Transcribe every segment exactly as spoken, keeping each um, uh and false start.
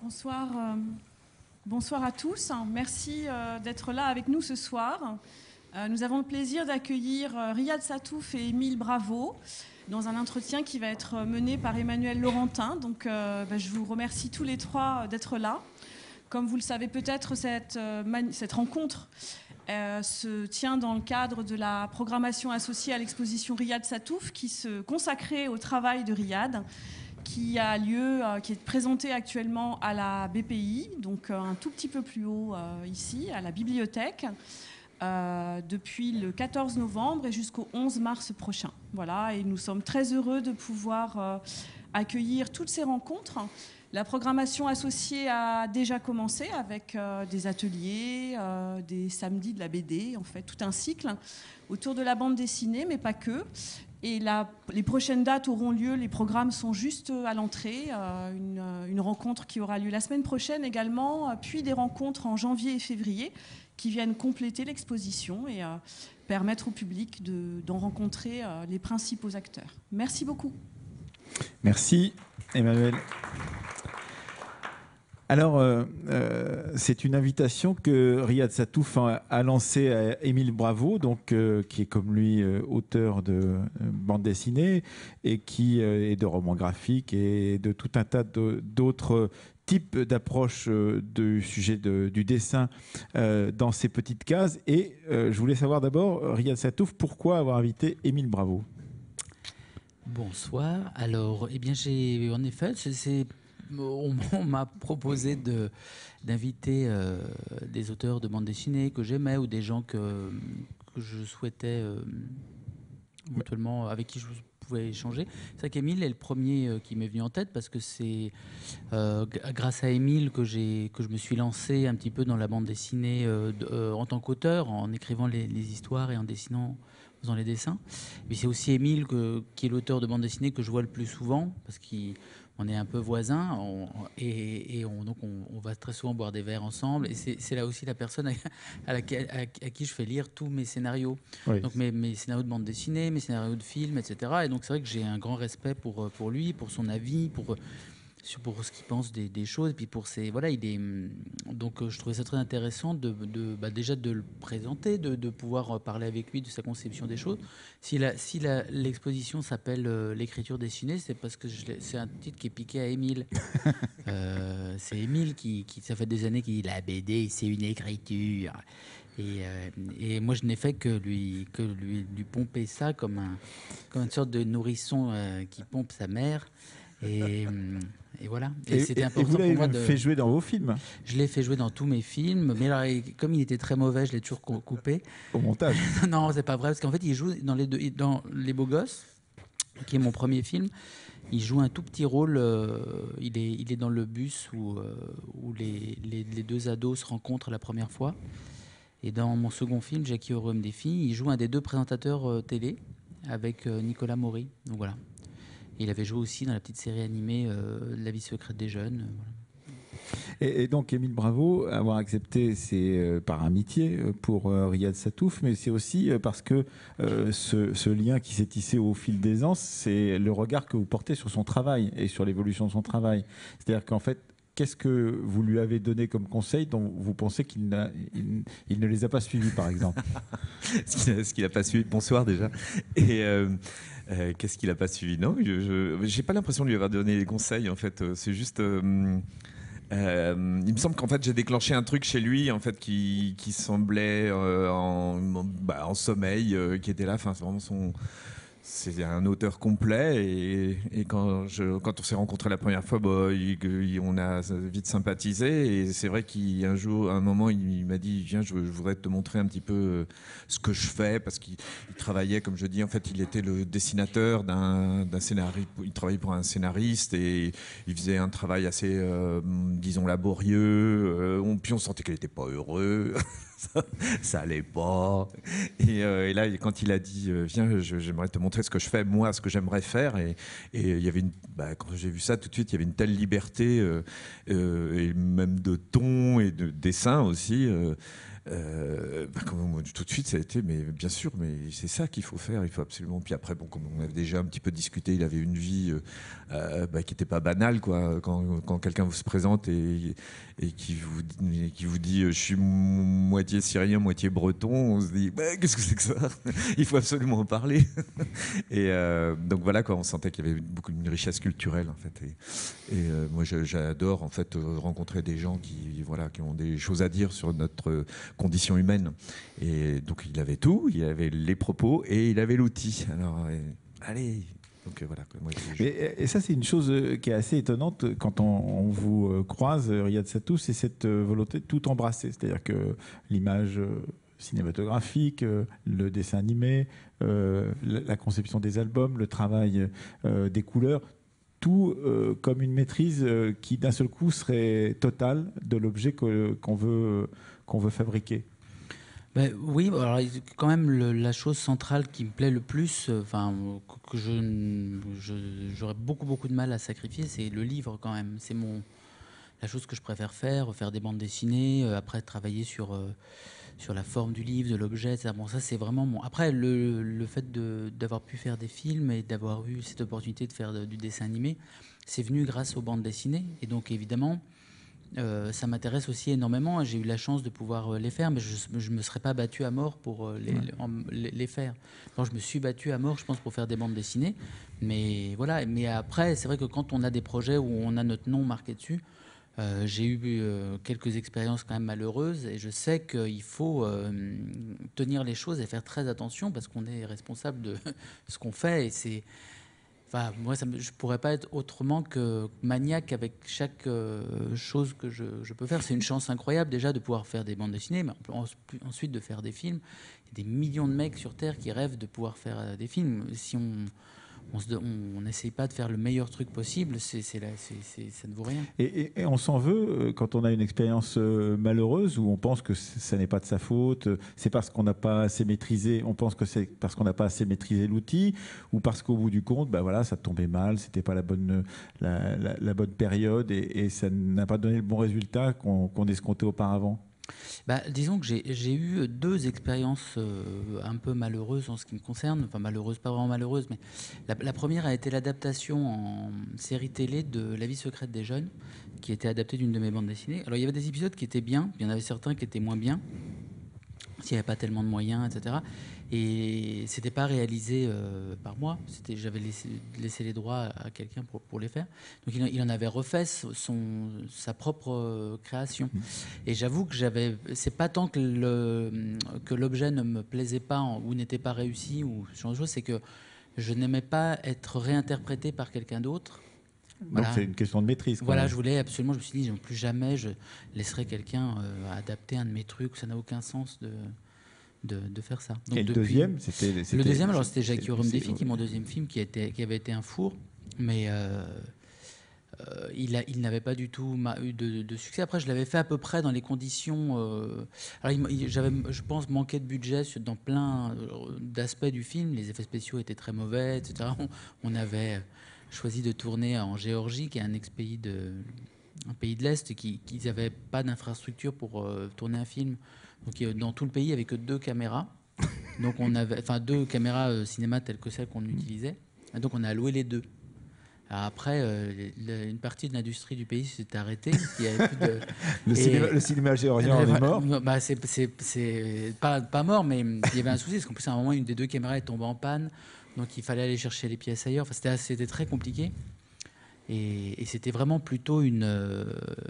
Bonsoir, euh, bonsoir à tous. Merci euh, d'être là avec nous ce soir. Euh, nous avons le plaisir d'accueillir euh, Riyad Sattouf et Émile Bravo dans un entretien qui va être mené par Emmanuel Laurentin. Donc, euh, bah, je vous remercie tous les trois d'être là. Comme vous le savez peut-être, cette, euh, cette rencontre euh, se tient dans le cadre de la programmation associée à l'exposition Riyad Sattouf qui se consacrait au travail de Riyad, qui a lieu, euh, qui est présenté actuellement à la B P I, donc euh, un tout petit peu plus haut euh, ici, à la bibliothèque, euh, depuis le quatorze novembre et jusqu'au onze mars prochain. Voilà, et nous sommes très heureux de pouvoir euh, accueillir toutes ces rencontres. La programmation associée a déjà commencé avec euh, des ateliers, euh, des samedis de la B D, en fait, tout un cycle autour de la bande dessinée, mais pas que. Et la, les prochaines dates auront lieu, les programmes sont juste à l'entrée, euh, une, une rencontre qui aura lieu la semaine prochaine également, puis des rencontres en janvier et février qui viennent compléter l'exposition et euh, permettre au public de, d'en rencontrer euh, les principaux acteurs. Merci beaucoup. Merci Emmanuel. Alors, euh, euh, c'est une invitation que Riyad Sattouf a, a lancée à Émile Bravo, donc, euh, qui est comme lui euh, auteur de euh, bande dessinée et qui euh, est de romans graphiques et de tout un tas de, d'autres types d'approches euh, du sujet de, du dessin euh, dans ces petites cases. Et euh, je voulais savoir d'abord, Riyad Sattouf, pourquoi avoir invité Émile Bravo ? Bonsoir. Alors, eh bien, j'ai en effet, c'est, c'est on, on m'a proposé de, d'inviter euh, des auteurs de bande dessinée que j'aimais ou des gens que, que je souhaitais euh, éventuellement avec qui je pouvais échanger. C'est vrai qu'Émile est le premier euh, qui m'est venu en tête parce que c'est euh, g- grâce à Émile que, j'ai, que je me suis lancé un petit peu dans la bande dessinée euh, de, euh, en tant qu'auteur, en écrivant les, les histoires et en dessinant, en faisant les dessins. Mais c'est aussi Émile que, qui est l'auteur de bande dessinée que je vois le plus souvent parce qu'il on est un peu voisins on, et, et on, donc on, on va très souvent boire des verres ensemble et c'est, c'est là aussi la personne à, à, laquelle, à, à qui je fais lire tous mes scénarios, Oui. donc mes, mes scénarios de bande dessinée, mes scénarios de films, et cetera. Et donc c'est vrai que j'ai un grand respect pour, pour lui, pour son avis, pour, pour ce qu'il pense des, des choses, et puis pour ses voilà, il est donc je trouvais ça très intéressant de, de bah déjà de le présenter, de, de pouvoir parler avec lui de sa conception des choses. Si la, si la, l'exposition s'appelle euh, l'écriture dessinée, c'est parce que je c'est un titre qui est piqué à Émile. euh, c'est Émile qui, qui ça fait des années qu'il dit la B D c'est une écriture. Et, euh, et moi, je n'ai fait que lui, que lui, lui pomper ça comme, un, comme une sorte de nourrisson euh, qui pompe sa mère. Et, et voilà. Et, Et, c'était et, important et vous l'avez pour moi même de... fait jouer dans vos films. Je l'ai fait jouer dans tous mes films, mais alors, comme il était très mauvais, je l'ai toujours coupé. Au montage. Non, c'est pas vrai, parce qu'en fait, il joue dans les, deux, dans Les Beaux Gosses, qui est mon premier film. Il joue un tout petit rôle. Euh, il, est, il est dans le bus où, euh, où les, les, les deux ados se rencontrent la première fois. Et dans mon second film, Jackie au royaume des filles, il joue un des deux présentateurs euh, télé avec euh, Nicolas Maury. Donc voilà. Et il avait joué aussi dans la petite série animée euh, La vie secrète des jeunes. Euh, voilà. Et, et donc, Émile Bravo, avoir accepté, c'est euh, par amitié pour euh, Riyad Sattouf, mais c'est aussi euh, parce que euh, ce, ce lien qui s'est tissé au fil des ans, c'est le regard que vous portez sur son travail et sur l'évolution de son travail. C'est-à-dire qu'en fait, qu'est-ce que vous lui avez donné comme conseil dont vous pensez qu'il n'a, il, il ne les a pas suivis, par exemple? Ce qu'il n'a pas suivi. Bonsoir déjà. Et euh, euh, qu'est-ce qu'il n'a pas suivi? Non, je n'ai pas l'impression de lui avoir donné des conseils, en fait. C'est juste... Euh, Euh, il me semble qu'en fait j'ai déclenché un truc chez lui en fait qui, qui semblait euh, en, bah, en sommeil, euh, qui était là. Enfin, c'est vraiment son. C'est un auteur complet et, et quand, je, quand on s'est rencontrés la première fois, bah, il, il, on a vite sympathisé et c'est vrai qu'un jour, à un moment, il, il m'a dit viens, je, je voudrais te montrer un petit peu ce que je fais parce qu'il il travaillait, comme je dis, en fait, il était le dessinateur d'un, d'un scénario, il travaillait pour un scénariste et il faisait un travail assez, euh, disons, laborieux. Euh, on, puis on sentait qu'il n'était pas heureux. Ça, ça allait pas. Et, euh, et là, quand il a dit euh, viens, je, j'aimerais te montrer ce que je fais, moi, ce que j'aimerais faire. Et, et il y avait une, bah, quand j'ai vu ça, tout de suite, il y avait une telle liberté, euh, euh, et même de ton et de dessin aussi. Euh, euh, bah, comme, tout de suite, ça a été, mais bien sûr, mais c'est ça qu'il faut faire, il faut absolument. Puis après, bon, comme on avait déjà un petit peu discuté, il avait une vie euh, bah, qui n'était pas banale, quoi. Quand, quand quelqu'un vous se présente et, et qui vous, qui vous dit, je suis moitié syrien, moitié breton, on se dit, bah, qu'est-ce que c'est que ça? Il faut absolument en parler. Et euh, donc voilà, quoi, on sentait qu'il y avait beaucoup une richesse culturelle, en fait. Et, et euh, moi, j'adore en fait rencontrer des gens qui, voilà, qui ont des choses à dire sur notre condition humaine. Et donc il avait tout, il avait les propos et il avait l'outil. Alors euh, allez. Donc euh, voilà. Moi, je... et, et ça, c'est une chose qui est assez étonnante quand on, on vous croise, Riyad Sattouf, c'est cette volonté de tout embrasser. C'est-à-dire que l'image cinématographique, le dessin animé, euh, la conception des albums, le travail euh, des couleurs, tout euh, comme une maîtrise euh, qui d'un seul coup serait totale de l'objet que, qu'on veut, qu'on veut fabriquer. Ben, oui, alors quand même le, la chose centrale qui me plaît le plus, enfin euh, que je, je j'aurais beaucoup beaucoup de mal à sacrifier, c'est le livre quand même. C'est mon la chose que je préfère faire, faire des bandes dessinées, euh, après travailler sur euh, sur la forme du livre, de l'objet, et cetera. Bon, ça c'est vraiment mon. Après le, le fait de, d'avoir pu faire des films et d'avoir eu cette opportunité de faire de, du dessin animé, c'est venu grâce aux bandes dessinées et donc évidemment. Euh, ça m'intéresse aussi énormément. J'ai eu la chance de pouvoir les faire, mais je ne me serais pas battu à mort pour les, ouais. les, les faire. Alors, je me suis battu à mort, je pense, pour faire des bandes dessinées. Mais voilà. Mais après, c'est vrai que quand on a des projets où on a notre nom marqué dessus, euh, j'ai eu euh, quelques expériences quand même malheureuses, et je sais qu'il faut euh, tenir les choses et faire très attention parce qu'on est responsable de ce qu'on fait. Et c'est Enfin, moi, ça me, je ne pourrais pas être autrement que maniaque avec chaque euh, chose que je, je peux faire. C'est une chance incroyable déjà de pouvoir faire des bandes dessinées, mais ensuite de faire des films. Il y a des millions de mecs sur Terre qui rêvent de pouvoir faire euh, des films. Si on on n'essaye pas de faire le meilleur truc possible, c'est, c'est là, c'est, c'est, ça ne vaut rien. Et, et, et on s'en veut quand on a une expérience malheureuse où on pense que ça n'est pas de sa faute, c'est parce qu'on n'a pas assez maîtrisé, on pense que c'est parce qu'on n'a pas assez maîtrisé l'outil, ou parce qu'au bout du compte, ben voilà, ça tombait mal, c'était pas la bonne, la, la, la bonne période, et, et ça n'a pas donné le bon résultat qu'on, qu'on escomptait auparavant. Bah, disons que j'ai, j'ai eu deux expériences euh, un peu malheureuses en ce qui me concerne. Enfin, malheureuses, pas vraiment malheureuses, mais la, la première a été l'adaptation en série télé de La vie secrète des jeunes, qui était adaptée d'une de mes bandes dessinées. Alors, il y avait des épisodes qui étaient bien, il y en avait certains qui étaient moins bien, s'il n'y avait pas tellement de moyens, et cetera. Et c'était pas réalisé euh, par moi. C'était, j'avais laissé, laissé les droits à quelqu'un pour, pour les faire. Donc il, il en avait refait son, sa propre euh, création. Et j'avoue que j'avais, c'est pas tant que, le, que l'objet ne me plaisait pas ou n'était pas réussi ou ce genre de choses, c'est que je n'aimais pas être réinterprété par quelqu'un d'autre. Voilà. Donc c'est une question de maîtrise. Voilà, je voulais absolument. Je me suis dit, plus jamais je laisserai quelqu'un euh, adapter un de mes trucs. Ça n'a aucun sens de. De, de faire ça. Donc, et le depuis, deuxième, c'était, c'était... Le deuxième, alors c'était Jackie Rome Défi, qui est mon deuxième film, qui, a été, qui avait été un four, mais euh, euh, il, a, il n'avait pas du tout eu de, de succès. Après, je l'avais fait à peu près dans les conditions... Euh, alors, il, j'avais, je pense, manqué de budget dans plein d'aspects du film. Les effets spéciaux étaient très mauvais, et cetera. On, on avait choisi de tourner en Géorgie, qui est un ex-pays de, un pays de l'Est, qui n'avait pas d'infrastructure pour euh, tourner un film. Donc dans tout le pays, il n'y avait que deux caméras. Donc on avait, enfin deux caméras euh, cinéma telles que celles qu'on utilisait. Et donc on a loué les deux. Alors après, euh, les, une partie de l'industrie du pays s'est arrêtée. Il y avait plus de... le, et, cinéma, le cinéma géorgien en est mort. Bah, c'est, c'est, c'est pas, pas mort, mais il y avait un souci parce qu'en plus à un moment une des deux caméras est tombée en panne, donc il fallait aller chercher les pièces ailleurs. Enfin, c'était, c'était très compliqué. Et, et c'était vraiment plutôt une, euh,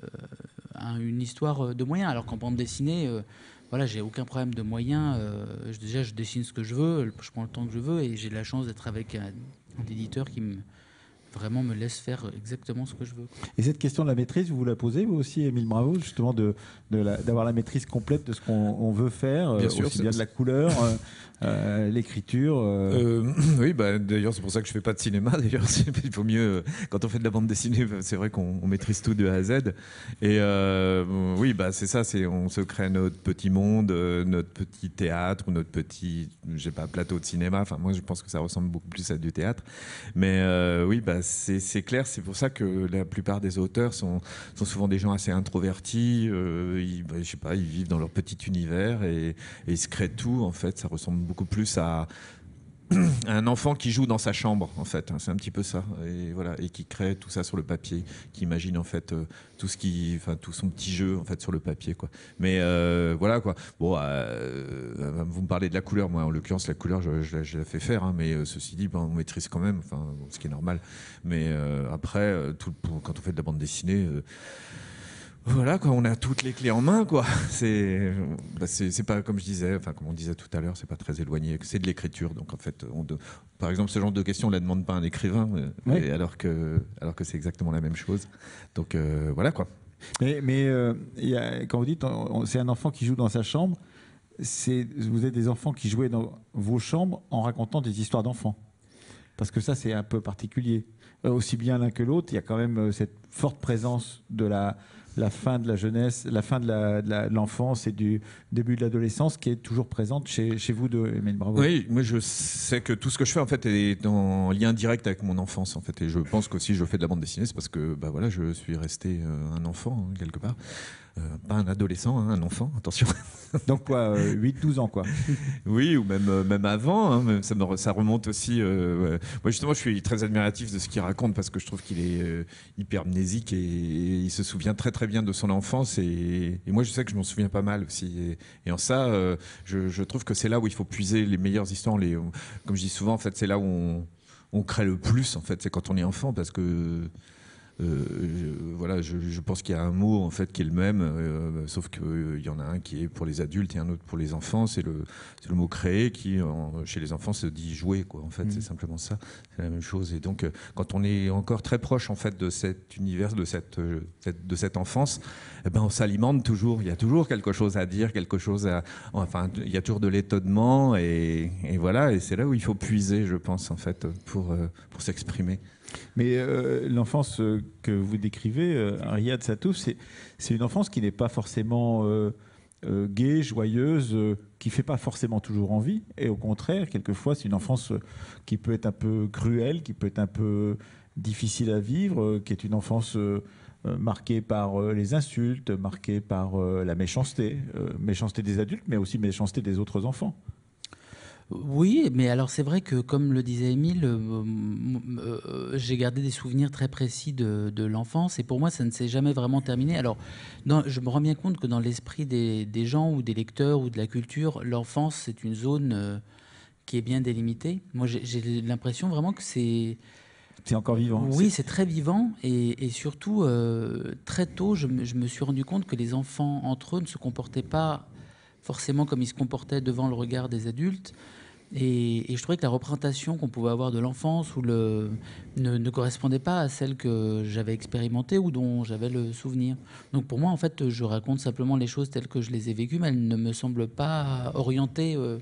une histoire de moyens. Alors qu'en bande dessinée, euh, voilà, j'ai aucun problème de moyens. Euh, déjà, je dessine ce que je veux, je prends le temps que je veux, et j'ai la chance d'être avec un, un éditeur qui me, vraiment me laisse faire exactement ce que je veux. Et cette question de la maîtrise, vous vous la posez, vous aussi, Émile Bravo, justement, de, de la, d'avoir la maîtrise complète de ce qu'on on veut faire, bien euh, sûr, aussi bien de la couleur, euh, euh, l'écriture. Euh... Euh, oui, bah, d'ailleurs, c'est pour ça que je fais pas de cinéma. D'ailleurs, il faut mieux, quand on fait de la bande dessinée, c'est vrai qu'on on maîtrise tout de A à Z. Et euh, oui, bah, c'est ça, c'est, on se crée notre petit monde, notre petit théâtre, ou notre petit, je sais pas, plateau de cinéma. Enfin, moi, je pense que ça ressemble beaucoup plus à du théâtre. Mais euh, oui, bah, c'est clair, c'est pour ça que la plupart des auteurs sont, sont souvent des gens assez introvertis, euh, ils, bah, je sais pas, ils vivent dans leur petit univers et, et ils se créent tout, en fait, ça ressemble beaucoup plus à un enfant qui joue dans sa chambre, en fait, hein, c'est un petit peu ça, et voilà, et qui crée tout ça sur le papier, qui imagine en fait euh, tout ce qui, enfin tout son petit jeu en fait sur le papier, quoi. Mais euh, voilà quoi. Bon, euh, vous me parlez de la couleur, moi en l'occurrence la couleur, je, je, je la fais faire, hein, mais euh, ceci dit, ben, on maîtrise quand même, enfin bon, ce qui est normal. Mais euh, après, euh, tout, quand on fait de la bande dessinée. Euh, Voilà, quoi, on a toutes les clés en main, quoi. C'est, bah c'est pas comme je disais, enfin comme on disait tout à l'heure, c'est pas très éloigné. C'est de l'écriture, donc en fait, on de, par exemple, ce genre de questions, on la demande pas à un écrivain, oui. et alors que, alors que c'est exactement la même chose. Donc euh, voilà, quoi. Mais, mais euh, y a, quand vous dites, c'est un enfant qui joue dans sa chambre, c'est, vous êtes des enfants qui jouaient dans vos chambres en racontant des histoires d'enfants. Parce que ça, c'est un peu particulier. Euh, aussi bien l'un que l'autre, il y a quand même euh, cette forte présence de la la fin de la jeunesse, la fin de l'enfance la, de la, et du début de l'adolescence qui est toujours présente chez, chez vous deux, Émile Bravo. Oui, moi je sais que tout ce que je fais en fait est en lien direct avec mon enfance en fait, et je pense qu'aussi je fais de la bande dessinée, c'est parce que bah voilà, je suis resté un enfant hein, quelque part. Euh, pas un adolescent, hein, un enfant, attention. Donc quoi, euh, huit douze ans quoi. Oui, ou même, euh, même avant, hein, même ça, me, ça remonte aussi. Euh, ouais. Moi justement, je suis très admiratif de ce qu'il raconte parce que je trouve qu'il est euh, hyper amnésique et, et il se souvient très très bien de son enfance et, et moi je sais que je m'en souviens pas mal aussi. Et, et en ça, euh, je, je trouve que c'est là où il faut puiser les meilleures histoires. Les, comme je dis souvent, en fait, c'est là où on, on crée le plus, en fait, c'est quand on est enfant parce que Euh, je, voilà, je, je pense qu'il y a un mot en fait qui est le même, euh, sauf qu'il euh, y en a un qui est pour les adultes et un autre pour les enfants. C'est le, le mot créer qui, en, chez les enfants, se dit jouer, quoi. En fait, mmh. c'est simplement ça. C'est la même chose. Et donc, euh, quand on est encore très proche en fait de cet univers, de cette, euh, cette de cette enfance, eh ben, on s'alimente toujours. Il y a toujours quelque chose à dire, quelque chose à, enfin, il y a toujours de l'étonnement et, et voilà. Et c'est là où il faut puiser, je pense, en fait, pour euh, pour s'exprimer. Mais euh, l'enfance que vous décrivez, euh, Riyad Sattouf, c'est une enfance qui n'est pas forcément euh, euh, gaie, joyeuse, euh, qui ne fait pas forcément toujours envie. Et au contraire, quelquefois, c'est une enfance qui peut être un peu cruelle, qui peut être un peu difficile à vivre, euh, qui est une enfance euh, marquée par euh, les insultes, marquée par euh, la méchanceté, euh, méchanceté des adultes, mais aussi méchanceté des autres enfants. Oui, mais alors c'est vrai que, comme le disait Émile, euh, euh, j'ai gardé des souvenirs très précis de, de l'enfance et pour moi, ça ne s'est jamais vraiment terminé. Alors, dans, je me rends bien compte que dans l'esprit des, des gens ou des lecteurs ou de la culture, l'enfance, c'est une zone euh, qui est bien délimitée. Moi, j'ai l'impression vraiment que c'est... C'est encore vivant. Oui, c'est très vivant et, et surtout, euh, très tôt, je me, je me suis rendu compte que les enfants, entre eux, ne se comportaient pas forcément comme ils se comportaient devant le regard des adultes. Et, et je trouvais que la représentation qu'on pouvait avoir de l'enfance ou le, ne, ne correspondait pas à celle que j'avais expérimentée ou dont j'avais le souvenir. Donc pour moi, en fait, je raconte simplement les choses telles que je les ai vécues, mais elles ne me semblent pas orientées. Euh,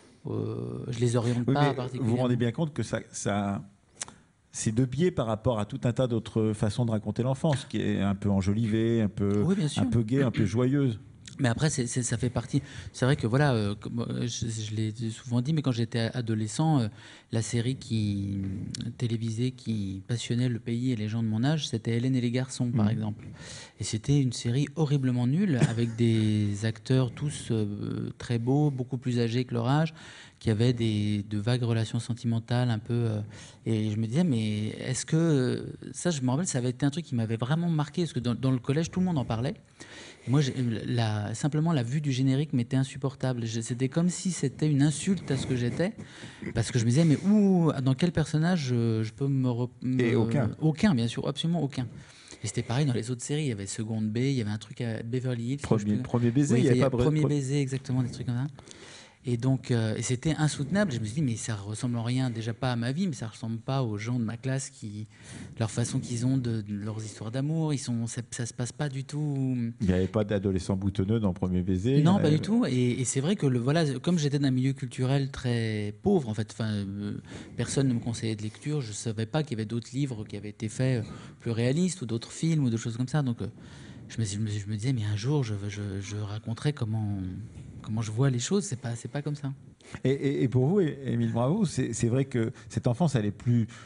euh, je les oriente oui, pas particulièrement. Vous vous rendez bien compte que ça, ça c'est de biais par rapport à tout un tas d'autres façons de raconter l'enfance, qui est un peu enjolivée, un peu, oui, un peu gaie, un peu joyeuse. Mais après, c'est, c'est, ça fait partie. C'est vrai que voilà, euh, comme, euh, je, je l'ai souvent dit, mais quand j'étais adolescent, euh, la série qui télévisée qui passionnait le pays et les gens de mon âge, c'était Hélène et les garçons, par mmh. exemple. Et c'était une série horriblement nulle, avec des acteurs tous euh, très beaux, beaucoup plus âgés que leur âge, qui avaient des, de vagues relations sentimentales un peu. Euh, et je me disais, mais est-ce que ça, je me rappelle, ça avait été un truc qui m'avait vraiment marqué, parce que dans, dans le collège, tout le monde en parlait. Moi, la, simplement, la vue du générique m'était insupportable. C'était comme si c'était une insulte à ce que j'étais, parce que je me disais, mais où, dans quel personnage je, je peux me... Re, me Et aucun. Aucun, bien sûr, absolument aucun. Et c'était pareil dans les autres séries. Il y avait Seconde B, il y avait un truc à Beverly Hills. Premier, premier baiser, oui, il y avait pas... Premier baiser, exactement, des trucs comme ça. Et donc, euh, et c'était insoutenable. Je me suis dit, mais ça ressemble en rien, déjà pas à ma vie, mais ça ressemble pas aux gens de ma classe, qui, leur façon qu'ils ont de, de leurs histoires d'amour. Ils sont, ça, ça se passe pas du tout. Il n'y avait pas d'adolescents boutonneux dans Premier baiser. Non, pas avait... du tout. Et, et c'est vrai que le, voilà, comme j'étais d'un milieu culturel très pauvre, en fait, enfin, euh, personne ne me conseillait de lecture. Je savais pas qu'il y avait d'autres livres qui avaient été faits euh, plus réalistes ou d'autres films ou d'autres choses comme ça. Donc, euh, je, me, je, me, je me disais, mais un jour, je, je, je raconterai comment. Comment je vois les choses, c'est pas, c'est pas comme ça. Et, et, et pour vous, Émile Bravo, c'est vrai que cette enfance, elle est plus,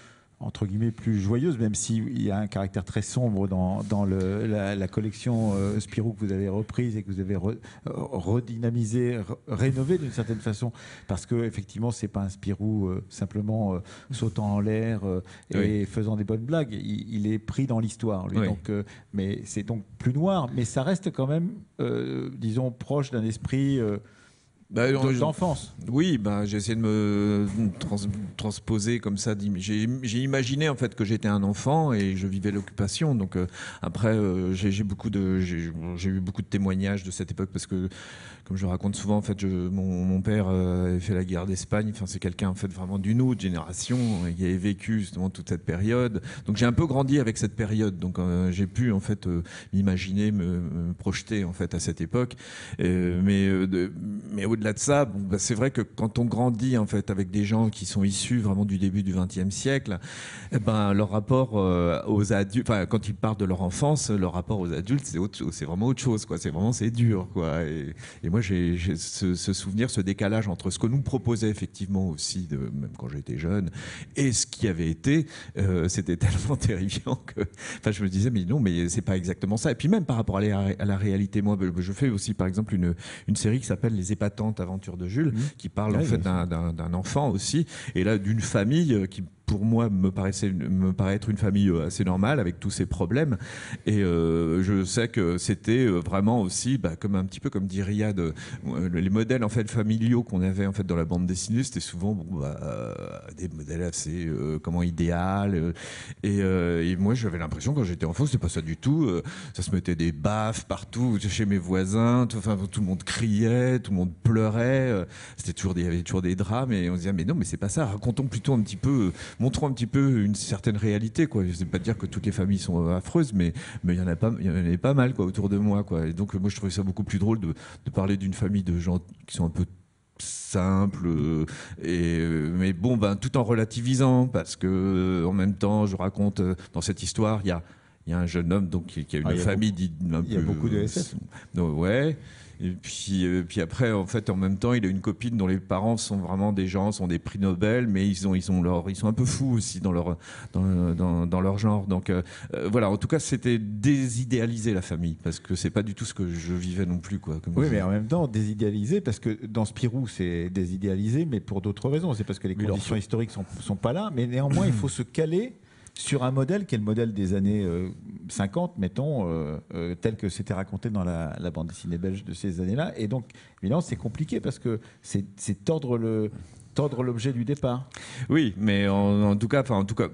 entre guillemets plus joyeuse, même s'il y a un caractère très sombre dans, dans le, la, la collection euh, Spirou que vous avez reprise et que vous avez re, redynamisé, re, rénové d'une certaine façon, parce que effectivement c'est pas un Spirou euh, simplement euh, sautant en l'air euh, et oui. faisant des bonnes blagues. Il, il est pris dans l'histoire, lui. Oui. Donc, euh, mais c'est donc plus noir, mais ça reste quand même, euh, disons, proche d'un esprit. Euh, Bah, d'enfance. Oui, bah, j'ai essayé de me trans transposer comme ça. J'ai imaginé en fait que j'étais un enfant et je vivais l'occupation. Donc euh, après, euh, j'ai beaucoup de, j'ai eu beaucoup de témoignages de cette époque parce que, comme je raconte souvent, en fait, je, mon, mon père euh, avait fait la guerre d'Espagne. Enfin, c'est quelqu'un en fait vraiment d'une autre génération qui avait vécu justement toute cette période. Donc j'ai un peu grandi avec cette période. Donc euh, j'ai pu en fait euh, m'imaginer, me, me projeter en fait à cette époque. Euh, mais euh, de, mais au Au-delà de ça, bon, bah, c'est vrai que quand on grandit en fait avec des gens qui sont issus vraiment du début du vingtième siècle, eh ben, leur rapport euh, aux adultes, enfin, quand ils parlent de leur enfance, leur rapport aux adultes, c'est vraiment autre chose, quoi. C'est vraiment, c'est dur, quoi. Et, et moi, j'ai ce, ce souvenir, ce décalage entre ce que nous proposait effectivement aussi, de, même quand j'étais jeune, et ce qui avait été, euh, c'était tellement terrifiant que, enfin, je me disais, mais non, mais c'est pas exactement ça. Et puis même par rapport à la, à la réalité, moi, je fais aussi, par exemple, une, une série qui s'appelle Les Épatantes Aventures de Jules, mmh. qui parle ouais, en fait d'un enfant aussi, et là d'une famille qui pour moi me paraissait me paraît être une famille assez normale avec tous ses problèmes, et euh, je sais que c'était vraiment aussi bah, comme un petit peu comme dit Riyad, euh, les modèles en fait familiaux qu'on avait en fait dans la bande dessinée, c'était souvent bon, bah, euh, des modèles assez euh, comment idéal, euh, et, euh, et moi j'avais l'impression quand j'étais enfant c'était pas ça du tout, euh, ça se mettait des baffes partout chez mes voisins, tout, enfin, tout le monde criait, tout le monde pleurait, euh, c'était toujours des, il y avait toujours des drames, et on se disait mais non mais c'est pas ça, racontons plutôt un petit peu, montrons un petit peu une certaine réalité, quoi. Je ne sais pas dire que toutes les familles sont affreuses, mais mais il y en a pas, il y en avait pas mal, quoi, autour de moi, quoi. Et donc moi je trouvais ça beaucoup plus drôle de, de parler d'une famille de gens qui sont un peu simples, euh, et mais bon, ben tout en relativisant, parce que euh, en même temps je raconte euh, dans cette histoire il y a il y a un jeune homme donc qui, qui a une ah, famille dit un peu. Il y a beaucoup de S F. Euh, ouais. Et puis, euh, puis après, en fait, en même temps, il a une copine dont les parents sont vraiment des gens, sont des prix Nobel, mais ils ont, ils sont leur, ils sont un peu fous aussi dans leur, dans, dans, dans leur genre. Donc euh, voilà. En tout cas, c'était désidéaliser la famille, parce que c'est pas du tout ce que je vivais non plus, quoi. Comme oui, mais en même temps, désidéaliser, parce que dans Spirou, c'est désidéalisé, mais pour d'autres raisons. C'est parce que les mais conditions historiques sont, sont pas là, mais néanmoins, il faut se caler sur un modèle qui est le modèle des années euh, cinquante, mettons, euh, euh, tel que c'était raconté dans la, la bande dessinée belge de ces années-là. Et donc, évidemment, c'est compliqué parce que c'est tordre le... tordre l'objet du départ. Oui, mais en, en tout cas, enfin en tout cas,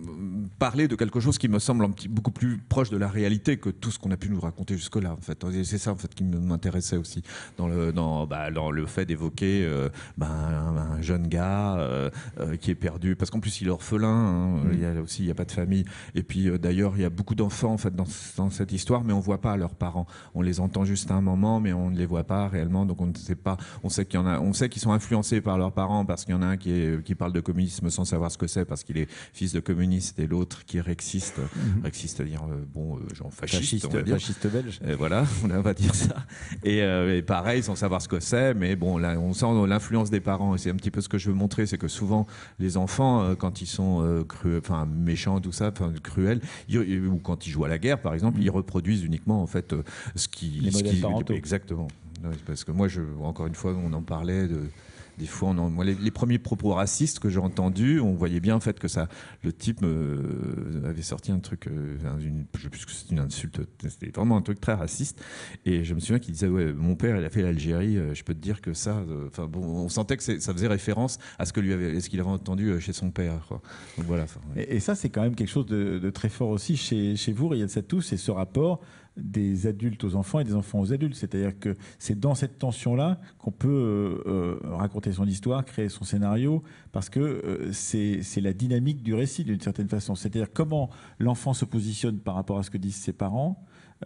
parler de quelque chose qui me semble un petit, beaucoup plus proche de la réalité que tout ce qu'on a pu nous raconter jusque-là. En fait, c'est ça en fait qui m'intéressait aussi dans le dans, bah, dans le fait d'évoquer euh, bah, un, un jeune gars euh, euh, qui est perdu, parce qu'en plus il est orphelin. Hein, mmh. Il y a aussi il y a pas de famille. Et puis euh, d'ailleurs il y a beaucoup d'enfants en fait dans, dans cette histoire, mais on voit pas leurs parents. On les entend juste à un moment, mais on ne les voit pas réellement. Donc on ne sait pas. On sait qu'il y en a. On sait qu'ils sont influencés par leurs parents. Parce qu'il y en a un qui, est, qui parle de communisme sans savoir ce que c'est, parce qu'il est fils de communiste, et l'autre qui est rexiste. Mmh. Rexiste, c'est-à-dire, euh, bon, euh, genre fasciste, fasciste, on va dire. Fasciste belge. Et voilà, on va dire ça. Et, euh, et pareil, sans savoir ce que c'est, mais bon, là, on sent l'influence des parents. Et c'est un petit peu ce que je veux montrer, c'est que souvent, les enfants, euh, quand ils sont euh, cru, enfin, méchants, tout ça, cruels, ils, ou quand ils jouent à la guerre, par exemple, mmh. ils reproduisent uniquement, en fait, euh, ce qui... Les ce modèles qui, parentaux. Exactement. Parce que moi, je, encore une fois, on en parlait de... Des fois, on en, moi, les, les premiers propos racistes que j'ai entendus, on voyait bien en fait que ça, le type euh, avait sorti un truc, euh, une, je sais plus que c'était une insulte, c'était vraiment un truc très raciste. Et je me souviens qu'il disait ouais, mon père, il a fait l'Algérie. Euh, je peux te dire que ça, enfin euh, bon, on sentait que ça faisait référence à ce que lui avait, ce qu'il avait entendu chez son père. Quoi. Donc voilà. Ouais. Et, et ça, c'est quand même quelque chose de, de très fort aussi chez, chez vous, Riyad Sattouf, c'est ce rapport des adultes aux enfants et des enfants aux adultes. C'est-à-dire que c'est dans cette tension-là qu'on peut euh, euh, raconter son histoire, créer son scénario, parce que euh, c'est la dynamique du récit d'une certaine façon. C'est-à-dire comment l'enfant se positionne par rapport à ce que disent ses parents,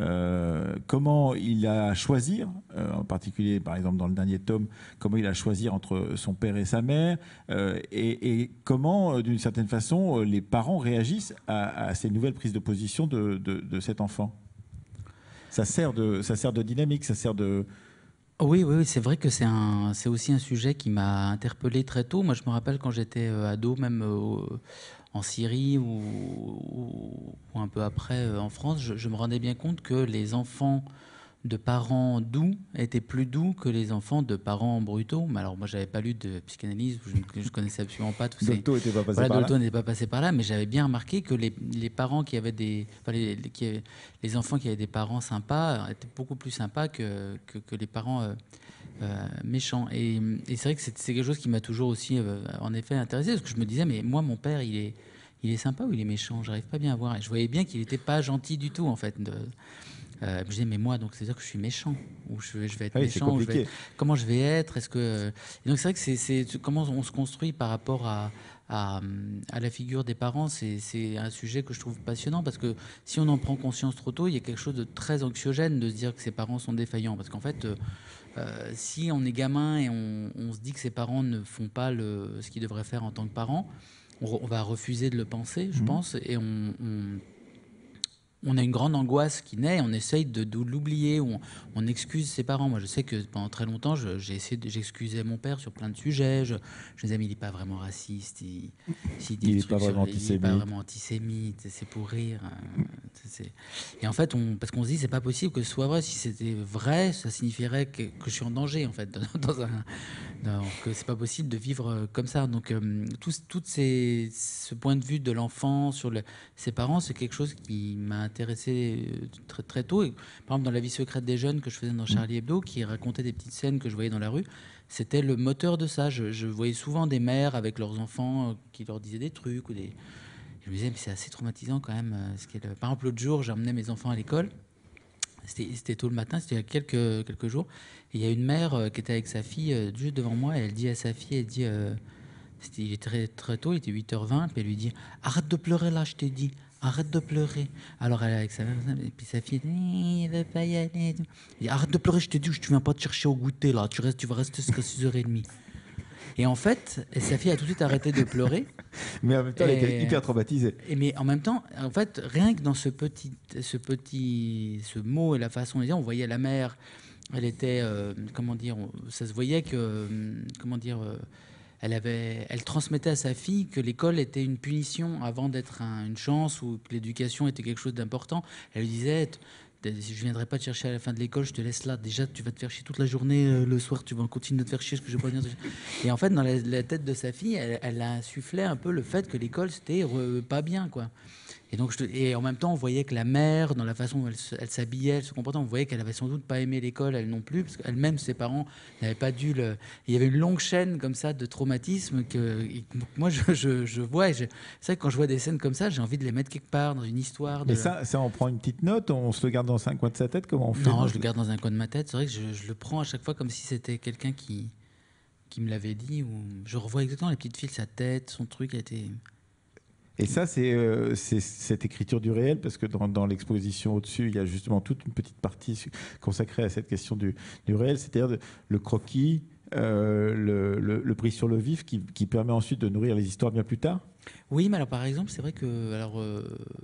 euh, comment il a à choisir, euh, en particulier par exemple dans le dernier tome, comment il a à choisir entre son père et sa mère, euh, et, et comment euh, d'une certaine façon les parents réagissent à, à ces nouvelles prises de position de, de, de cet enfant. Ça sert de, ça sert de dynamique, ça sert de, Oui, oui, oui, c'est vrai que c'est un, c'est aussi un sujet qui m'a interpellé très tôt. Moi, je me rappelle quand j'étais euh, ado, même euh, en Syrie ou, ou- ou un peu après euh, en France, je, je me rendais bien compte que les enfants de parents doux étaient plus doux que les enfants de parents brutaux. Mais alors, moi, j'avais pas lu de psychanalyse, je ne je connaissais absolument pas tous ces. Dolto n'était pas passé Voilà, par là. Dolto n'était pas passé par là, mais j'avais bien remarqué que les, les parents qui avaient des, enfin, les, les- qui avaient- les enfants qui avaient des parents sympas étaient beaucoup plus sympas que, que, que les parents euh, euh, méchants. Et, et c'est vrai que c'est c'est quelque chose qui m'a toujours aussi, euh, en effet, intéressé, parce que je me disais, mais moi, mon père, il est, il est sympa ou il est méchant? J'arrive pas bien à voir. Et je voyais bien qu'il n'était pas gentil du tout, en fait. De, euh, je me disais, mais moi, donc c'est-à-dire que je suis méchant, ou je, je vais être Ah oui, c'est méchant, ou je vais compliqué. être- comment je vais être, est-ce que... Et donc c'est vrai que c'est c'est- comment on se construit par rapport à, à, à la figure des parents, c'est c'est un sujet que je trouve passionnant, parce que si on en prend conscience trop tôt, il y a quelque chose de très anxiogène de se dire que ses parents sont défaillants, parce qu'en fait, euh, euh, si on est gamin et on, on se dit que ses parents ne font pas le, ce qu'ils devraient faire en tant que parents, on, re- on va refuser de le penser, je Mhm. pense, et on, on- on a une grande angoisse qui naît, on essaye de, de l'oublier, on, on excuse ses parents. Moi, je sais que pendant très longtemps, je- j'ai essayé de, j'excusais mon père sur plein de sujets. Je, je me disais, mais il n'est pas vraiment raciste, il, s'il dit Il des n'est pas trucs sur vraiment les- il n'est pas antisémite. vraiment antisémite, c'est pour rire. hein, c'est- Et en fait, on, parce qu'on se dit, c'est pas possible que ce soit vrai. Si c'était vrai, ça signifierait que, que je suis en danger, en fait, dans un, donc, euh, c'est pas possible de vivre euh, comme ça. Donc, euh, tout, tout ces, ce point de vue de l'enfant sur le- ses parents, c'est quelque chose qui m'a intéressé euh, très, très tôt. Et, par exemple, dans La vie secrète des jeunes que je faisais dans Charlie Hebdo, qui racontait des petites scènes que je voyais dans la rue, c'était le moteur de ça. Je, je voyais souvent des mères avec leurs enfants euh, qui leur disaient des trucs ou des. Je me disais, mais c'est assez traumatisant quand même. euh, ce qu'est le- Par exemple, l'autre jour, j'emmenais mes enfants à l'école. C'était c'était tôt le matin, c'était il y a quelques, quelques jours. Et il y a une mère euh, qui était avec sa fille euh, juste devant moi. Et elle dit à sa fille, elle dit, euh, c'était, il est très, très tôt, il était huit heures vingt. Puis elle lui dit, arrête de pleurer là, je t'ai dit. Arrête de pleurer. Alors elle est avec sa mère, et puis sa fille, dit, il veut pas y aller. Elle dit, arrête de pleurer, je t'ai dit, je ne viens pas te chercher au goûter là. Tu, restes, tu vas rester jusqu'à six heures trente. Et en fait, et sa fille a tout de suite arrêté de pleurer. Mais en même temps, elle était Et- hyper traumatisée. Et mais en même temps, en fait, rien que dans ce petit, ce petit, ce mot et la façon de dire, on voyait la mère. Elle était, euh, comment dire, on- ça se voyait que, euh, comment dire, euh, elle avait, elle transmettait à sa fille que l'école était une punition avant d'être un- une chance, ou que l'éducation était quelque chose d'important. Elle lui disait, t- si je viendrai pas te chercher à la fin de l'école, je te laisse là. Déjà, tu vas te faire chier toute la journée. euh, le soir, tu vas continuer de te faire chier, parce que je vais pas venir te chercher. Et en fait, dans la, la tête de sa fille, elle, elle a insufflé un peu le fait que l'école c'était euh, pas bien, quoi. Et donc, je te- et en même temps, on voyait que la mère, dans la façon dont elle, se- elle s'habillait, elle se comportait, on voyait qu'elle avait sans doute pas aimé l'école, elle non plus, parce qu'elle-même, ses parents n'avaient pas dû le. Il y avait une longue chaîne comme ça de traumatisme que et que moi je, je, je vois. Et je- c'est vrai que quand je vois des scènes comme ça, j'ai envie de les mettre quelque part dans une histoire. De... Mais ça, ça, on prend une petite note, on se le garde dans un coin de sa tête, comment on fait? Non, dans- je le garde dans un coin de ma tête. C'est vrai que je, je le prends à chaque fois comme si c'était quelqu'un qui qui me l'avait dit. Ou je revois exactement les petites fils, sa tête, son truc a été. Et ça, c'est euh, c'est cette écriture du réel, parce que dans, dans l'exposition au-dessus, il y a justement toute une petite partie su- consacrée à cette question du, du réel, c'est-à-dire de- le croquis, euh, le, le, le pris sur le vif, qui, qui permet ensuite de nourrir les histoires bien plus tard. Oui, mais alors par exemple, c'est vrai que alors, euh,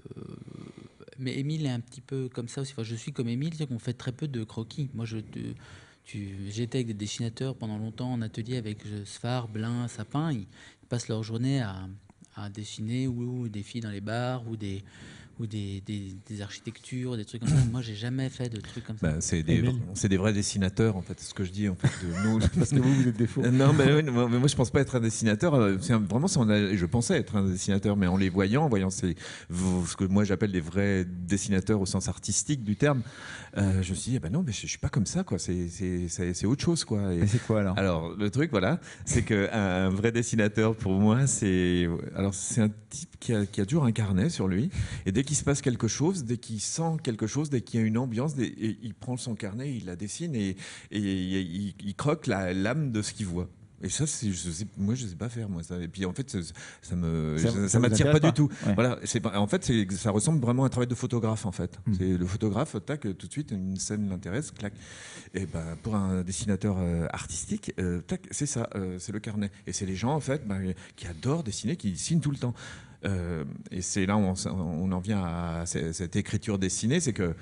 mais Émile est un petit peu comme ça aussi. Enfin, je suis comme Émile, c'est qu'on fait très peu de croquis. Moi, je te- tu, j'étais avec des dessinateurs pendant longtemps en atelier avec euh, Sfar, Blin, Sapin. Ils, ils passent leur journée à, à dessiner ou, ou des filles dans les bars ou des ou des, des, des architectures, des trucs comme ça. Moi, j'ai jamais fait de trucs comme ça. Ben, c'est des, Émile. c'est des vrais dessinateurs, en fait, c'est ce que je dis, en fait, de nous. Parce que vous, vous êtes des faux. Euh, Non, mais, oui, moi, mais moi, je pense pas être un dessinateur. euh, C'est un- vraiment, c'est en a- je pensais être un dessinateur, mais en les voyant, en voyant ces, vous- ce que moi j'appelle des vrais dessinateurs au sens artistique du terme, euh, je me suis dit, ah ben non, mais je, je suis pas comme ça, quoi. C'est, c'est, c'est, c'est autre chose, quoi. Et- Mais c'est quoi alors? alors, le truc, voilà, c'est qu'un un vrai dessinateur, pour moi, c'est alors c'est un type qui a, qui a toujours un carnet sur lui, et dès qu'il se passe quelque chose, dès qu'il sent quelque chose, dès qu'il y a une ambiance, des- et il prend son carnet, il la dessine, et, et il, il croque la- l'âme de ce qu'il voit. Et ça, c'est, je sais, moi, je sais pas faire, moi. Ça. Et puis, en fait, ça, ça me, Ça- ça, ça ça vous m'attire intéresse pas, pas du tout. Ouais. Voilà. C'est pas- en fait, c'est, ça ressemble vraiment à un travail de photographe, en fait. Mm. C'est le photographe, tac, tout de suite, une scène l'intéresse, clac. Et ben, pour un dessinateur euh, artistique, euh, tac, c'est ça, euh, c'est le carnet. Et c'est les gens, en fait, ben, qui adorent dessiner, qui dessinent tout le temps. Euh, et c'est là où on, on en vient à cette écriture dessinée, c'est que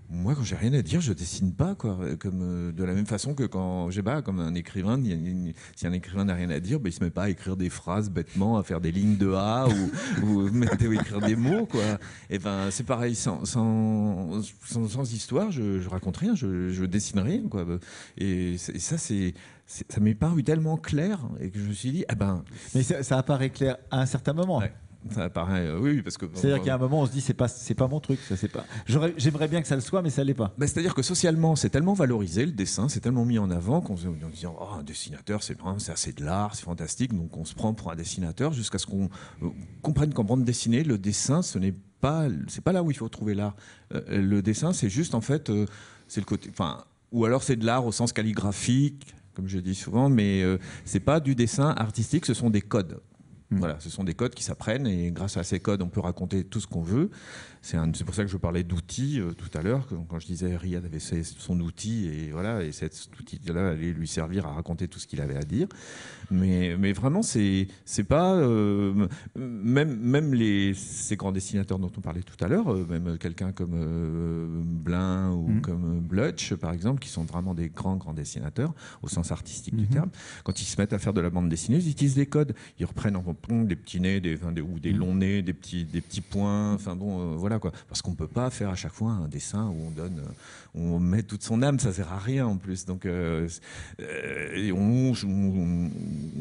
Moi, quand j'ai rien à dire, je dessine pas, quoi. Comme euh, de la même façon que quand, je sais pas, comme un écrivain, il y a une- si un écrivain n'a rien à dire, ben, il se met pas à écrire des phrases bêtement, à faire des lignes de A ou, ou, mettre- ou écrire des mots, quoi. Et ben, c'est pareil, sans, sans, sans, sans histoire, je, je raconte rien, je, je dessine rien, quoi. Et, c'est- et ça, c'est, c'est- ça m'est paru tellement clair et que je me suis dit, ah ben, Mais ça, ça apparaît clair à un certain moment. ouais. Ça apparaît, euh, oui, oui, parce que. C'est-à-dire qu'il y a un moment, on se dit, c'est pas, c'est pas mon truc. Ça, c'est pas. J'aurais- J'aimerais bien que ça le soit, mais ça l'est pas. Bah, c'est-à-dire que socialement, c'est tellement valorisé, le dessin, c'est tellement mis en avant qu'on se on se dit, oh, un dessinateur, c'est vraiment, c'est assez de l'art, c'est fantastique, donc on se prend pour un dessinateur jusqu'à ce qu'on euh, comprenne qu'en bande dessinée, le dessin, ce n'est pas, c'est pas là où il faut trouver l'art. Euh, le dessin, c'est juste, en fait, euh, c'est le côté, enfin, ou alors c'est de l'art au sens calligraphique, comme je dis souvent, mais euh, c'est pas du dessin artistique, ce sont des codes. Voilà, ce sont des codes qui s'apprennent et grâce à ces codes, on peut raconter tout ce qu'on veut. C'est un- c'est pour ça que je parlais d'outils euh, tout à l'heure, que- quand je disais Riyad avait ses- son outil et voilà, et cet outil-là allait lui servir à raconter tout ce qu'il avait à dire. Mais, mais vraiment, c'est c'est pas euh, même même les ces grands dessinateurs dont on parlait tout à l'heure, euh, même quelqu'un comme euh, Blin ou Mhm. comme Blutch par exemple, qui sont vraiment des grands grands dessinateurs au sens artistique du Mhm. terme. Quand ils se mettent à faire de la bande dessinée, ils utilisent des codes. Ils reprennent en bon, des petits nez, des, enfin, des- ou des longs nez, des petits, des petits points. Enfin bon, euh, voilà quoi. Parce qu'on peut pas faire à chaque fois un dessin où on donne, euh, où on met toute son âme. Ça sert à rien en plus. Donc euh, euh, et on, on,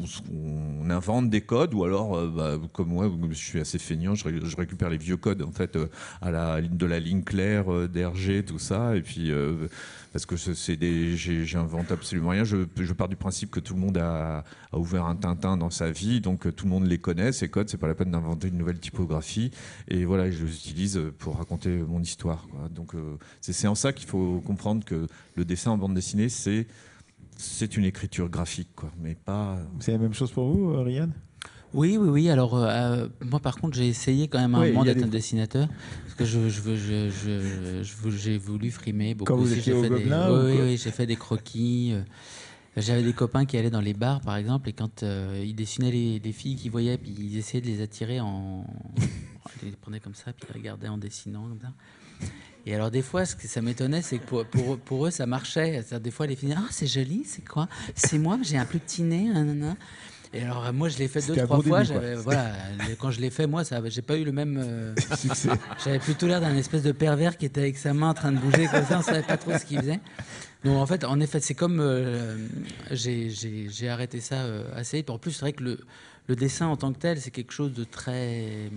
on- on invente des codes ou alors, euh, bah, comme moi, je suis assez feignant, je, ré- je récupère les vieux codes en fait euh, à la de la ligne claire, euh, d'R G, tout ça, et puis. Euh, parce que c'est des, j'ai- j'invente absolument rien. Je, je pars du principe que tout le monde a, a ouvert un Tintin dans sa vie, donc euh, tout le monde les connaît, ces codes. C'est pas la peine d'inventer une nouvelle typographie. Et voilà, je les utilise pour raconter mon histoire, quoi. Donc euh, c'est c'est en ça qu'il faut comprendre que le dessin en bande dessinée, c'est c'est une écriture graphique, quoi, mais pas. C'est la même chose pour vous, euh, Riyad? Oui, oui, oui. Alors, euh, moi, par contre, j'ai essayé quand même un Oui, moment il y a d'être des- un dessinateur. Parce que je, je, veux- je, je, je veux- j'ai voulu frimer beaucoup. Quand vous aussi. étiez J'ai au fait des- Gobelin, oui, ou oui, quoi oui, j'ai fait des croquis. euh, J'avais des copains qui allaient dans les bars, par exemple, et quand euh, ils dessinaient les, les filles qu'ils voyaient, puis ils essayaient de les attirer en. Ils les prenaient comme ça, puis ils regardaient en dessinant, comme ça. Et alors, des fois, ce que ça m'étonnait, c'est que pour, pour, pour eux, ça marchait. C'est-à-dire, des fois, les filles disaient, ah, c'est joli, c'est quoi? C'est moi, j'ai un plus petit nez, nanana. Et alors, moi, je l'ai fait deux, C'était un trois bon fois. début, quoi. J'avais- voilà, les- quand je l'ai fait, moi, ça, j'ai pas eu le même. euh, Succès. J'avais plutôt l'air d'un espèce de pervers qui était avec sa main en train de bouger comme ça, on savait pas trop ce qu'il faisait. Donc en fait, en effet, c'est comme euh, j'ai- j'ai j'ai arrêté ça euh, assez vite. En plus, c'est vrai que le, le dessin en tant que tel, c'est quelque chose de très.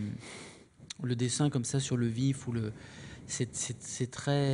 Le dessin comme ça sur le vif ou le. C'est c'est- c'est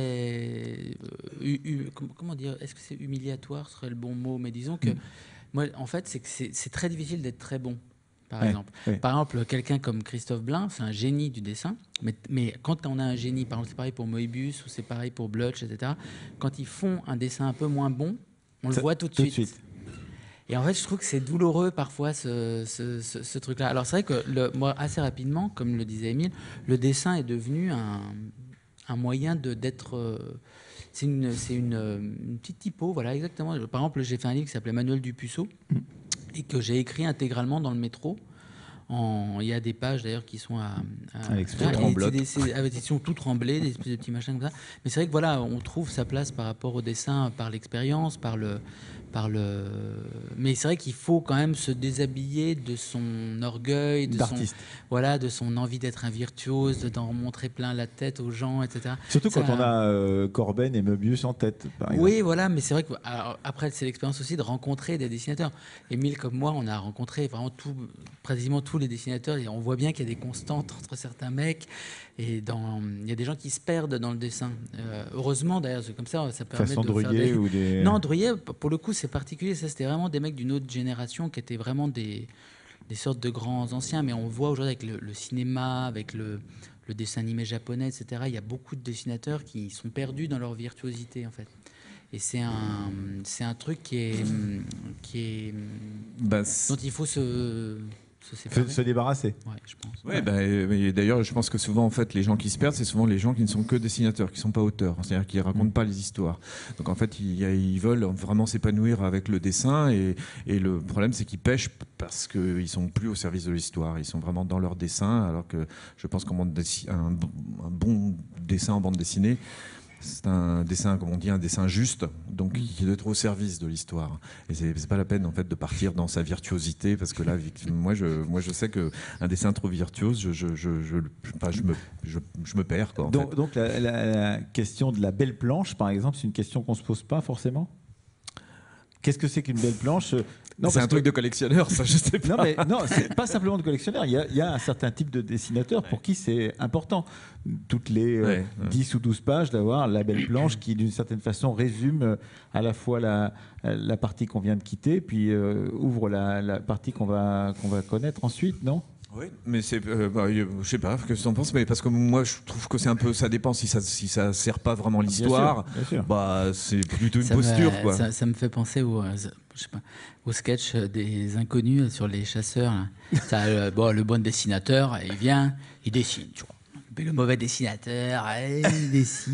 très. euh, hu- hu- comment, comment dire? Est-ce que c'est humiliatoire, ce serait le bon mot? Mais disons que. Moi, en fait, c'est que c'est c'est très difficile d'être très bon, par Ouais, exemple. ouais. Par exemple, quelqu'un comme Christophe Blin, c'est un génie du dessin. Mais, mais quand on a un génie, par exemple, c'est pareil pour Moebius ou c'est pareil pour Blutch, et cetera. Quand ils font un dessin un peu moins bon, on Ça- le voit tout de tout de suite. suite. Et en fait, je trouve que c'est douloureux parfois ce, ce, ce- ce truc-là. Alors c'est vrai que le, moi, assez rapidement, comme le disait Émile, le dessin est devenu un, un moyen de d'être. euh, c'est une, c'est une, euh, une petite typo, voilà, exactement. Par exemple, j'ai fait un livre qui s'appelait Manuel du puceau et que j'ai écrit intégralement dans le métro. En- il y a des pages d'ailleurs qui sont à, à, À l'expert. à- et Tremblote. c'est des- c'est- avec des éditions tout tremblées, des espèces de petits machins comme ça. Mais c'est vrai que voilà, on trouve sa place par rapport au dessin, par l'expérience, par le, par le. Mais c'est vrai qu'il faut quand même se déshabiller de son orgueil, de son, D'artiste. voilà, de son envie d'être un virtuose, de d'en montrer plein la tête aux gens, et cetera. Surtout quand Ça- on a euh, Corben et Möbius en tête, par exemple. Oui, voilà, mais c'est vrai que alors, après, c'est l'expérience aussi de rencontrer des dessinateurs. Émile, comme moi, on a rencontré vraiment tout, pratiquement tous les dessinateurs et on voit bien qu'il y a des constantes entre certains mecs et dans, il y a des gens qui se perdent dans le dessin. Euh, heureusement, d'ailleurs, c'est comme ça, ça permet Façon de faire Druillet des... ou des. Non, Druillet, pour le coup, c'est particulier. Ça, c'était vraiment des mecs d'une autre génération qui étaient vraiment des, des sortes de grands anciens. Mais on voit aujourd'hui avec le, le cinéma, avec le, le dessin animé japonais, et cetera, il y a beaucoup de dessinateurs qui sont perdus dans leur virtuosité, en fait. Et c'est un, c'est un truc qui est, qui est, Bah, dont il faut se, se Se, séparer. se débarrasser. Ouais, je pense. Ouais, bah, et d'ailleurs, je pense que souvent, en fait, les gens qui se perdent, c'est souvent les gens qui ne sont que dessinateurs, qui ne sont pas auteurs, c'est-à-dire qui ne racontent pas les histoires. Donc, en fait, ils, ils veulent vraiment s'épanouir avec le dessin, et, et le problème, c'est qu'ils pêchent parce qu'ils ne sont plus au service de l'histoire. Ils sont vraiment dans leur dessin, alors que je pense qu'un un, un bon dessin en bande dessinée, c'est un dessin, comme on dit, un dessin juste, donc qui doit être au service de l'histoire. Et c'est, c'est pas la peine en fait de partir dans sa virtuosité, parce que là, moi, je, moi, je sais que un dessin trop virtuose, je, je, je, je, enfin, je me, je, je me perds, quoi. En donc, fait. donc la, la, la question de la belle planche, par exemple, c'est une question qu'on se pose pas forcément. Qu'est-ce que c'est qu'une belle planche? Non, c'est un truc que... de collectionneur, ça, je sais pas. Non, mais non, c'est pas simplement de collectionneur. Il y a, il y a un certain type de dessinateur pour ouais. qui c'est important. Toutes les euh, ouais, ouais. dix ou douze pages, d'avoir la belle planche qui, d'une certaine façon, résume à la fois la, la partie qu'on vient de quitter, puis euh, ouvre la, la partie qu'on va, qu'on va connaître ensuite, non ? Oui, mais c'est, euh, bah, je sais pas, qu'est-ce que tu en penses, mais parce que moi je trouve que c'est un peu, ça dépend si ça, si ça sert pas vraiment l'histoire, bien sûr, bien sûr. Bah c'est plutôt une ça posture, me, quoi. Ça, ça me fait penser au, je sais pas, au sketch des inconnus sur les chasseurs. Ça, le, bon, le bon dessinateur, il vient, il dessine, tu vois. Mais le mauvais dessinateur, il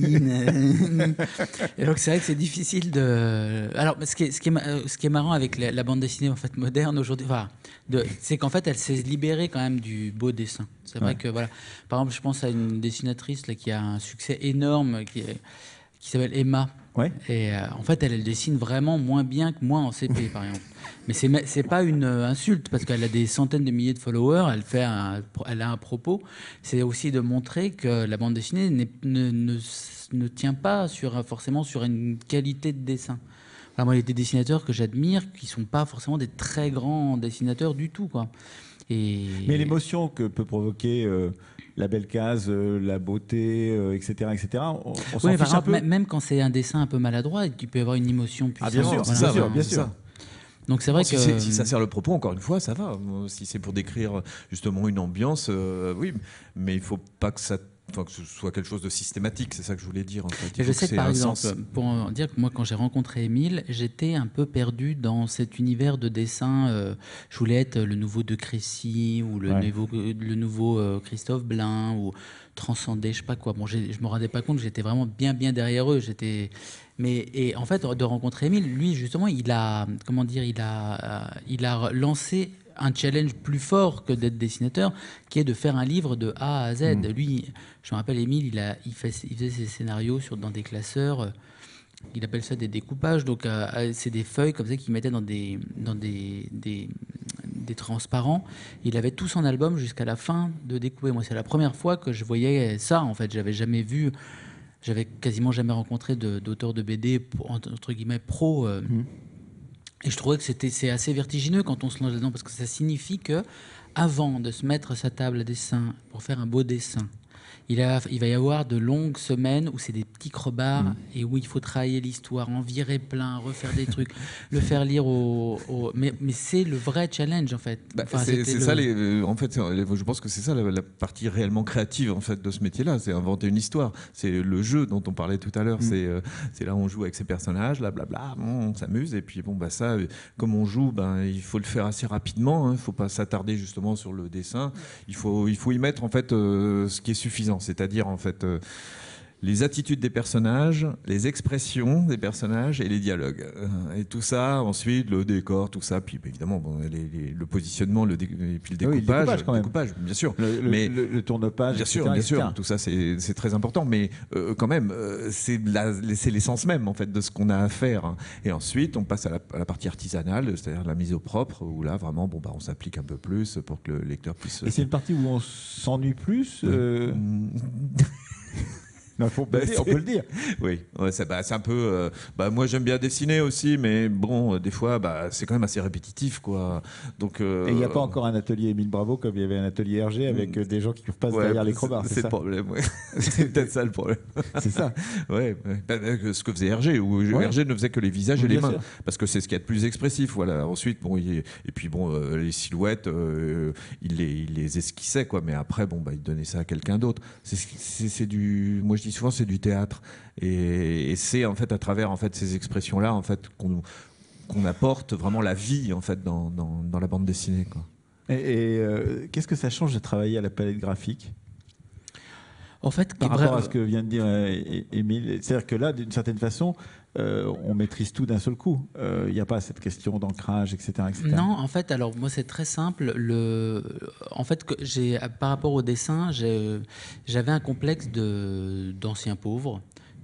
dessine. Et donc c'est vrai que c'est difficile de. Alors, ce qui est, ce qui est, ce qui est marrant avec la, la bande dessinée en fait moderne aujourd'hui, enfin, de, c'est qu'en fait elle s'est libérée quand même du beau dessin. C'est vrai ouais. que voilà. Par exemple, je pense à une dessinatrice là, qui a un succès énorme, qui, est, qui s'appelle Emma. Ouais. Et euh, en fait, elle, elle dessine vraiment moins bien que moi en C P, par exemple. Mais c'est c'est pas une euh, insulte parce qu'elle a des centaines de milliers de followers. Elle fait, un, elle a un propos. C'est aussi de montrer que la bande dessinée ne, ne, ne tient pas sur forcément sur une qualité de dessin. Enfin, moi, il y a des dessinateurs que j'admire qui sont pas forcément des très grands dessinateurs du tout, quoi. Et... Mais l'émotion que peut provoquer euh, la belle case, euh, la beauté, euh, et cetera, et cetera. On, on oui, s'en fiche exemple, un peu. Même quand c'est un dessin un peu maladroit, il peut y avoir une émotion puissante. Ah bien sûr, voilà. c'est ça, bien sûr, bien sûr. Donc c'est vrai bon, que si, si ça sert le propos, encore une fois, ça va. Si c'est pour décrire justement une ambiance, euh, oui, mais il faut pas que ça. Enfin, que ce soit quelque chose de systématique, c'est ça que je voulais dire. En fait. Et je sais que, par exemple, sens... pour en dire que moi, quand j'ai rencontré Émile, j'étais un peu perdu dans cet univers de dessin. Euh, je voulais être le nouveau De Crécy ou le ouais. nouveau, le nouveau euh, Christophe Blain ou transcender, je sais pas quoi. Bon, je me rendais pas compte, j'étais vraiment bien, bien derrière eux. J'étais, mais et en fait, de rencontrer Émile, lui justement, il a, comment dire, il a, euh, il a lancé un challenge plus fort que d'être dessinateur, qui est de faire un livre de A à Z. Mmh. Lui, je me rappelle, Émile, il, a, il, fait, il faisait ses scénarios sur, dans des classeurs. Il appelle ça des découpages. Donc, euh, c'est des feuilles comme ça qu'il mettait dans des, dans des, des, des transparents. Il avait tout son album jusqu'à la fin de découper. Moi, c'est la première fois que je voyais ça. En fait, j'avais jamais vu, j'avais quasiment jamais rencontré de, d'auteur de B D entre guillemets pro. Euh, mmh. Et je trouvais que c'était, c'est assez vertigineux quand on se lance là-dedans, parce que ça signifie que avant de se mettre à sa table à dessin pour faire un beau dessin, il, a, il va y avoir de longues semaines où c'est des petits crevards mmh. et où il faut travailler l'histoire, en virer plein, refaire des trucs, le faire lire au... au mais, mais c'est le vrai challenge, en fait. Bah, enfin, c'est c'est le... ça, les, en fait, je pense que c'est ça la, la partie réellement créative en fait, de ce métier-là, c'est inventer une histoire. C'est le jeu dont on parlait tout à l'heure, mmh. c'est, euh, c'est là où on joue avec ces personnages, là, blabla, on s'amuse, et puis bon, bah, ça, comme on joue, ben, il faut le faire assez rapidement, il hein, ne faut pas s'attarder justement sur le dessin, il faut, il faut y mettre en fait, euh, ce qui est suffisant. C'est-à-dire en fait euh, les attitudes des personnages, les expressions des personnages et les dialogues. Et tout ça, ensuite, le décor, tout ça, puis évidemment bon, les, les, le positionnement, le dé, et puis le découpage, oui, le découpage, quand même. découpage bien sûr. Le, le, mais, le, le tournopage, bien sûr, bien sûr, tout ça c'est, c'est très important, mais euh, quand même, euh, c'est, la, c'est l'essence même en fait, de ce qu'on a à faire. Et ensuite, on passe à la, à la partie artisanale, c'est-à-dire la mise au propre, où là, vraiment, bon, bah, on s'applique un peu plus pour que le lecteur puisse... Et c'est une partie où on s'ennuie plus euh... Non, faut bah, dire, on peut le dire. Oui, ouais, c'est, bah, c'est un peu. Euh, bah, moi, j'aime bien dessiner aussi, mais bon, euh, des fois, bah, c'est quand même assez répétitif, quoi. Donc. Euh, Et il n'y a pas encore un atelier Émile Bravo comme il y avait un atelier R G avec euh, des gens qui passent ouais, derrière les crobards. C'est, c'est, c'est ça le problème. Ouais. C'est peut-être ça le problème. C'est ça. Ouais. ouais. Bah, ce que faisait R G, où ouais. R G ne faisait que les visages oui, et les mains, sûr. Parce que c'est ce qu'il y a de plus expressif. Voilà. Ensuite, bon, il, et puis bon, euh, les silhouettes, euh, il les, il les esquissait, quoi. Mais après, bon, bah, il donnait ça à quelqu'un d'autre. C'est, c'est, c'est du. Moi, je dis souvent, c'est du théâtre. Et, et c'est en fait à travers en fait ces expressions-là en fait qu'on, qu'on apporte vraiment la vie en fait dans, dans, dans la bande dessinée, quoi. Et, et euh, qu'est-ce que ça change de travailler à la palette graphique en fait par rapport à ce que vient de dire euh, Émile? C'est-à-dire que là, d'une certaine façon, euh, on maîtrise tout d'un seul coup. Il euh, n'y a pas cette question d'ancrage, et cetera, et cetera. Non, en fait, alors moi c'est très simple. Le, en fait, que j'ai par rapport au dessin, j'ai, j'avais un complexe de d'ancien pauvre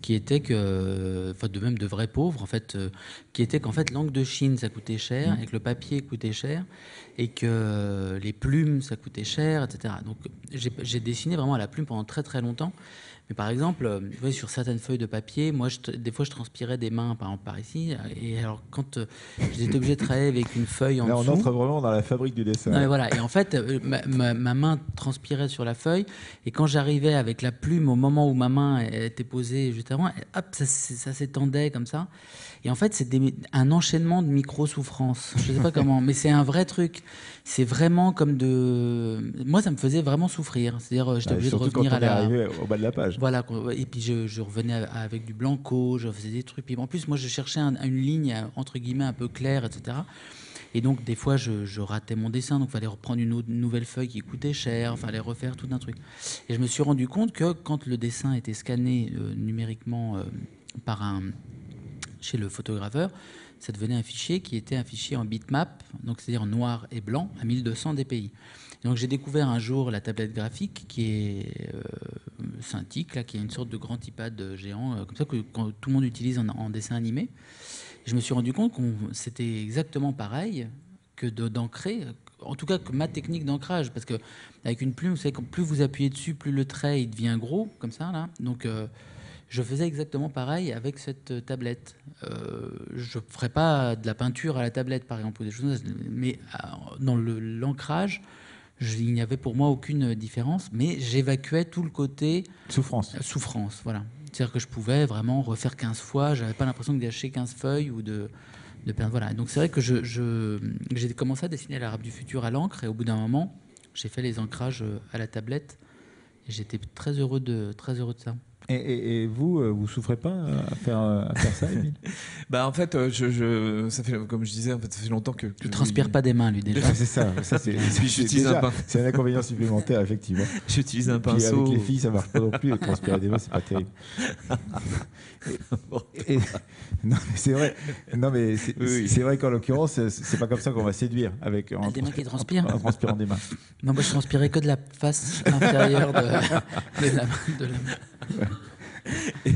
qui était que, enfin de même de vrais pauvres en fait, euh, qui était qu'en fait l'encre de Chine ça coûtait cher, et que le papier coûtait cher, et que les plumes ça coûtait cher, et cetera. Donc j'ai, j'ai dessiné vraiment à la plume pendant très très longtemps. Mais par exemple, euh, vous voyez, sur certaines feuilles de papier, moi, je, des fois, je transpirais des mains, par exemple, par ici. Et alors, quand euh, j'étais obligé de travailler avec une feuille en Là, dessous... on entre vraiment dans la fabrique du dessin. Non, mais voilà. Et en fait, euh, ma, ma, ma main transpirait sur la feuille. Et quand j'arrivais avec la plume, au moment où ma main était posée juste avant, hop, ça, ça s'étendait comme ça. Et en fait, c'est des, un enchaînement de micro-souffrances. Je ne sais pas comment, mais c'est un vrai truc. C'est vraiment comme de... Moi, ça me faisait vraiment souffrir. C'est-à-dire, j'étais Ouais, obligé de surtout revenir quand on à la... est arrivé au bas de la page. Voilà. Et puis, je, je revenais avec du blanco, je faisais des trucs. Puis en plus, moi, je cherchais un, une ligne, entre guillemets, un peu claire, et cetera. Et donc, des fois, je, je ratais mon dessin. Donc, il fallait reprendre une, autre, une nouvelle feuille qui coûtait cher. Il fallait refaire tout un truc. Et je me suis rendu compte que quand le dessin était scanné euh, numériquement euh, par un... chez le photograveur, ça devenait un fichier qui était un fichier en bitmap, donc c'est-à-dire noir et blanc, à mille deux cents dpi. Et donc j'ai découvert un jour la tablette graphique qui est euh, Cintiq, là, qui est une sorte de grand iPad géant, euh, comme ça que quand tout le monde utilise en, en dessin animé. Et je me suis rendu compte que c'était exactement pareil que de, d'ancrer, en tout cas que ma technique d'ancrage, parce que avec une plume, vous savez, plus vous appuyez dessus, plus le trait il devient gros, comme ça là. Donc euh, je faisais exactement pareil avec cette tablette. Euh, je ne ferais pas de la peinture à la tablette, par exemple, ou des choses, mais dans le, l'ancrage, je, il n'y avait pour moi aucune différence, mais j'évacuais tout le côté... Souffrance. Euh, souffrance, voilà. C'est-à-dire que je pouvais vraiment refaire quinze fois, je n'avais pas l'impression de gâcher quinze feuilles ou de... de perdre, voilà. Donc c'est vrai que je, je, j'ai commencé à dessiner l'Arabe du futur à l'encre, et au bout d'un moment, j'ai fait les ancrages à la tablette, et j'étais très heureux de, très heureux de ça. Et, et, et vous, vous souffrez pas à faire, à faire ça, Émile? Bah en fait, je, je, ça fait, comme je disais, en fait, ça fait longtemps que. que il transpire pas des mains, lui déjà. C'est ça. ça c'est, c'est, j'utilise déjà, un pain. C'est un inconvénient supplémentaire, effectivement. J'utilise un Puis pinceau. avec les filles, ça marche pas non plus. Transpirer des mains, c'est pas terrible. Et, et, non, mais c'est vrai. Non, mais c'est, oui, oui. c'est vrai qu'en l'occurrence, c'est, c'est pas comme ça qu'on va séduire avec en, des mains qui transpirent. En, en transpirant des mains. Non, moi je transpirais que de la face inférieure de, de la main. De la main. Et,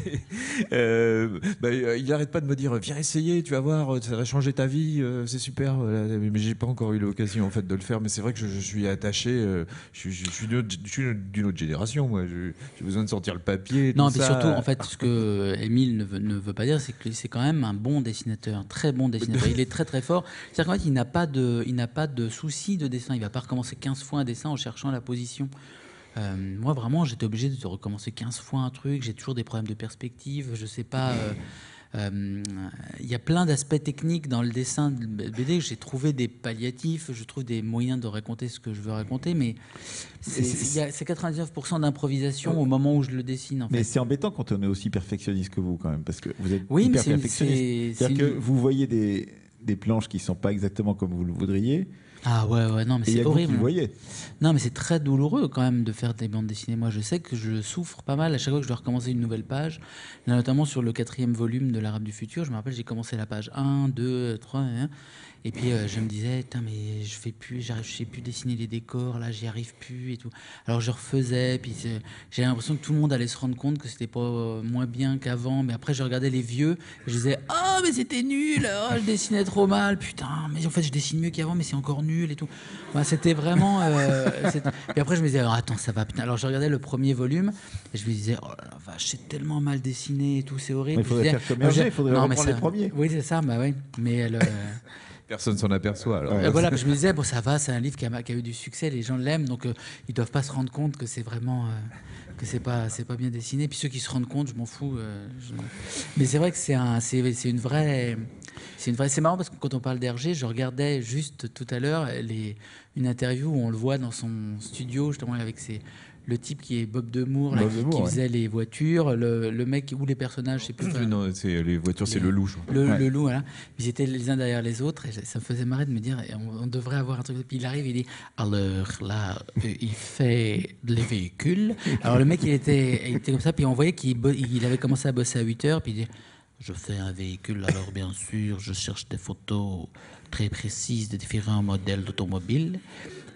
euh, bah, il n'arrête pas de me dire viens essayer, tu vas voir, ça va changer ta vie, euh, c'est super. Mais j'ai pas encore eu l'occasion en fait de le faire. Mais c'est vrai que je, je suis attaché. Euh, je, je, je, suis d'une autre, je suis d'une autre génération. Moi, je, j'ai besoin de sortir le papier. Non, tout mais ça. surtout en fait, ce que Émile ne veut, ne veut pas dire, c'est que c'est quand même un bon dessinateur, un très bon dessinateur. Il est très très fort. C'est-à-dire qu'en fait, il n'a pas de, il n'a pas de souci de dessin. Il va pas recommencer quinze fois un dessin en cherchant la position. Euh, moi, vraiment, j'étais obligé de recommencer quinze fois un truc. J'ai toujours des problèmes de perspective. Je sais pas. Il euh, euh, y a plein d'aspects techniques dans le dessin de B D. J'ai trouvé des palliatifs. Je trouve des moyens de raconter ce que je veux raconter. Mais c'est, c'est, c'est quatre-vingt-dix-neuf pour cent d'improvisation au moment où je le dessine. En fait. Mais c'est embêtant quand on est aussi perfectionniste que vous, quand même. Parce que vous êtes oui, hyper mais c'est perfectionniste. Une, c'est, C'est-à-dire c'est que une... vous voyez des, des planches qui ne sont pas exactement comme vous le voudriez. Ah ouais, ouais, non, mais c'est horrible. Vous voyez. Non, mais c'est très douloureux quand même de faire des bandes dessinées. Moi, je sais que je souffre pas mal à chaque fois que je dois recommencer une nouvelle page. Là, notamment sur le quatrième volume de l'Arabe du futur, je me rappelle, j'ai commencé la page un, deux, trois, et puis euh, je me disais, mais je fais plus, j'arrive, je sais plus dessiner les décors, là, j'y arrive plus et tout. Alors je refaisais, puis j'ai l'impression que tout le monde allait se rendre compte que c'était pas euh, moins bien qu'avant. Mais après, je regardais les vieux, et je disais, oh, mais c'était nul, oh, je dessinais trop mal, putain, mais en fait, je dessine mieux qu'avant, mais c'est encore nul et tout. Enfin, c'était vraiment. Euh, c'était... Puis après, je me disais, oh, attends, ça va, putain. Alors je regardais le premier volume, et je me disais, oh la vache, c'est tellement mal dessiné et tout, c'est horrible. Mais il faudrait disais, faire comme Hergé, il faudrait reprendre ça... les premiers. Oui, c'est ça, bah oui. Mais elle. Euh... Personne s'en aperçoit. Alors. Ouais, voilà, je me disais, bon, ça va, c'est un livre qui a, qui a eu du succès, les gens l'aiment, donc euh, ils doivent pas se rendre compte que c'est vraiment. Euh, que c'est pas, c'est pas bien dessiné. Puis ceux qui se rendent compte, je m'en fous. Euh, je... Mais c'est vrai que c'est, un, c'est, c'est une vraie. C'est, une vraie... c'est marrant parce que quand on parle d'Hergé, je regardais juste tout à l'heure les... une interview où on le voit dans son studio, justement, avec ses. Le type qui est Bob Demour, là, Bob qui, Demour, qui ouais. faisait les voitures, le, le mec ou les personnages, je sais plus. Enfin, non, c'est, les voitures, c'est les, le loup. Je crois. Le, ouais. le loup, voilà. Ils étaient les uns derrière les autres, et ça me faisait marrer de me dire, on, on devrait avoir un truc. Puis il arrive, il dit, alors là, il fait les véhicules. Alors le mec, il était, il était comme ça, puis on voyait qu'il il avait commencé à bosser à huit heures, puis il dit, je fais un véhicule, alors bien sûr, je cherche des photos très précises de différents modèles d'automobiles.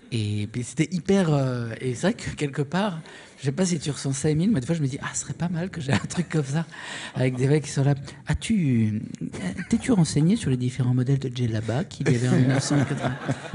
Et puis c'était hyper. Euh, et c'est vrai que quelque part, je sais pas si tu ressens ça, Émile, mais des fois je me dis, ah, ce serait pas mal que j'ai un truc comme ça, avec des mecs qui sont là. As-tu. T'es-tu renseigné sur les différents modèles de djellaba qu'il y avait en mille neuf cent quatre-vingts?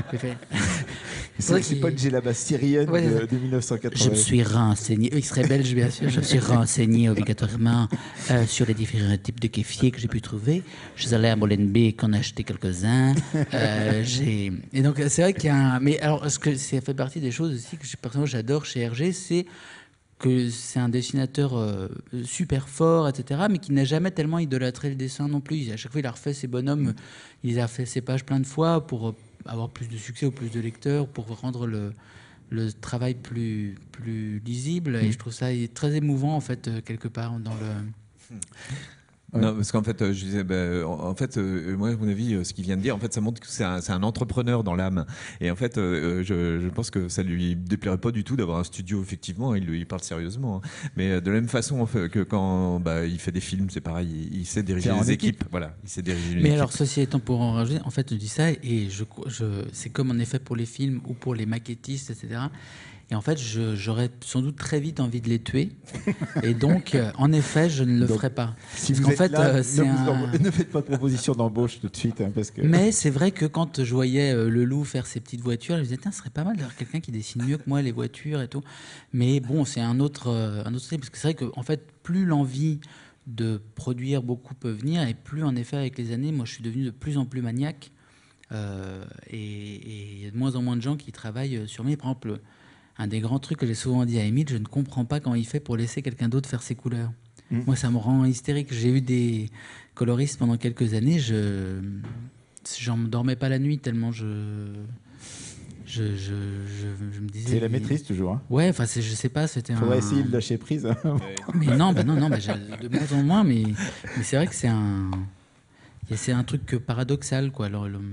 C'est, c'est pas une djellaba syrienne ouais, de, de mille neuf cent quatre-vingts. Je me suis renseigné, il serait belge bien sûr, je me suis renseigné obligatoirement euh, sur les différents types de kéfiers que j'ai pu trouver. Je suis allé à Molenbeek, en a acheté quelques-uns. Euh, j'ai... Et donc c'est vrai qu'il y a un... Mais alors, ce que ça fait partie des choses aussi que personnellement j'adore chez Hergé, c'est que c'est un dessinateur euh, super fort, et cetera, mais qui n'a jamais tellement idolâtré le dessin non plus. À chaque fois, il a refait ses bonhommes, il a fait ses pages plein de fois pour avoir plus de succès ou plus de lecteurs, pour rendre le, le travail plus, plus lisible. Et je trouve ça très émouvant, en fait, quelque part, dans le... Ouais. Non, parce qu'en fait, euh, je disais, bah, en, en fait, euh, moi, à mon avis, euh, ce qu'il vient de dire, en fait, ça montre que c'est un, c'est un entrepreneur dans l'âme. Et en fait, euh, je, je pense que ça lui déplairait pas du tout d'avoir un studio, effectivement. Il, il parle sérieusement. Hein. Mais euh, de la même façon en fait, que quand bah, il fait des films, c'est pareil. Il, il sait diriger les équipes. équipes. Voilà, il sait diriger. Mais alors, ceci étant, pour en rajouter, en fait, je dis ça et je, je, c'est comme en effet pour les films ou pour les maquettistes, et cetera. Et en fait, je, j'aurais sans doute très vite envie de les tuer. Et donc, euh, en effet, je ne le donc, ferai pas. Si parce vous êtes fait, là, euh, c'est ne, un... ne faites pas de proposition d'embauche tout de suite. Hein, parce que... Mais c'est vrai que quand je voyais euh, le loup faire ses petites voitures, je me disais, tiens, ce serait pas mal d'avoir quelqu'un qui dessine mieux que moi les voitures et tout. Mais bon, c'est un autre, euh, un autre truc. Parce que c'est vrai qu'en fait, plus l'envie de produire beaucoup peut venir, et plus, en effet, avec les années, moi, je suis devenu de plus en plus maniaque. Euh, et il y a de moins en moins de gens qui travaillent sur moi. Par exemple, un des grands trucs que j'ai souvent dit à Émile, je ne comprends pas comment il fait pour laisser quelqu'un d'autre faire ses couleurs. Mmh. Moi, ça me rend hystérique. J'ai eu des coloristes pendant quelques années. Je j'en dormais pas la nuit tellement je je, je, je, je me disais. C'est la maîtrise toujours. Hein. Ouais, enfin, je sais pas, c'était. Il faudrait un... essayer de lâcher prise. Mais non, bah non, non, bah, de moins en moins. Mais, mais c'est vrai que c'est un, c'est un truc paradoxal, quoi. Alors, le...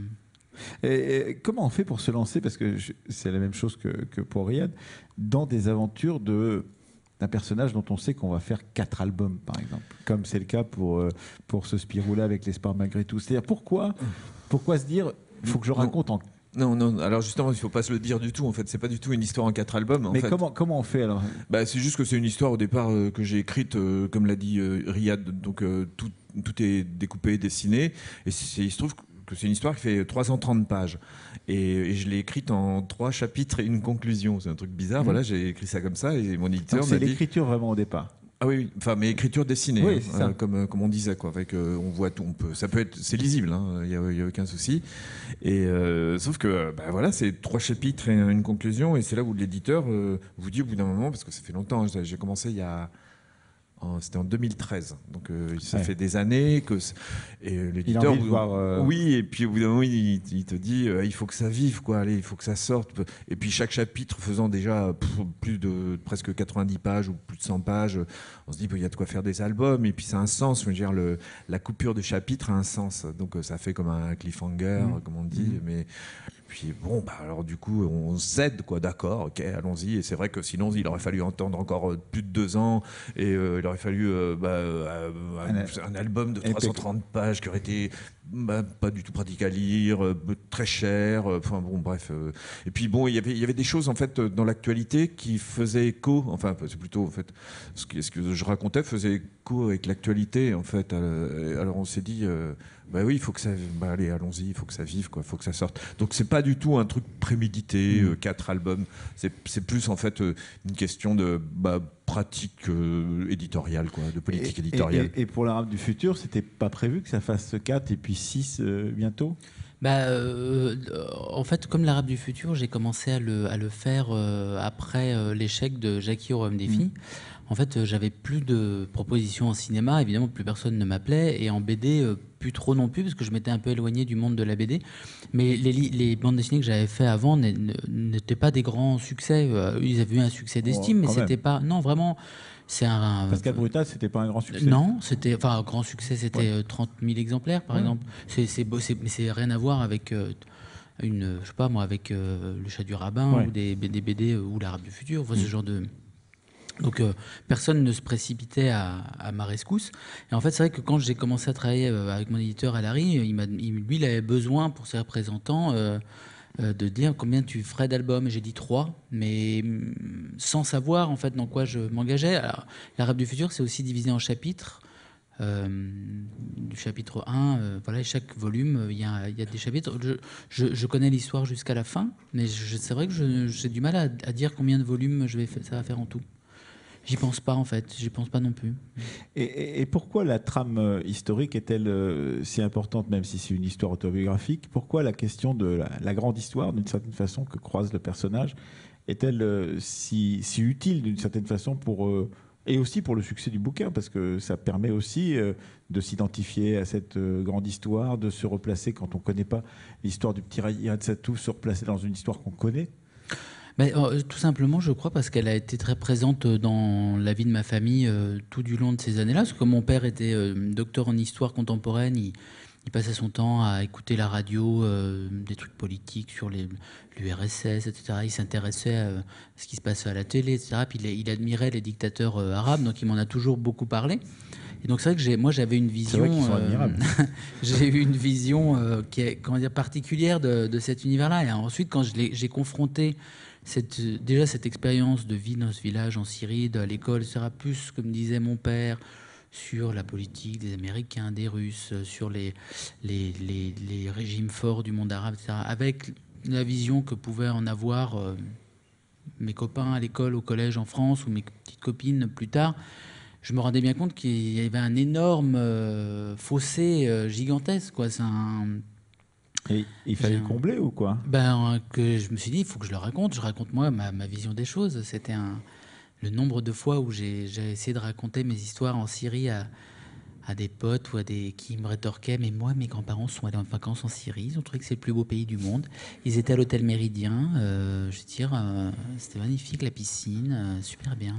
Et, et comment on fait pour se lancer, parce que je, c'est la même chose que, que pour Riyad, dans des aventures de, d'un personnage dont on sait qu'on va faire quatre albums, par exemple, comme c'est le cas pour, pour ce Spirou-là avec l'Espoir malgré tout. C'est-à-dire, pourquoi, pourquoi se dire, il faut que je raconte en... Non, non, alors justement, il ne faut pas se le dire du tout. En fait, c'est pas du tout une histoire en quatre albums. En Mais fait. comment, comment on fait alors? Bah, c'est juste que c'est une histoire au départ euh, que j'ai écrite, euh, comme l'a dit euh, Riyad, donc euh, tout, tout est découpé, dessiné, et c'est, il se trouve que c'est une histoire qui fait trois cent trente pages. Et, et je l'ai écrite en trois chapitres et une conclusion. C'est un truc bizarre. Mmh. Voilà, j'ai écrit ça comme ça et mon éditeur donc m'a c'est dit... l'écriture vraiment au départ. Ah oui, enfin, mais écriture dessinée, oui, hein, euh, comme, comme on disait, quoi. Avec, euh, on voit tout, on peut, ça peut être, c'est lisible, il hein, n'y a, a aucun souci. Et euh, sauf que, bah, voilà, c'est trois chapitres et une conclusion, et c'est là où l'éditeur euh, vous dit au bout d'un moment, parce que ça fait longtemps, hein, j'ai commencé il y a. C'était en deux mille treize, donc euh, ça ouais. fait des années que et l'éditeur. Il a envie de voir, euh... Oui, et puis au bout d'un moment, il, il te dit, euh, il faut que ça vive, quoi. Allez, il faut que ça sorte. Et puis chaque chapitre faisant déjà plus de presque quatre-vingt-dix pages ou plus de cent pages, on se dit, il y a de quoi faire des albums. Et puis ça a un sens. Je veux dire, le, la coupure de chapitre a un sens. Donc ça fait comme un cliffhanger, mmh. comme on dit. Mmh. Mais puis bon, bah alors du coup, on cède, quoi. D'accord, ok, allons-y. Et c'est vrai que sinon, il aurait fallu entendre encore plus de deux ans. Et euh, il aurait fallu euh, bah, euh, un, un album de trois cent trente pages qui aurait été bah, pas du tout pratique à lire, euh, très cher. Enfin euh, bon, bref. Euh. Et puis bon, il y avait, il y avait des choses en fait dans l'actualité qui faisaient écho. Enfin, c'est plutôt en fait ce que, ce que je racontais faisait écho avec l'actualité en fait. Alors on s'est dit. Euh, Bah oui, il faut que ça. Bah allez, allons-y, il faut que ça vive, quoi. Il faut que ça sorte. Donc c'est pas du tout un truc prémédité, mmh. euh, quatre albums. C'est, c'est plus en fait euh, une question de bah, pratique euh, éditoriale, quoi, de politique et, éditoriale. Et, et, et pour l'Arabe du futur, c'était pas prévu que ça fasse quatre et puis six euh, bientôt? Bah, euh, en fait, comme l'Arabe du futur, j'ai commencé à le, à le faire euh, après euh, l'échec de Jackie au Royaume des filles. Mmh. En fait, euh, j'avais plus de propositions en cinéma, évidemment, plus personne ne m'appelait, et en B D, euh, plus trop non plus, parce que je m'étais un peu éloigné du monde de la B D. Mais les, les bandes dessinées que j'avais fait avant n'étaient pas des grands succès. Ils avaient eu un succès d'estime, oh, mais c'était pas... Non, vraiment... C'est un, Pascal Brutal, c'était pas un grand succès. Non, c'était, enfin, un grand succès, c'était ouais. trente mille exemplaires, par ouais. exemple. C'est, c'est, c'est, mais c'est rien à voir avec euh, une, je sais pas moi, avec euh, le Chat du Rabbin ouais. ou des, des B D euh, ou l'Arabe du futur, enfin, mmh. ce genre de. Donc euh, personne ne se précipitait à, à ma rescousse. Et en fait, c'est vrai que quand j'ai commencé à travailler avec mon éditeur à Larry, il m'a, il, lui, il avait besoin pour ses représentants. Euh, euh, de dire combien tu ferais d'albums. Et j'ai dit trois, mais mm, sans savoir en fait dans quoi je m'engageais. Alors, l'Arabe du futur, c'est aussi divisé en chapitres. Euh, du chapitre un, euh, voilà, chaque volume, il y, y a des chapitres. Je, je, je connais l'histoire jusqu'à la fin, mais je, c'est vrai que je, j'ai du mal à, à dire combien de volumes je vais faire, ça va faire en tout. J'y pense pas en fait, j'y pense pas non plus. Et, et, et pourquoi la trame historique est-elle euh, si importante, même si c'est une histoire autobiographique? Pourquoi la question de la, la grande histoire, d'une certaine façon, que croise le personnage, est-elle euh, si, si utile d'une certaine façon pour... Euh, et aussi pour le succès du bouquin, parce que ça permet aussi euh, de s'identifier à cette euh, grande histoire, de se replacer quand on ne connaît pas l'histoire du petit Riyad Sattouf, se replacer dans une histoire qu'on connaît. Mais, euh, tout simplement, je crois, parce qu'elle a été très présente dans la vie de ma famille euh, tout du long de ces années-là. Parce que mon père était euh, docteur en histoire contemporaine, il, il passait son temps à écouter la radio, euh, des trucs politiques sur les, l'U R S S, et cetera. Il s'intéressait à ce qui se passait à la télé, et cetera. Puis il, il admirait les dictateurs euh, arabes, donc il m'en a toujours beaucoup parlé. Et donc c'est vrai que j'ai, moi j'avais une vision, euh, j'ai eu une vision euh, qui est, comment dire, particulière de, de cet univers-là. Et ensuite, quand je l'ai, j'ai confronté cette, déjà cette expérience de vie dans ce village en Syrie, de l'école, et cetera, plus, comme disait mon père, sur la politique des Américains, des Russes, sur les, les, les, les régimes forts du monde arabe, et cetera, avec la vision que pouvaient en avoir euh, mes copains à l'école, au collège en France, ou mes petites copines plus tard, je me rendais bien compte qu'il y avait un énorme euh, fossé euh, gigantesque, quoi. C'est un... Et il fallait le combler ou quoi? Ben, que je me suis dit, il faut que je le raconte. Je raconte moi ma, ma vision des choses. C'était un... le nombre de fois où j'ai, j'ai essayé de raconter mes histoires en Syrie à, à des potes ou à des qui me rétorquaient, mais moi, mes grands-parents sont allés en vacances en Syrie, ils ont trouvé que c'est le plus beau pays du monde. Ils étaient à l'hôtel Méridien, euh, je veux dire, euh, c'était magnifique, la piscine, euh, super bien.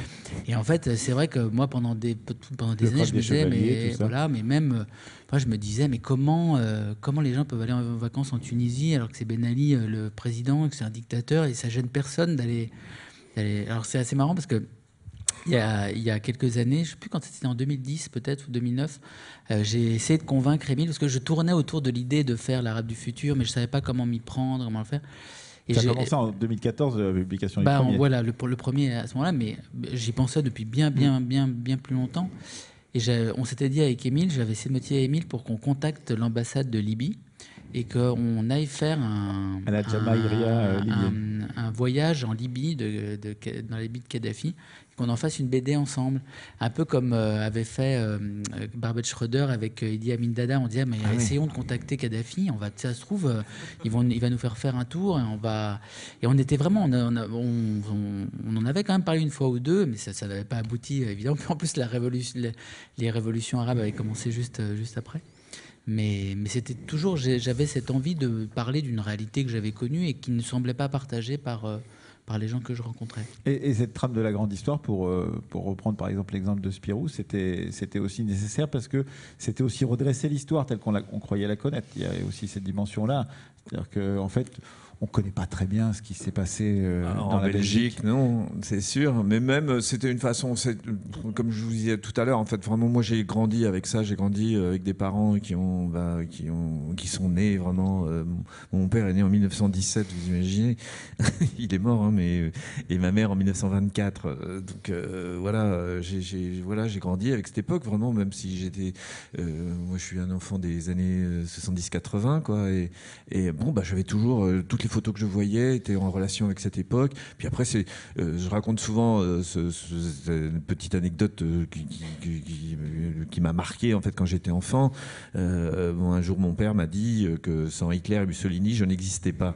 Et en fait, c'est vrai que moi, pendant des, pendant des années, je me disais, mais voilà, mais même, euh, moi, je me disais, mais comment, euh, comment les gens peuvent aller en vacances en Tunisie alors que c'est Ben Ali, euh, le président, que c'est un dictateur, et ça gêne personne d'aller, d'aller... Alors c'est assez marrant parce que Il y, a, il y a quelques années, je ne sais plus quand c'était, en deux mille dix peut-être ou deux mille neuf, euh, j'ai essayé de convaincre Émile parce que je tournais autour de l'idée de faire l'Arabe du futur, mais je ne savais pas comment m'y prendre, comment le faire. Et ça a commencé en deux mille quatorze, la publication bah, du premier. Voilà, le, le premier à ce moment-là, mais j'y pensais depuis bien, bien, bien, bien plus longtemps. Et on s'était dit avec Émile, j'avais essayé de motiver Émile pour qu'on contacte l'ambassade de Libye et qu'on aille faire un, à la un, un, un voyage en Libye, de, de, de, dans la Libye de Kadhafi, qu'on en fasse une B D ensemble, un peu comme euh, avait fait euh, Barbet Schroeder avec euh, Idi Amin Dada. On disait mais ah essayons oui. de contacter Kadhafi, on va, ça se trouve, euh, ils vont, il va nous faire faire un tour et on va. Et on était vraiment, on, on, on, on en avait quand même parlé une fois ou deux, mais ça, ça n'avait pas abouti évidemment. En plus, la révolution, les, les révolutions arabes avaient commencé juste, juste après. Mais, mais c'était toujours, j'avais cette envie de parler d'une réalité que j'avais connue et qui ne semblait pas partagée par, euh, par les gens que je rencontrais. Et, et cette trame de la grande histoire, pour, euh, pour reprendre par exemple l'exemple de Spirou, c'était, c'était aussi nécessaire parce que c'était aussi redresser l'histoire telle qu'on la, on croyait la connaître. Il y a aussi cette dimension-là. C'est-à-dire qu'en en fait, on ne connaît pas très bien ce qui s'est passé euh, Alors, dans en la Belgique. Belgique. Non, c'est sûr. Mais même, c'était une façon, c'est, comme je vous disais tout à l'heure, en fait, vraiment, moi, j'ai grandi avec ça. J'ai grandi avec des parents qui, ont, bah, qui, ont, qui sont nés vraiment. Euh, mon père est né en mille neuf cent dix-sept, vous imaginez. Il est mort, hein, mais et ma mère en mille neuf cent vingt-quatre. Euh, donc euh, voilà, j'ai, j'ai, voilà, j'ai grandi avec cette époque, vraiment, même si j'étais. Euh, moi, je suis un enfant des années soixante-dix quatre-vingts, quoi. Et, et bon, bah, j'avais toujours euh, toutes les photos que je voyais étaient en relation avec cette époque. Puis après, c'est, euh, je raconte souvent euh, ce, ce, cette petite anecdote euh, qui, qui, qui, qui, qui m'a marqué en fait quand j'étais enfant. Euh, bon, un jour, mon père m'a dit que sans Hitler et Mussolini, je n'existais pas.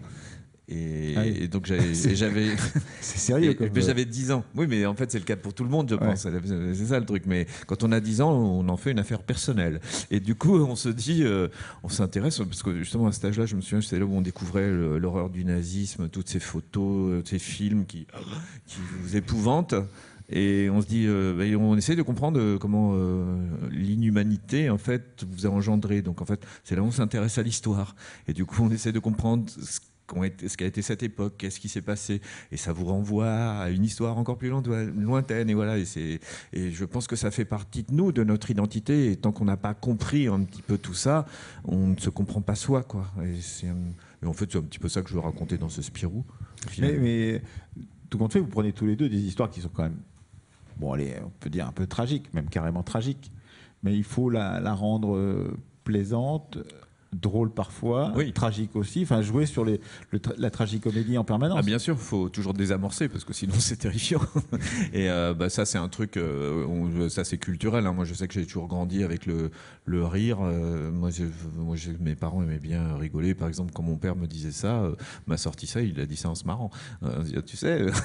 Et, ah oui. et donc j'avais, et j'avais c'est sérieux et, mais j'avais dix ans. Oui, mais en fait c'est le cas pour tout le monde, je ouais. pense. C'est ça le truc. Mais quand on a dix ans, on en fait une affaire personnelle. Et du coup, on se dit, euh, on s'intéresse parce que justement à cet âge-là, je me souviens, c'est là où on découvrait le, l'horreur du nazisme, toutes ces photos, ces films qui, qui vous épouvantent. Et on se dit, euh, on essaie de comprendre comment euh, l'inhumanité en fait vous a engendré. Donc en fait, c'est là où on s'intéresse à l'histoire. Et du coup, on essaie de comprendre ce ce qu'a été cette époque, qu'est-ce qui s'est passé, et ça vous renvoie à une histoire encore plus lointaine, et voilà, et, c'est, et je pense que ça fait partie de nous, de notre identité, et tant qu'on n'a pas compris un petit peu tout ça, on ne se comprend pas soi, quoi. Et, c'est, et en fait, c'est un petit peu ça que je veux raconter dans ce Spirou. Mais, mais tout compte fait, vous prenez tous les deux des histoires qui sont quand même, bon, allez, on peut dire un peu tragiques, même carrément tragiques, mais il faut la, la rendre euh, plaisante, drôle parfois, oui. tragique aussi, enfin jouer sur les, le tra- la tragicomédie en permanence. Ah bien sûr, il faut toujours désamorcer parce que sinon c'est terrifiant. Et euh, bah, ça c'est un truc, euh, on, ça c'est culturel. Hein. Moi je sais que j'ai toujours grandi avec le, le rire. Euh, moi, j'ai, moi j'ai, mes parents aimaient bien rigoler. Par exemple, quand mon père me disait ça, euh, m'a sorti ça, il a dit ça en se marrant. Euh, tu sais, euh,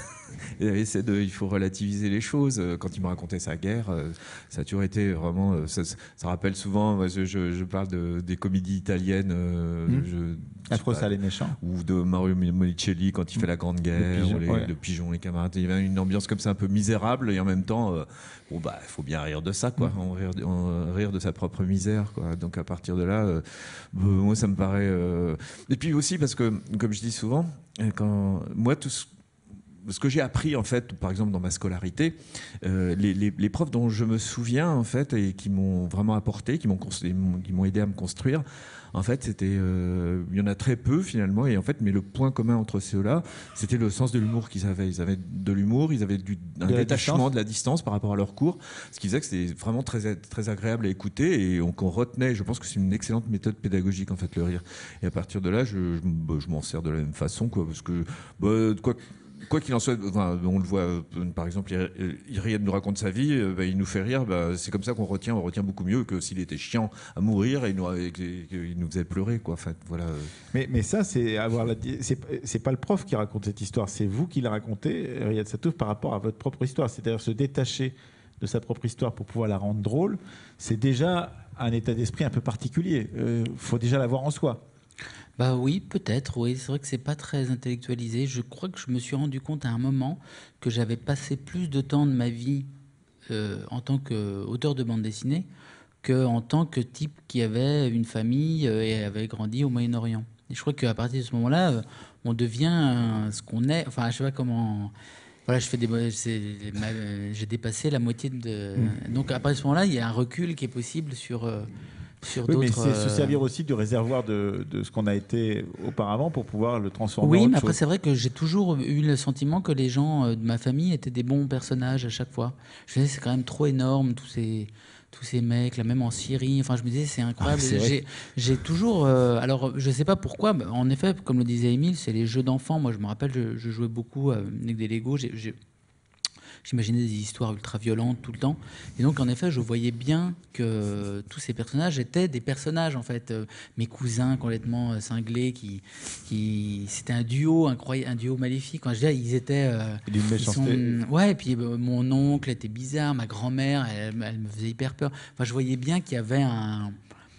il, de, il faut relativiser les choses. Quand il me racontait sa guerre, euh, ça a toujours été vraiment. Euh, ça, ça rappelle souvent. Moi, je, je, je parle de, des comédies italiennes. Euh, mmh. je, Affreux, ça les méchants. Ou de Mario Monicelli quand il mmh. fait la Grande Guerre, le pigeon, les, ouais. le pigeon, les camarades. Il y avait une ambiance comme ça un peu misérable et en même temps, euh, bon bah, il faut bien rire de ça, quoi. Mmh. On rire, on rire de sa propre misère, quoi. Donc à partir de là, euh, moi ça me paraît. Euh... Et puis aussi parce que, comme je dis souvent, quand moi tout ce ce que j'ai appris en fait, par exemple dans ma scolarité, euh, les, les, les profs dont je me souviens en fait et qui m'ont vraiment apporté, qui m'ont, qui m'ont aidé à me construire, en fait, c'était, euh, il y en a très peu finalement, et en fait, mais le point commun entre ceux-là, c'était le sens de l'humour qu'ils avaient. Ils avaient de l'humour, ils avaient du, un de détachement de la distance par rapport à leurs cours, ce qui faisait que c'était vraiment très, très agréable à écouter et on, qu'on retenait. Je pense que c'est une excellente méthode pédagogique en fait, le rire. Et à partir de là, je, je, bah, je m'en sers de la même façon, quoi, parce que bah, quoi. Quoi qu'il en soit, enfin, on le voit, euh, par exemple, Iriad nous raconte sa vie, euh, bah, il nous fait rire, bah, c'est comme ça qu'on retient, on retient beaucoup mieux que s'il était chiant à mourir et il nous, et, et, il nous faisait pleurer, quoi. Enfin, voilà. Mais, mais ça, c'est avoir la, c'est, c'est pas le prof qui raconte cette histoire, c'est vous qui la racontez, Riyad Sattouf, par rapport à votre propre histoire. C'est-à-dire se détacher de sa propre histoire pour pouvoir la rendre drôle, c'est déjà un état d'esprit un peu particulier. Il euh, faut déjà l'avoir en soi. Bah oui, peut-être, oui. C'est vrai que c'est pas très intellectualisé. Je crois que je me suis rendu compte à un moment que j'avais passé plus de temps de ma vie euh, en tant qu'auteur de bande dessinée qu'en tant que type qui avait une famille euh, et avait grandi au Moyen-Orient. Et je crois qu'à partir de ce moment-là, euh, on devient euh, ce qu'on est. Enfin, je sais pas comment... Voilà, je fais des, c'est, ma, j'ai dépassé la moitié de... Mmh. Donc, à partir de ce moment-là, il y a un recul qui est possible sur... Euh, Sur oui, d'autres, mais c'est euh... se servir aussi du réservoir de, de ce qu'on a été auparavant pour pouvoir le transformer oui, en autre mais après, chose. c'est vrai que j'ai toujours eu le sentiment que les gens de ma famille étaient des bons personnages à chaque fois. Je me disais, c'est quand même trop énorme, tous ces, tous ces mecs, là, même en Syrie. Enfin, je me disais, c'est incroyable. Ah, c'est j'ai, j'ai toujours... Euh, alors, je ne sais pas pourquoi. Mais en effet, comme le disait Émile, c'est les jeux d'enfants. Moi, je me rappelle, je, je jouais beaucoup avec des Legos. J'ai... j'ai J'imaginais des histoires ultra violentes tout le temps. Et donc, en effet, je voyais bien que tous ces personnages étaient des personnages, en fait. Euh, mes cousins complètement cinglés, qui, qui... c'était un duo incroyable, un duo maléfique. Enfin, je veux dire, ils étaient... Euh, D'une méchanceté. Sont... Ouais, et puis euh, mon oncle était bizarre, ma grand-mère, elle, elle me faisait hyper peur. Enfin, je voyais bien qu'il y avait un...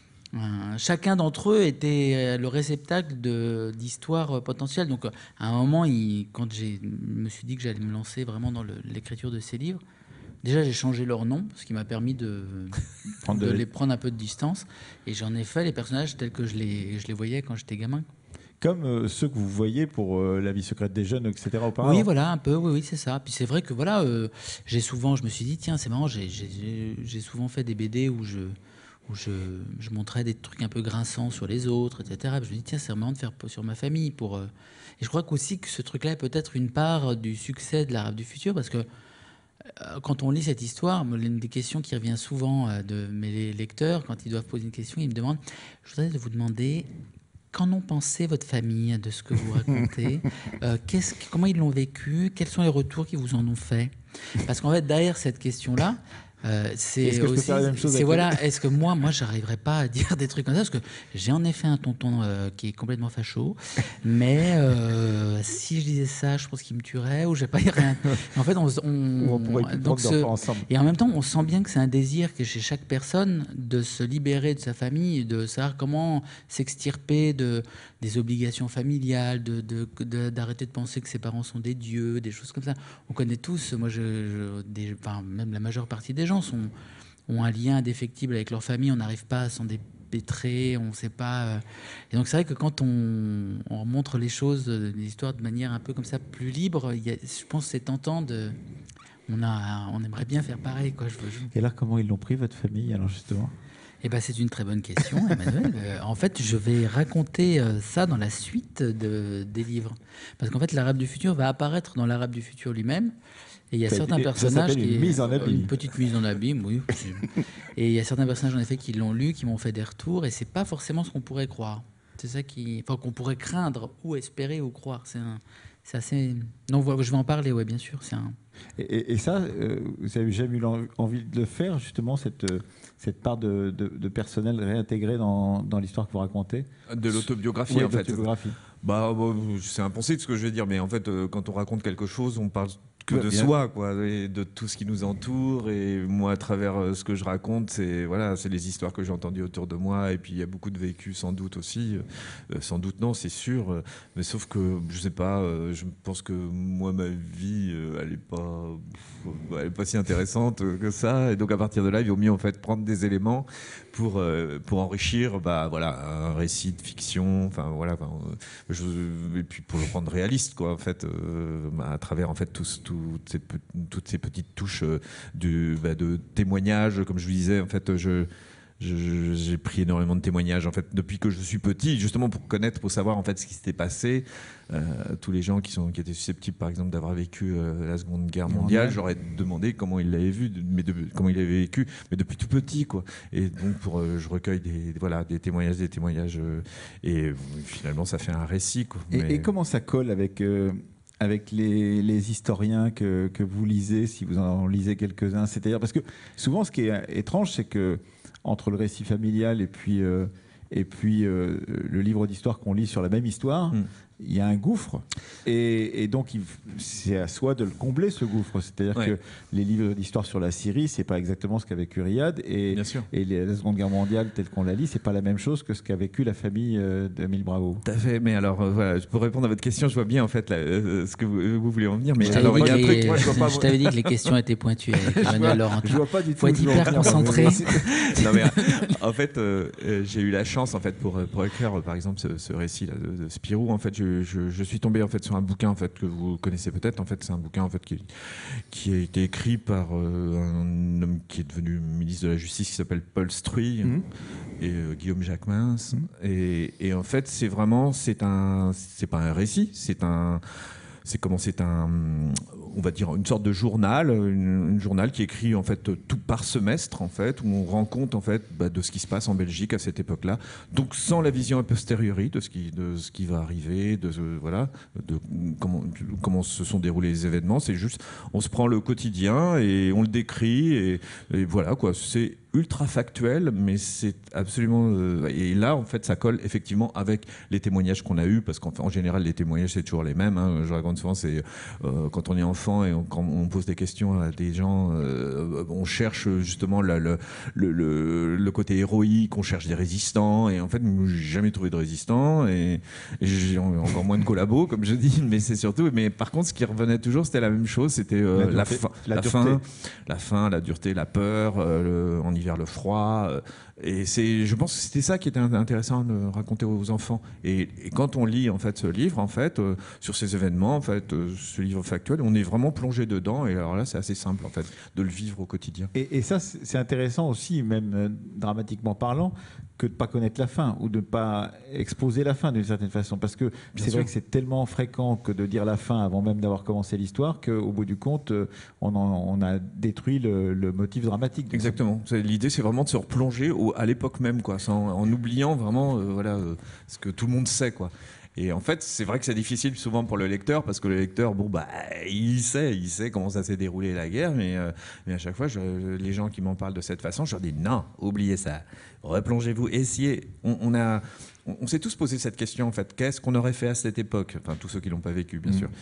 Un, chacun d'entre eux était le réceptacle de, d'histoires potentielles. Donc, à un moment, il, quand je me suis dit que j'allais me lancer vraiment dans le, l'écriture de ces livres, déjà, j'ai changé leur nom, ce qui m'a permis de, de, de les prendre un peu de distance. Et j'en ai fait les personnages tels que je les, je les voyais quand j'étais gamin. Comme euh, ceux que vous voyez pour euh, La vie secrète des jeunes, et cetera auparavant. Oui, voilà, un peu, oui, oui, c'est ça. Puis c'est vrai que voilà, euh, j'ai souvent, je me suis dit, tiens, c'est marrant, j'ai, j'ai, j'ai souvent fait des B D où je... où je, je montrais des trucs un peu grinçants sur les autres, et cetera. Et je me dis, tiens, c'est marrant de faire sur ma famille. Pour, euh... Et je crois qu'aussi que ce truc-là est peut-être une part du succès de l'Arabe du futur, parce que euh, quand on lit cette histoire, l'une des questions qui revient souvent euh, de mes lecteurs, quand ils doivent poser une question, ils me demandent, je voudrais vous demander... Qu'en ont pensé votre famille de ce que vous racontez euh, qu'est-ce, comment ils l'ont vécu? Quels sont les retours qu'ils vous en ont fait? Parce qu'en fait, derrière cette question-là, Euh, c'est est-ce que aussi, je peux faire la même chose c'est avec voilà, est-ce que moi, moi, j'arriverais pas à dire des trucs comme ça parce que j'ai en effet un tonton euh, qui est complètement facho, mais euh, si je disais ça, je pense qu'il me tuerait ou j'ai pas rien. En fait, on, on, on pourrait donc ce, ensemble. Et en même temps, on sent bien que c'est un désir que chez chaque personne de se libérer de sa famille, de savoir comment s'extirper de des obligations familiales, de, de, de d'arrêter de penser que ses parents sont des dieux, des choses comme ça. On connaît tous, moi, je, je des, enfin, même la majeure partie des gens sont, ont un lien indéfectible avec leur famille. On n'arrive pas à s'en, dé, pétré, on ne sait pas. Euh... Et donc c'est vrai que quand on, on montre les choses, les histoires de manière un peu comme ça, plus libre, il y a, je pense que c'est tentant de. On, a, on aimerait bien faire pareil, quoi. Je, je... Et là, comment ils l'ont pris, votre famille, alors justement? Eh ben, c'est une très bonne question, Emmanuel. euh, en fait, je vais raconter euh, ça dans la suite de, des livres. Parce qu'en fait, l'Arabe du futur va apparaître dans l'Arabe du futur lui-même. Et il y a Ça, certains ça personnages une qui... mise en abîme. Une petite mise en abîme, oui. Et il y a certains personnages, en effet, qui l'ont lu, qui m'ont fait des retours. Et c'est pas forcément ce qu'on pourrait croire. C'est ça qui... Enfin, qu'on pourrait craindre, ou espérer, ou croire. C'est un... C'est assez... Non, je vais en parler, oui, bien sûr. C'est un... Et, et, et ça, euh, vous avez jamais eu envie de le faire, justement, cette, cette part de, de, de personnel réintégré dans, dans l'histoire que vous racontez? De l'autobiographie, oui, en fait. Bah, bah, c'est impossible ce que je vais dire, mais en fait, euh, quand on raconte quelque chose, on parle que ouais, de bien. soi, quoi, et de tout ce qui nous entoure. Et moi, à travers euh, ce que je raconte, c'est voilà, c'est les histoires que j'ai entendues autour de moi. Et puis il y a beaucoup de vécus, sans doute aussi. Euh, sans doute non, c'est sûr. Euh, mais sauf que je sais pas. Euh, je pense que moi, ma vie, euh, elle est pas, elle est pas si intéressante que ça. Et donc à partir de là, il vaut mieux en fait prendre des éléments pour euh, pour enrichir, bah voilà, un récit de fiction. Enfin voilà. Enfin, je, et puis pour le rendre réaliste, quoi, en fait, euh, bah, à travers en fait tous Toutes ces, toutes ces petites touches de, bah, de témoignages, comme je vous disais, en fait, je, je, j'ai pris énormément de témoignages, en fait, depuis que je suis petit, justement pour connaître, pour savoir en fait ce qui s'était passé. Euh, tous les gens qui sont, qui étaient susceptibles, par exemple, d'avoir vécu euh, la Seconde Guerre mondiale, ouais. J'aurais demandé comment ils l'avaient vu, mais de, comment ils l'avaient vécu, mais depuis tout petit, quoi. Et donc, pour, euh, je recueille des, voilà, des témoignages, des témoignages, euh, et euh, finalement, ça fait un récit, quoi. Et, mais... et comment ça colle avec euh... avec les, les historiens que, que vous lisez, si vous en lisez quelques-uns? C'est-à-dire, parce que souvent, ce qui est étrange, c'est que entre le récit familial et puis, euh, et puis euh, le livre d'histoire qu'on lit sur la même histoire, mmh. il y a un gouffre. Et, et donc, il, c'est à soi de le combler, ce gouffre. C'est-à-dire ouais. que les livres d'histoire sur la Syrie, c'est pas exactement ce qu'a vécu Riyad. Et, et les, la Seconde Guerre mondiale, telle qu'on la lit, c'est pas la même chose que ce qu'a vécu la famille euh, d'Émile Bravo. Tout à fait. Mais alors, euh, voilà, pour répondre à votre question, je vois bien, en fait, là, euh, ce que vous, vous voulez en venir. Mais je alors, il y a un les... truc, moi, je vois pas... Je t'avais dit que les questions étaient pointues avec Emmanuel Laurent. Je vois pas du tout. Faut être hyper concentré. Non, mais en fait, euh, j'ai eu la chance, en fait, pour, pour écrire, par exemple, ce, ce récit là, de, de Spirou. En fait, je, je, je suis tombé, en fait, sur un bouquin, en fait, que vous connaissez peut-être. En fait, c'est un bouquin, en fait, qui, qui a été écrit par euh, un homme qui est devenu ministre de la Justice, qui s'appelle Paul Struy, mmh. et euh, Guillaume Jacquemins. Mmh. Et, et en fait, c'est vraiment, c'est un, c'est pas un récit, c'est un, c'est comment, c'est un, on va dire une sorte de journal, une, une journal qui écrit en fait tout par semestre en fait, où on rend compte en fait bah, de ce qui se passe en Belgique à cette époque-là. Donc sans la vision a posteriori de ce qui, de ce qui va arriver, de voilà, de comment, comment se sont déroulés les événements. C'est juste, on se prend le quotidien et on le décrit et, et voilà quoi. C'est ultra factuel, mais c'est absolument... Euh, et là, en fait, ça colle effectivement avec les témoignages qu'on a eus, parce qu'en en général, les témoignages, c'est toujours les mêmes. Hein. Je raconte souvent, c'est euh, quand on est enfant et on, quand on pose des questions à des gens, euh, on cherche justement la, le, le, le, le côté héroïque, on cherche des résistants, et en fait, j'ai jamais trouvé de résistants, et, et j'ai encore moins de collabos, comme je dis, mais c'est surtout... Mais par contre, ce qui revenait toujours, c'était la même chose, c'était euh, la, dureté, la, la, faim, la faim, la dureté, la peur, euh, le, on vers le froid, et c'est, je pense que c'était ça qui était intéressant de raconter aux enfants. Et, et quand on lit en fait ce livre, en fait, euh, sur ces événements, en fait, euh, ce livre factuel, on est vraiment plongé dedans. Et alors là, c'est assez simple en fait de le vivre au quotidien. Et, et ça, c'est intéressant aussi, même euh, dramatiquement parlant, que de ne pas connaître la fin ou de ne pas exposer la fin d'une certaine façon. Parce que c'est vrai que c'est tellement fréquent que de dire la fin avant même d'avoir commencé l'histoire qu'au bout du compte, on, en, on a détruit le, le motif dramatique. Exactement. L'idée, c'est vraiment de se replonger au, à l'époque même, quoi, sans, en oubliant vraiment euh, voilà, euh, ce que tout le monde sait, quoi. Et en fait, c'est vrai que c'est difficile souvent pour le lecteur, parce que le lecteur, bon, bah, il sait, il sait comment ça s'est déroulé la guerre, mais, euh, mais à chaque fois, je, les gens qui m'en parlent de cette façon, je leur dis non, oubliez ça, replongez-vous, essayez. On, on a, on, on s'est tous posé cette question, en fait, qu'est-ce qu'on aurait fait à cette époque? Enfin, tous ceux qui l'ont pas vécu, bien mmh. sûr.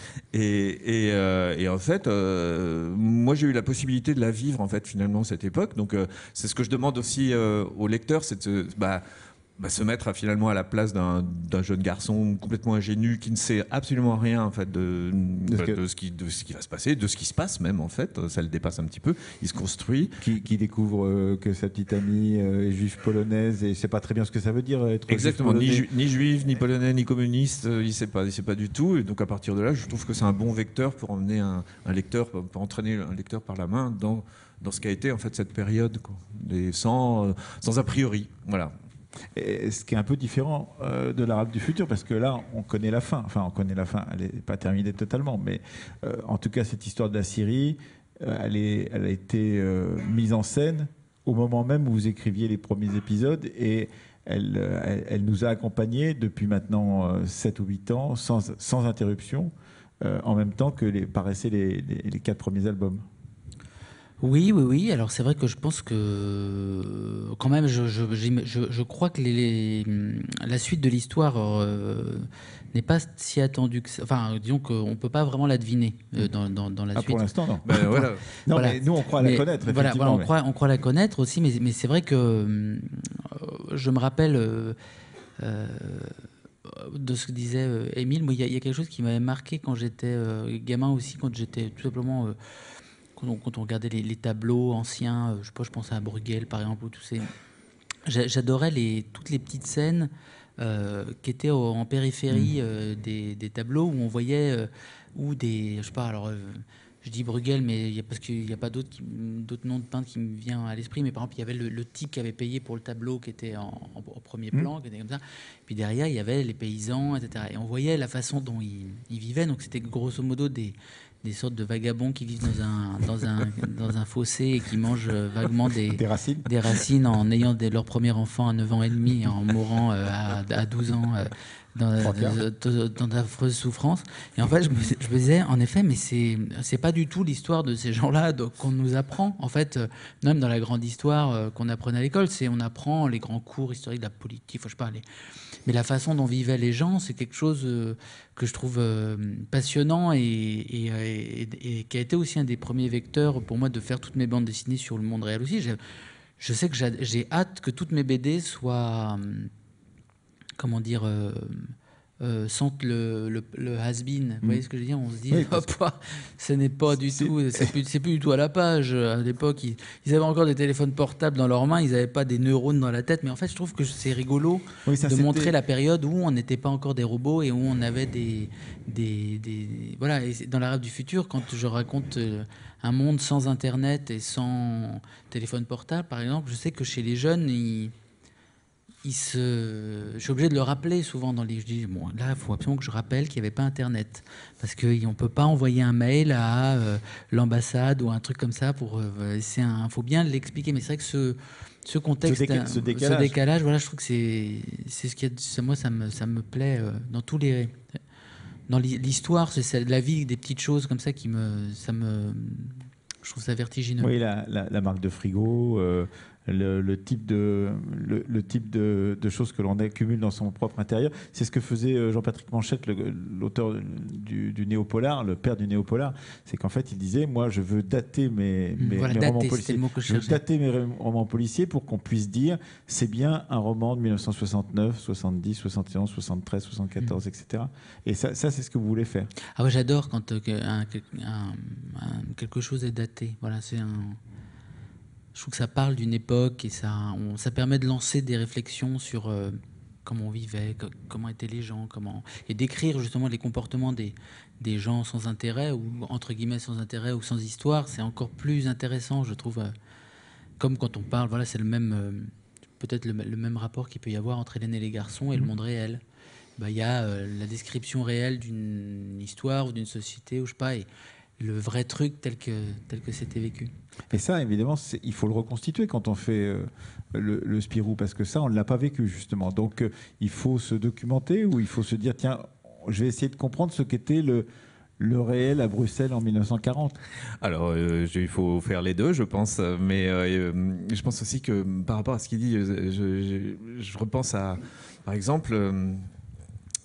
Et, et, euh, et en fait, euh, moi, j'ai eu la possibilité de la vivre, en fait, finalement, cette époque. Donc, euh, c'est ce que je demande aussi euh, aux lecteurs, c'est de, bah, bah, se mettre à, finalement à la place d'un, d'un jeune garçon complètement ingénu qui ne sait absolument rien en fait de, de, bah, de, ce qui, de ce qui va se passer, de ce qui se passe même en fait. Ça le dépasse un petit peu. Il se construit. Qui, qui découvre euh, que sa petite amie euh, est juive polonaise et ne sait pas très bien ce que ça veut dire être Exactement, juif ni, polonais. ju- ni juif, ni polonais, ni communiste, euh, il ne sait pas, il sait pas du tout. Et donc à partir de là, je trouve que c'est un bon vecteur pour emmener un, un lecteur, pour entraîner un lecteur par la main dans, dans ce qu'a été en fait cette période, quoi. Et sans, euh, sans a priori. Voilà. Et ce qui est un peu différent euh, de l'Arabe du futur, parce que là, on connaît la fin. Enfin, on connaît la fin, elle n'est pas terminée totalement. Mais euh, en tout cas, cette histoire de la Syrie, euh, elle, est, elle a été euh, mise en scène au moment même où vous écriviez les premiers épisodes. Et elle, euh, elle, elle nous a accompagnés depuis maintenant euh, sept ou huit ans, sans, sans interruption, euh, en même temps que les, paraissaient les, les, les quatre premiers albums. Oui, oui, oui. Alors c'est vrai que je pense que quand même, je, je, je, je crois que les, les, la suite de l'histoire euh, n'est pas si attendue que ça. Enfin, disons qu'on ne peut pas vraiment la deviner euh, dans, dans, dans la Ah, suite. pour l'instant, non. Ben, voilà. Non, Voilà. mais nous, on croit Mais la connaître, voilà, voilà, on, mais... croit, on croit la connaître aussi, mais, mais c'est vrai que euh, je me rappelle euh, euh, de ce que disait euh, Émile. Moi, il y, y a quelque chose qui m'avait marqué quand j'étais euh, gamin aussi, quand j'étais tout simplement... Euh, Quand on, quand on regardait les, les tableaux anciens, euh, je sais pas, je pensais à Bruegel par exemple, ou tous ces... J'adorais les, toutes les petites scènes euh, qui étaient au, en périphérie euh, des, des tableaux où on voyait euh, ou des, je sais pas, alors euh, je dis Bruegel, mais y a, parce qu'il n'y a pas d'autres qui- d'autres noms de peintres qui me viennent à l'esprit, mais par exemple il y avait le, le type qui avait payé pour le tableau qui était en, en- au premier plan, qui était comme ça. Puis derrière il y avait les paysans, et cetera. Et on voyait la façon dont ils, ils vivaient, donc c'était grosso modo des des sortes de vagabonds qui vivent dans un, dans un, dans un fossé et qui mangent euh, vaguement des, Des racines. des racines en ayant des- leur premier enfant à neuf ans et demi et en mourant euh, à, à douze ans euh, dans, dans, dans d'affreuses souffrances. Et en fait, je me, je me disais, en effet, mais c'est, c'est pas du tout l'histoire de ces gens-là donc, qu'on nous apprend. En fait, euh, même dans la grande histoire euh, qu'on apprenait à l'école, c'est on apprend les grands cours historiques de la politique, je sais pas, les, mais la façon dont vivaient les gens, c'est quelque chose euh, que je trouve euh, passionnant et, et, et, et qui a été aussi un des premiers vecteurs pour moi de faire toutes mes bandes dessinées sur le monde réel aussi. Je, je sais que j'ai, j'ai hâte que toutes mes B D soient, euh, comment dire, euh, euh, sentent le, le, le has-been. Vous voyez ce que je veux dire? On se dit, Oui, hop, ce n'est pas du c'est- tout, c'est plus, c'est plus du tout à la page. À l'époque, ils, ils avaient encore des téléphones portables dans leurs mains, ils n'avaient pas des neurones dans la tête. Mais en fait, je trouve que c'est rigolo Oui, ça, de c'était- montrer la période où on n'était pas encore des robots et où on avait des, des, des- voilà. Et c'est- dans l'Arabe du futur, quand je raconte euh, un monde sans Internet et sans téléphone portable, par exemple, je sais que chez les jeunes, ils, ils se... je suis obligé de le rappeler souvent dans les... Je dis, bon, là, il faut absolument que je rappelle qu'il n'y avait pas Internet. Parce qu'on ne peut pas envoyer un mail à euh, l'ambassade ou un truc comme ça. Pour, euh, c'est un, faut bien l'expliquer. Mais c'est vrai que ce, ce contexte, Ce déca- ce décalage. décalage, voilà, je trouve que c'est, c'est ce qui a, ça, moi, ça me, ça me plaît euh, dans tous les... Dans l'histoire, c'est celle- la vie, des petites choses comme ça qui me... Ça me je trouve ça vertigineux. Oui, la, la, la marque de frigo, euh, le, le type, de, le, le type de, de choses que l'on accumule dans son propre intérieur. C'est ce que faisait euh, Jean-Patrick Manchette, le- l'auteur du, du néopolar, le père du néopolar. C'est qu'en fait, il disait, moi, je veux dater mes, mes, Voilà, mes dater, romans c'était policiers. le mot que je je veux cherchais. dater mes romans policiers pour qu'on puisse dire, c'est bien un roman de mille neuf cent soixante-neuf, soixante-dix, soixante et onze, soixante-treize, soixante-quatorze, et cetera. Et ça, ça c'est ce que vous voulez faire. Ah ouais, j'adore quand euh, que- un, un- un- quelque chose est daté. Voilà, c'est un. Je trouve que ça parle d'une époque et ça, on- ça permet de lancer des réflexions sur euh, comment on vivait, co- comment étaient les gens, comment et d'écrire justement les comportements des des gens sans intérêt ou entre guillemets sans intérêt ou sans histoire. C'est encore plus intéressant, je trouve. euh, comme quand on parle, voilà, c'est le même, euh, peut-être le, le même rapport qu'il peut y avoir entre Hélène et les garçons et le monde réel. Bah, il y a euh, la description réelle d'une histoire ou d'une société, ou je sais pas, et le vrai truc tel que tel que c'était vécu. Et ça, évidemment, c'est- il faut le reconstituer quand on fait euh, le, le Spirou, parce que ça, on ne l'a pas vécu, justement. Donc, euh, il faut se documenter ou il faut se dire, tiens, je vais essayer de comprendre ce qu'était le, le réel à Bruxelles en mille neuf cent quarante. Alors, euh, je- il faut faire les deux, je pense. Mais euh, euh, je pense aussi que par rapport à ce qu'il dit, je, je- je repense à, par exemple, euh,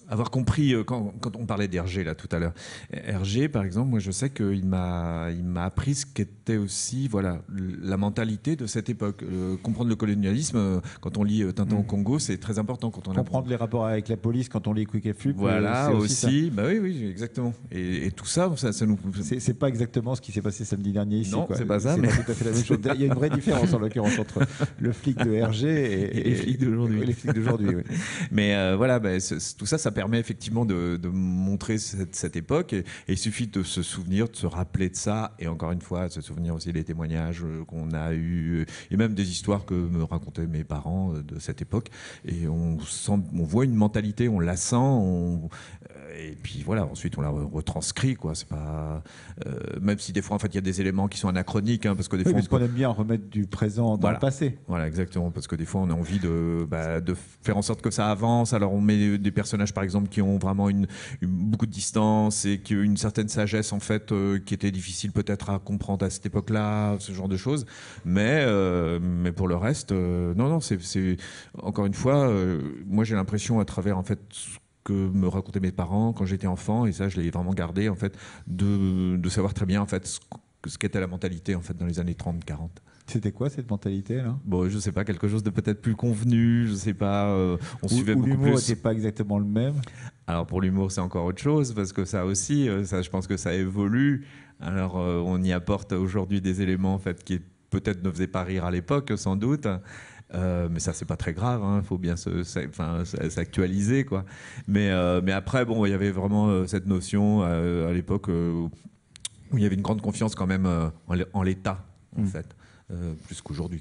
avoir compris, quand, quand on parlait d'Hergé là tout à l'heure, Hergé par exemple, moi je sais qu'il m'a, il m'a appris ce qu'était aussi voilà, la mentalité de cette époque. Euh, comprendre le colonialisme, euh, quand on lit euh, Tintin mmh. au Congo, c'est très important. Quand on comprendre apprend... les rapports avec la police, quand on lit Quick et Flip, voilà, c'est aussi, aussi bah oui, oui, exactement. Et, et tout ça, ça, ça nous... C'est, c'est pas exactement ce qui s'est passé samedi dernier ici. Non, quoi. c'est pas ça. C'est mais... pas tout à fait la même chose. Il y a une vraie différence en l'occurrence entre le flic de Hergé et, et les flics d'aujourd'hui. Et les flics d'aujourd'hui, oui. Mais euh, voilà, bah, tout ça, ça permet effectivement de, de montrer cette, cette époque. Et, et il suffit de se souvenir, de se rappeler de ça. Et encore une fois, de se souvenir aussi des témoignages qu'on a eus. Et même des histoires que me racontaient mes parents de cette époque. Et on, sent, on voit une mentalité, on la sent. On, et puis voilà, ensuite on la retranscrit, quoi. C'est pas, euh, même si des fois en fait il y a des éléments qui sont anachroniques, hein, parce que des oui, fois parce on qu'on aime bien remettre du présent dans voilà. le passé. Voilà, exactement, parce que des fois on a envie de, bah, de faire en sorte que ça avance. Alors on met des personnages par exemple qui ont vraiment une, une beaucoup de distance et qui ont une certaine sagesse en fait, euh, qui était difficile peut-être à comprendre à cette époque-là, ce genre de choses. Mais euh, mais pour le reste, euh, non non, c'est, c'est encore une fois, euh, moi j'ai l'impression à travers en fait que me racontaient mes parents quand j'étais enfant, et ça je l'ai vraiment gardé en fait, de, de savoir très bien en fait ce, ce qu'était la mentalité en fait dans les années trente quarante. C'était quoi cette mentalité là? Bon, je sais pas, quelque chose de peut-être plus convenu, je sais pas, euh, on ou, suivait ou beaucoup l'humour plus. n'était pas exactement le même. Alors pour l'humour c'est encore autre chose, parce que ça aussi, ça, je pense que ça évolue. Alors euh, on y apporte aujourd'hui des éléments en fait qui peut-être ne faisaient pas rire à l'époque sans doute. Euh, mais ça c'est pas très grave, il hein, faut bien se, enfin, s'actualiser quoi. Mais, euh, mais après bon, il y avait vraiment euh, cette notion euh, à l'époque euh, où il y avait une grande confiance quand même euh, en l'État en mmh. fait. Euh, plus qu'aujourd'hui.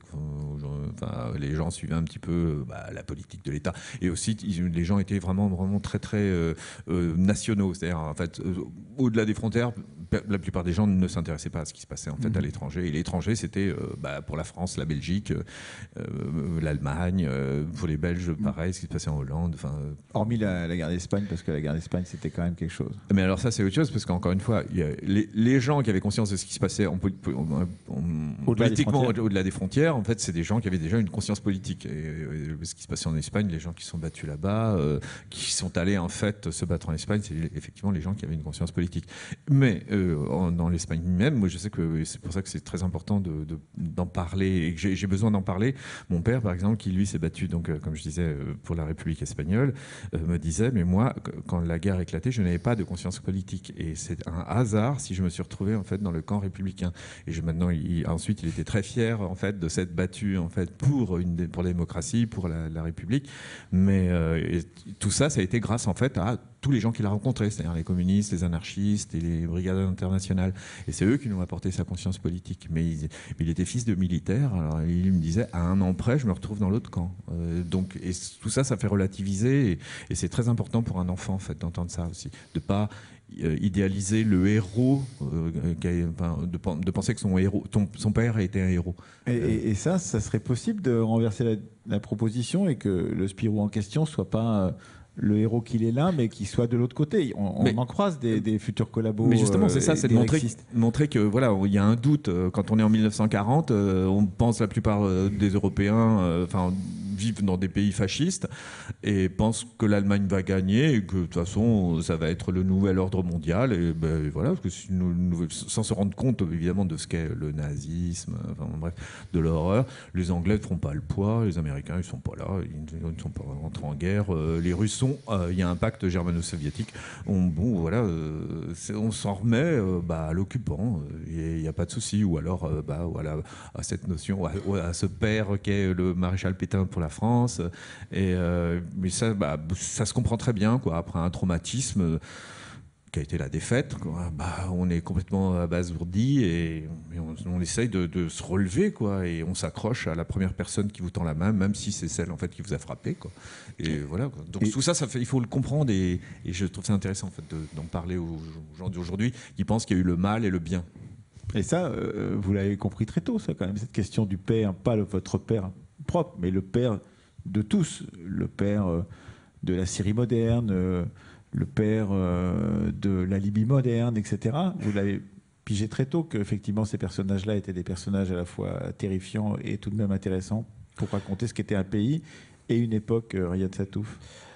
Enfin, les gens suivaient un petit peu bah, la politique de l'État. Et aussi, ils, les gens étaient vraiment, vraiment très, très euh, euh, nationaux. C'est-à-dire, en fait, euh, au-delà des frontières, la plupart des gens ne s'intéressaient pas à ce qui se passait en fait, mmh. à l'étranger. Et l'étranger, c'était euh, bah, pour la France, la Belgique, euh, l'Allemagne, euh, pour les Belges, pareil, ce qui se passait en Hollande. Euh... Hormis la, la guerre d'Espagne, parce que la guerre d'Espagne, c'était quand même quelque chose. Mais alors ça, c'est autre chose, parce qu'encore une fois, il y a les, les gens qui avaient conscience de ce qui se passait en, en, en, au-delà politiquement, des au-delà des frontières, en fait, c'est des gens qui avaient déjà une conscience politique. Et, et ce qui se passait en Espagne, les gens qui sont battus là-bas, euh, qui sont allés en fait se battre en Espagne, c'est effectivement les gens qui avaient une conscience politique. Mais euh, en, dans l'Espagne même, moi je sais que c'est pour ça que c'est très important de, de, d'en parler et que j'ai, j'ai besoin d'en parler. Mon père, par exemple, qui lui s'est battu, donc euh, comme je disais, pour la République espagnole, euh, me disait, mais moi, quand la guerre éclatait, je n'avais pas de conscience politique. Et c'est un hasard si je me suis retrouvé en fait dans le camp républicain. Et je, maintenant, il, ensuite, il était très fier en fait de s'être battu en fait pour une pour la démocratie, pour la, la République. Mais euh, tout ça, ça a été grâce en fait à tous les gens qu'il a rencontrés, c'est-à-dire les communistes, les anarchistes et les brigades internationales. Et c'est eux qui lui ont apporté sa conscience politique. Mais il, il était fils de militaire, alors il me disait, à un an près, je me retrouve dans l'autre camp. Euh, donc, et tout ça, ça fait relativiser. Et, et c'est très important pour un enfant, en fait, d'entendre ça aussi. De ne pas euh, idéaliser le héros, euh, a, enfin, de, de penser que son, héros, ton, son père a été un héros. Et, euh, et, et ça, ça serait possible de renverser la, la proposition et que le Spirou en question ne soit pas... Euh, le héros qu'il est là, mais qu'il soit de l'autre côté. On, on mais, en croise des, des futurs collabos. Mais justement, c'est ça, euh, c'est de montrer, montrer que voilà, il y a un doute. Quand on est en mille neuf cent quarante, euh, on pense la plupart des Européens, enfin, euh, vivent dans des pays fascistes et pensent que l'Allemagne va gagner et que de toute façon, ça va être le nouvel ordre mondial. Et ben voilà, parce que si nous, nous, sans se rendre compte évidemment de ce qu'est le nazisme, enfin bref, de l'horreur, les Anglais ne feront pas le poids, les Américains ils sont pas là, ils ne sont pas rentrés en guerre, euh, les Russes. Il euh, y a un pacte germano-soviétique. On, bon, voilà, euh, on s'en remet euh, bah, à l'occupant. Il n'y a, a pas de souci. Ou alors, euh, bah, voilà, à cette notion, à, à ce père qu'est le maréchal Pétain pour la France. Et, euh, mais ça, bah, ça se comprend très bien, quoi. Après un traumatisme qui a été la défaite, quoi. Bah, on est complètement abasourdi et, et on, on essaye de, de se relever, quoi, et on s'accroche à la première personne qui vous tend la main, même si c'est celle en fait qui vous a frappé, quoi. Et voilà, quoi. Donc et tout ça, ça fait, il faut le comprendre et, et je trouve ça intéressant en fait de, d'en parler aux gens d'aujourd'hui qui pensent qu'il y a eu le mal et le bien. Et ça, euh, vous l'avez compris très tôt, ça quand même, cette question du père, pas le, votre père propre, mais le père de tous, le père euh, de la Syrie moderne. Euh, le père euh, de la Libye moderne, et cetera. Vous l'avez pigé très tôt qu'effectivement ces personnages-là étaient des personnages à la fois terrifiants et tout de même intéressants pour raconter ce qu'était un pays et une époque, euh, Riyad Sattouf.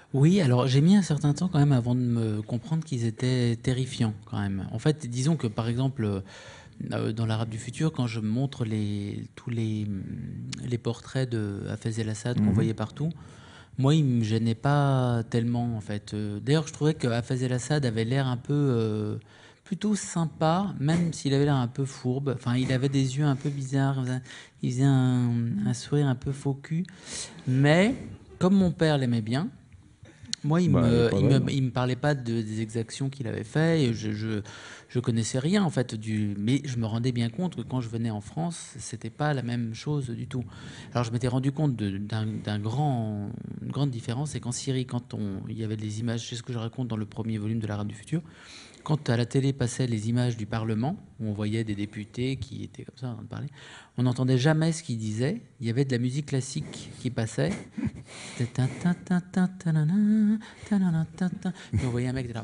Oui, alors j'ai mis un certain temps quand même avant de me comprendre qu'ils étaient terrifiants quand même. En fait, disons que par exemple, euh, dans l'Arabe du futur, quand je montre les, tous les, les portraits de Hafez el-Assad qu'on Mhm. voyait partout, moi, il me gênait pas tellement en fait. Euh, D'ailleurs, je trouvais que Hafez el-Assad avait l'air un peu euh, plutôt sympa, même s'il avait l'air un peu fourbe. Enfin, il avait des yeux un peu bizarres, il faisait- il faisait un, un sourire un peu faux cul. Mais comme mon père l'aimait bien, moi, il Bah, y a me, pas il de me, raison. il me parlait pas de, des exactions qu'il avait fait. Et je, je, je connaissais rien en fait du, mais je me rendais bien compte que quand je venais en France, c'était pas la même chose du tout. Alors, je m'étais rendu compte de- d'un d'un grand, une grande différence, c'est qu'en Syrie, quand on, il y avait des images, c'est ce que je raconte dans le premier volume de l'Arabe du futur. Quand à la télé passaient les images du Parlement, où on voyait des députés qui étaient comme ça en train de parler, on n'entendait jamais ce qu'ils disaient. Il y avait de la musique classique qui passait. C'était tin, tin, tin, tin, tanana, tanana, tin, tin. Et on voyait un mec qui était là.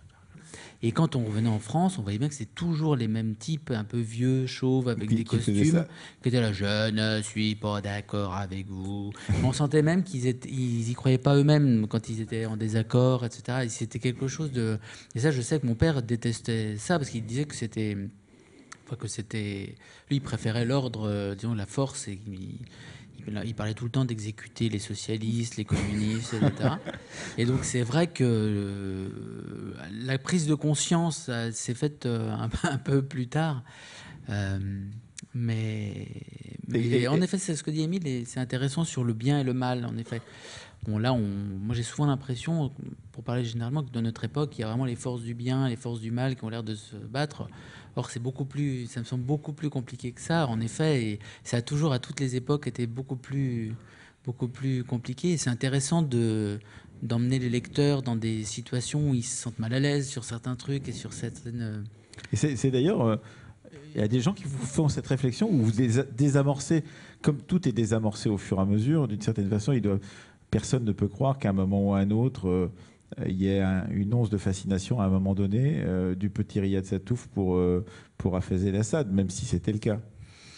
Et quand on revenait en France, on voyait bien que c'était toujours les mêmes types, un peu vieux, chauves, avec Qui, des qui faisait costumes, ça. qui étaient là. Je ne suis pas d'accord avec vous. On sentait même qu'ils étaient, ils y croyaient pas eux-mêmes quand ils étaient en désaccord, et cetera. Et c'était quelque chose de. Et ça, je sais que mon père détestait ça parce qu'il disait que c'était. Enfin, que c'était. Lui, il préférait l'ordre, euh, disons, la force, et il, il- il parlait tout le temps d'exécuter les socialistes, les communistes, et cetera. Et donc, c'est vrai que euh, la prise de conscience ça s'est faite euh, un, peu- un peu plus tard. Euh, mais, Et, mais et- en et- effet, c'est ce que dit Émile, et c'est intéressant sur le bien et le mal, en effet. Bon, là, on, moi, j'ai souvent l'impression, pour parler généralement, que dans notre époque, il y a vraiment les forces du bien, les forces du mal qui ont l'air de se battre. Or, c'est beaucoup plus, ça me semble beaucoup plus compliqué que ça, en effet, et ça a toujours, à toutes les époques, été beaucoup plus, beaucoup plus compliqué. Et c'est intéressant de d'emmener les lecteurs dans des situations où ils se sentent mal à l'aise sur certains trucs et sur certaines. euh, et c'est c'est d'ailleurs, euh, il y a des gens qui vous font cette réflexion où vous dés- désamorcez, comme tout est désamorcé au fur et à mesure, d'une certaine façon, il doit, personne ne peut croire qu'à un moment ou à un autre, euh, il y ait un- une once de fascination à un moment donné euh, du petit Riyad Satouf pour, euh, pour Hafez el-Assad, même si c'était le cas.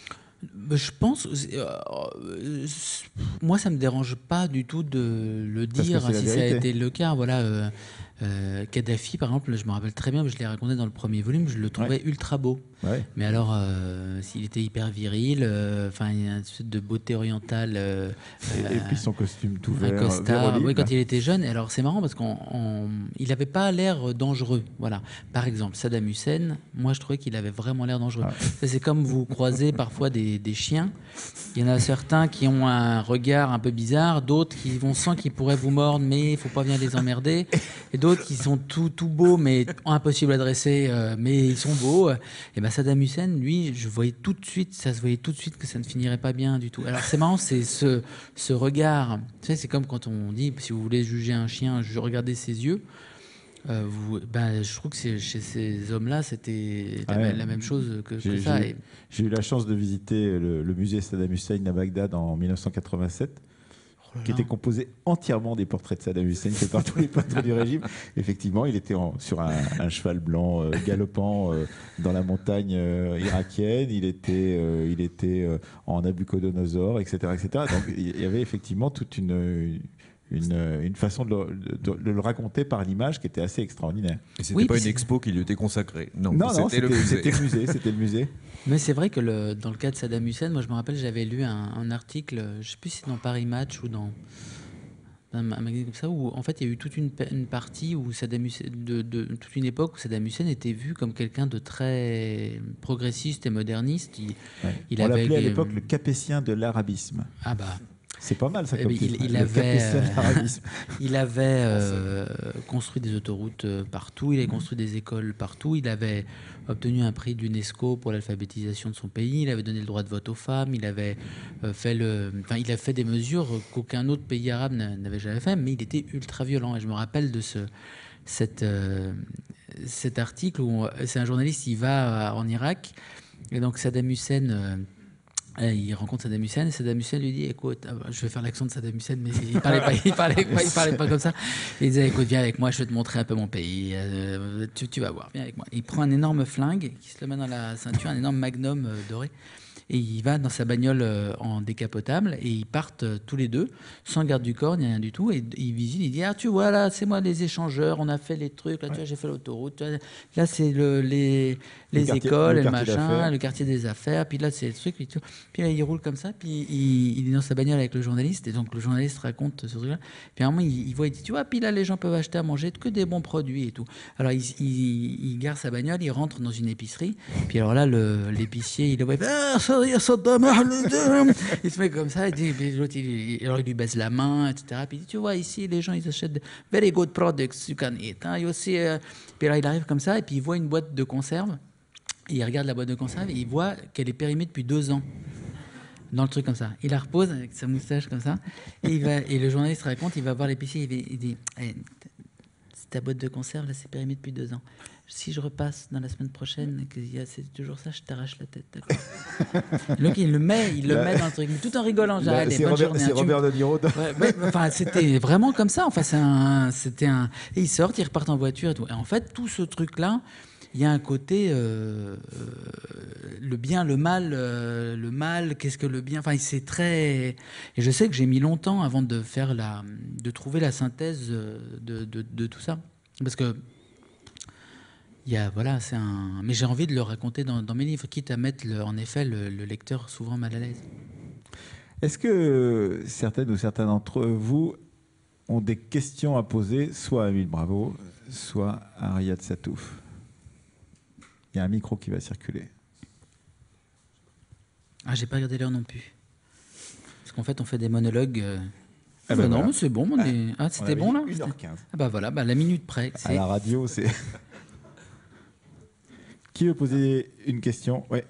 Ben, je pense, euh, euh, moi ça me dérange pas du tout de le Parce que dire c'est hein, la si ça a vérité. été le cas. Voilà, euh, euh, Kadhafi par exemple, je me rappelle très bien, je l'ai raconté dans le premier volume, je le trouvais ultra beau. Ouais. Mais alors, euh, s'il était hyper viril, euh, enfin, il y a une sorte de beauté orientale, euh, Et, et puis son costume tout un vert, euh, vert costard. Oui, olive. quand il était jeune. Et alors, c'est marrant parce qu'il n'avait pas l'air dangereux. Voilà. Par exemple, Saddam Hussein, moi, je trouvais qu'il avait vraiment l'air dangereux. Ah. Ça, c'est comme vous croisez parfois des, des chiens. Il y en a certains qui ont un regard un peu bizarre, d'autres qui vont sans qu'ils pourraient vous mordre, mais il faut pas bien les emmerder. Et d'autres qui sont tout, tout beaux, mais impossible à dresser, euh, mais ils sont beaux. Et ben Saddam Hussein, lui, je voyais tout de suite, ça se voyait tout de suite que ça ne finirait pas bien du tout. Alors c'est marrant, c'est ce, ce regard. Tu sais, c'est comme quand on dit, si vous voulez juger un chien, je regardez ses yeux. Euh, vous, ben, je trouve que c'est- chez ces hommes-là, c'était la, Ouais. même- la même chose que, que J'ai ça. j'ai- Et, j'ai eu la chance de visiter le, le musée Saddam Hussein à Bagdad en mille neuf cent quatre-vingt-sept, oh là qui là. était composé entièrement des portraits de Saddam Hussein faits par tous les patrons du régime. Effectivement, il était en- sur un, un cheval blanc euh, galopant euh, dans la montagne euh, irakienne. Il était, euh, il était euh, en Nabucodonosor, et cetera, et cetera. Donc il y avait effectivement toute une, une, une façon de le, de- de le raconter par l'image qui était assez extraordinaire. Et c'était Oui, pas puis une c'est- expo qui lui était consacrée. Non, Non, non, c'était le c'était musée. c'était le musée. C'était le musée. Mais c'est vrai que le, dans le cas de Saddam Hussein, moi je me rappelle, j'avais lu un, un article, je ne sais plus si c'est dans Paris Match ou dans un, un magazine comme ça, où en fait il y a eu toute une, pa- une partie où Saddam Hussein, de, de- toute une époque où Saddam Hussein était vu comme quelqu'un de très progressiste et moderniste. Il, Ouais. il On avait l'appelait à euh, l'époque le capétien de l'arabisme. ah bah C'est pas mal ça eh comme ben, titre. il, il le avait, capétien de euh, l'arabisme. il avait euh, construit des autoroutes euh, partout, il avait construit des écoles partout, il avait obtenu un prix de l'UNESCO pour l'alphabétisation de son pays, il avait donné le droit de vote aux femmes, il avait euh, fait le, enfin, il a fait des mesures qu'aucun autre pays arabe n'a- n'avait jamais fait, mais il était ultra violent. Et je me rappelle de ce, cette, euh, cet article où on- c'est un journaliste, il va en Irak, et donc Saddam Hussein. euh, Et il rencontre Saddam Hussein et Saddam Hussein lui dit écoute, je vais faire l'accent de Saddam Hussein, mais il parlait pas, il parlait pas, il parlait pas comme ça. Il disait écoute, viens avec moi, je vais te montrer un peu mon pays. Euh, tu, tu vas voir, viens avec moi. Il prend un énorme flingue qui se le met dans la ceinture, un énorme magnum euh, doré. Et il va dans sa bagnole euh, en décapotable et ils partent euh, tous les deux, sans garde du corps, ni rien du tout. Et il visite, il dit ah, tu vois, là, c'est moi les échangeurs, on a fait les trucs, là, ouais. tu vois, j'ai fait l'autoroute, tu vois, là, c'est le, les, les le écoles, le, le machin, le quartier des affaires, puis là, c'est le truc. Puis, puis là, il roule comme ça, puis il, il est dans sa bagnole avec le journaliste, et donc le journaliste raconte ce truc-là. Puis à un moment, il, il voit, il dit tu vois, puis là, les gens peuvent acheter à manger que des bons produits et tout. Alors, il, il, il gare sa bagnole, il rentre dans une épicerie, puis alors là, le, l'épicier, il le voit, ah, ça, il se met comme ça, et dit, l'autre, il, alors il lui baisse la main, et cetera. Puis il dit, tu vois, ici, les gens, ils achètent de very good products you can eat. Hein. Aussi, euh... Puis alors il arrive comme ça, et puis il voit une boîte de conserve, et il regarde la boîte de conserve, et il voit qu'elle est périmée depuis deux ans. Dans le truc comme ça. Il la repose avec sa moustache comme ça, et, il va, et le journaliste raconte, il va voir l'épicier, il, il dit, hey, ta boîte de conserve, là, c'est périmé depuis deux ans. Si je repasse dans la semaine prochaine et qu'il y a c'est toujours ça, je t'arrache la tête. Donc il le met, il le là, met dans le truc, tout en rigolant. Là, c'est Robert, journée, c'est Robert De Niro. Ouais, ouais, enfin, c'était vraiment comme ça. Enfin, c'est un, c'était un. Et ils sortent, ils repartent en voiture et tout. Et en fait, tout ce truc-là, il y a un côté euh, euh, le bien, le mal, euh, le mal. Qu'est-ce que le bien ? Enfin, c'est très. Et je sais que j'ai mis longtemps avant de faire la, de trouver la synthèse de, de, de tout ça, parce que. Il y a, voilà, c'est un... Mais j'ai envie de le raconter dans, dans mes livres, quitte à mettre, le, en effet, le, le lecteur souvent mal à l'aise. Est-ce que certaines ou certains d'entre vous ont des questions à poser, soit à Émile Bravo, soit à Riyad Sattouf ? Il y a un micro qui va circuler. Ah, j'ai pas regardé l'heure non plus. Parce qu'en fait, on fait des monologues... Euh... Ah bah bah non, voilà. c'est bon. On est... Ah, c'était bon, là ? une heure quinze. Ah bah voilà, bah, la minute près. C'est... À la radio, c'est... Qui veut poser une question ? Ouais.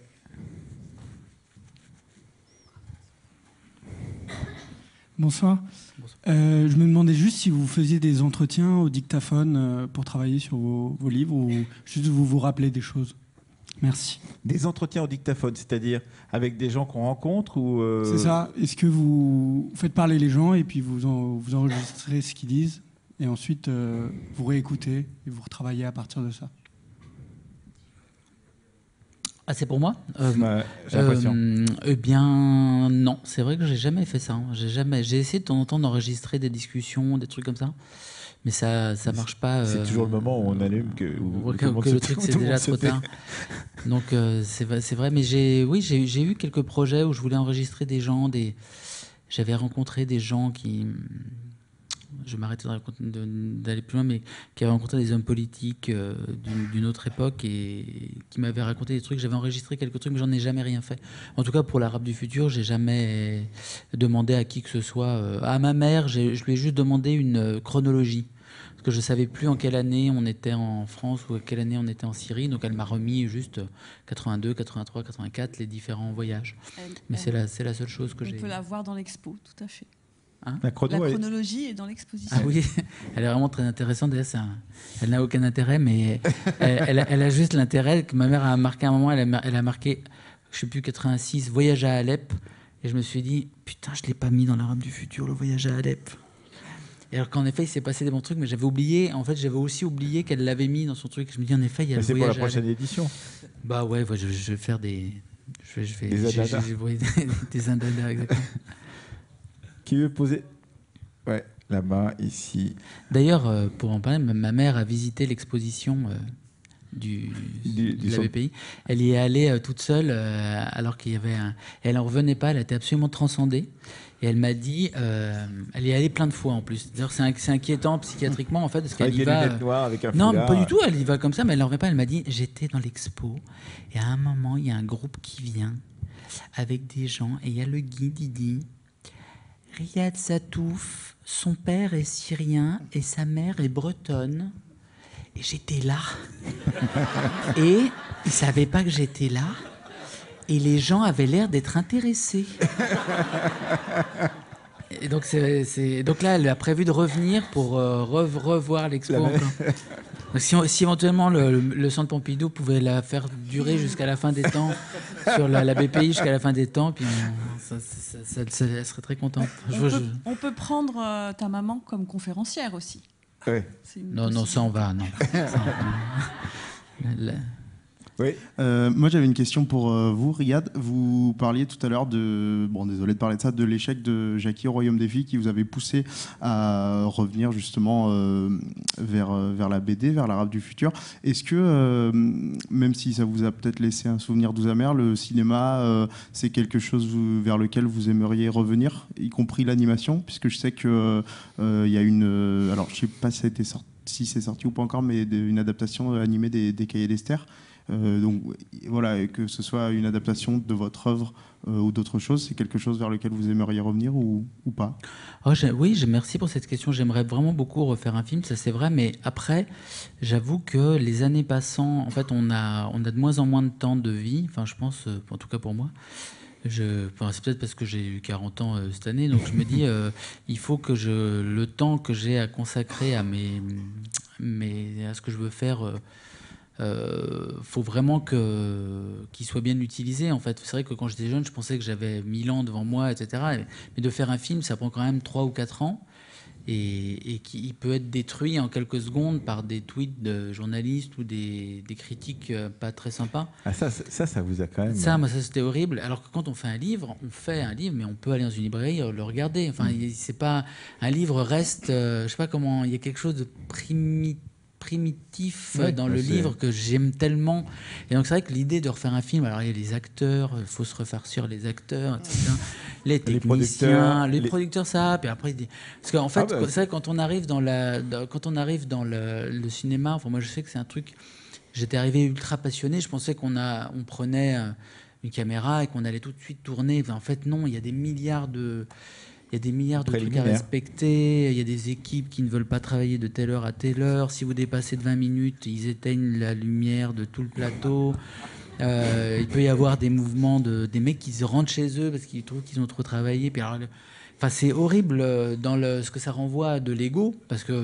Bonsoir. Bonsoir. Euh, je me demandais juste si vous faisiez des entretiens au dictaphone euh, pour travailler sur vos, vos livres ou juste vous vous rappelez des choses. Merci. Des entretiens au dictaphone, c'est-à-dire avec des gens qu'on rencontre ou euh... C'est ça. Est-ce que vous faites parler les gens et puis vous, en, vous enregistrez ce qu'ils disent et ensuite euh, vous réécoutez et vous retravaillez à partir de ça ? Ah, c'est pour moi euh, ouais, J'ai l'impression. Euh, eh bien, non. C'est vrai que j'ai jamais fait ça. Hein. J'ai jamais. J'ai essayé de temps en temps d'enregistrer des discussions, des trucs comme ça, mais ça, ça marche pas. C'est euh, toujours le moment où on allume que, où, que, que, que le truc c'est déjà trop tard. Donc euh, c'est vrai, c'est vrai. Mais j'ai, oui, j'ai, j'ai eu quelques projets où je voulais enregistrer des gens, des. J'avais rencontré des gens qui. Je m'arrête d'aller plus loin, mais qui avaient rencontré des hommes politiques euh, d'une, d'une autre époque et qui m'avaient raconté des trucs. J'avais enregistré quelques trucs, mais j'en ai jamais rien fait. En tout cas, pour l'Arabe du futur, j'ai jamais demandé à qui que ce soit. Euh, à ma mère, j'ai, je lui ai juste demandé une chronologie. Parce que je ne savais plus en quelle année on était en France ou à quelle année on était en Syrie. Donc elle m'a remis juste quatre-vingt-deux, quatre-vingt-trois, quatre-vingt-quatre, les différents voyages. Elle, mais elle, c'est, la, c'est la seule chose que on j'ai... On peut la voir dans l'expo, tout à fait. Hein la, chrono, la chronologie est... est dans l'exposition. Ah oui, elle est vraiment très intéressante. D'ailleurs, c'est un... elle n'a aucun intérêt, mais elle, elle, a, elle a juste l'intérêt que ma mère a marqué à un moment. Elle a, elle a marqué, je ne sais plus, quatre-vingt-six, voyage à Alep. Et je me suis dit, putain, je ne l'ai pas mis dans l'Arabe du futur, le voyage à Alep. Et alors qu'en effet, il s'est passé des bons trucs, mais j'avais oublié. En fait, j'avais aussi oublié qu'elle l'avait mis dans son truc. Je me dis, en effet, il y a mais le c'est voyage pour la prochaine à édition. Bah ouais, ouais je, je vais faire des... Je vais, je vais, des indadas. Des indadas, exactement. Qui veut poser... Ouais, là-bas, ici. D'ailleurs, euh, pour en parler, ma mère a visité l'exposition euh, du, du, de du la B P I. Elle y est allée euh, toute seule, euh, alors qu'il y avait un... Elle n'en revenait pas, elle était absolument transcendée. Et elle m'a dit... Euh, elle y est allée plein de fois, en plus. D'ailleurs, c'est, un, c'est inquiétant psychiatriquement, en fait, parce qu'elle avec y va... Avec des lunettes noires, avec un non, foulard. pas du tout, elle y va comme ça, mais elle n'en revient pas. Elle m'a dit, j'étais dans l'expo, et à un moment, il y a un groupe qui vient, avec des gens, et il y a le guide, il dit... Riyad Sattouf, son père est syrien et sa mère est bretonne. Et j'étais là. Et ils ne savaient pas que j'étais là. Et les gens avaient l'air d'être intéressés. Et donc, c'est, c'est... donc là, elle a prévu de revenir pour euh, re- revoir l'expo. La encore. Donc, si, si éventuellement le, le Centre Pompidou pouvait la faire durer jusqu'à la fin des temps, sur la, la B P I jusqu'à la fin des temps, puis on, ça, ça, ça, ça, elle serait très contente. On, Je, peut, je... on peut prendre euh, ta maman comme conférencière aussi. Ouais. Non, non, ça on va, non. Ça, on... La... Oui. Euh, moi, j'avais une question pour euh, vous, Riyad. Vous parliez tout à l'heure de, bon, désolé de parler de ça, de l'échec de Jackie au Royaume des Filles qui vous avait poussé à revenir justement euh, vers, vers la B D, vers l'Arabe du futur. Est-ce que, euh, même si ça vous a peut-être laissé un souvenir doux amer, le cinéma, euh, c'est quelque chose vers lequel vous aimeriez revenir, y compris l'animation, puisque je sais qu'il euh, y a une... Alors, je ne sais pas si ça a été sorti, si c'est sorti ou pas encore, mais une adaptation animée des, des Cahiers d'Esther. Euh, donc voilà, que ce soit une adaptation de votre œuvre euh, ou d'autres choses, c'est quelque chose vers lequel vous aimeriez revenir ou, ou pas? Oh, oui, je, merci pour cette question. J'aimerais vraiment beaucoup refaire un film, ça c'est vrai, mais après, j'avoue que les années passant, en fait, on a, on a de moins en moins de temps de vie, enfin je pense, en tout cas pour moi. Je, enfin, c'est peut-être parce que j'ai eu quarante ans euh, cette année, donc je me dis, euh, il faut que je, le temps que j'ai à consacrer à, mes, mes, à ce que je veux faire... Euh, Euh, faut vraiment que, qu'il soit bien utilisé. En fait, c'est vrai que quand j'étais jeune, je pensais que j'avais mille ans devant moi, et cetera. Mais de faire un film, ça prend quand même trois ou quatre ans. Et, et qui peut être détruit en quelques secondes par des tweets de journalistes ou des, des critiques pas très sympas. Ah ça, ça, ça vous a quand même... Ça, moi, ça c'était horrible. Alors que quand on fait un livre, on fait un livre, mais on peut aller dans une librairie le regarder. Enfin, mmh. c'est pas un livre reste, euh, je sais pas comment. Il y a quelque chose de primitif. primitif ouais, dans le c'est... livre que j'aime tellement. Et donc c'est vrai que l'idée de refaire un film, alors il y a les acteurs, il faut se refaire sur les acteurs, et cetera. Les techniciens, les producteurs, les, les producteurs ça, puis après parce qu'en fait, ah bah, c'est vrai, quand on arrive dans la, quand on arrive dans le, le cinéma, enfin moi je sais que c'est un truc, j'étais arrivé ultra passionné, je pensais qu'on a, on prenait une caméra et qu'on allait tout de suite tourner. Enfin, en fait non, il y a des milliards de Il y a des milliards de trucs à respecter, il y a des équipes qui ne veulent pas travailler de telle heure à telle heure. Si vous dépassez de vingt minutes, ils éteignent la lumière de tout le plateau. Euh, il peut y avoir des mouvements de des mecs qui se rentrent chez eux parce qu'ils trouvent qu'ils ont trop travaillé. Puis alors, enfin, c'est horrible dans le, ce que ça renvoie de l'ego, parce que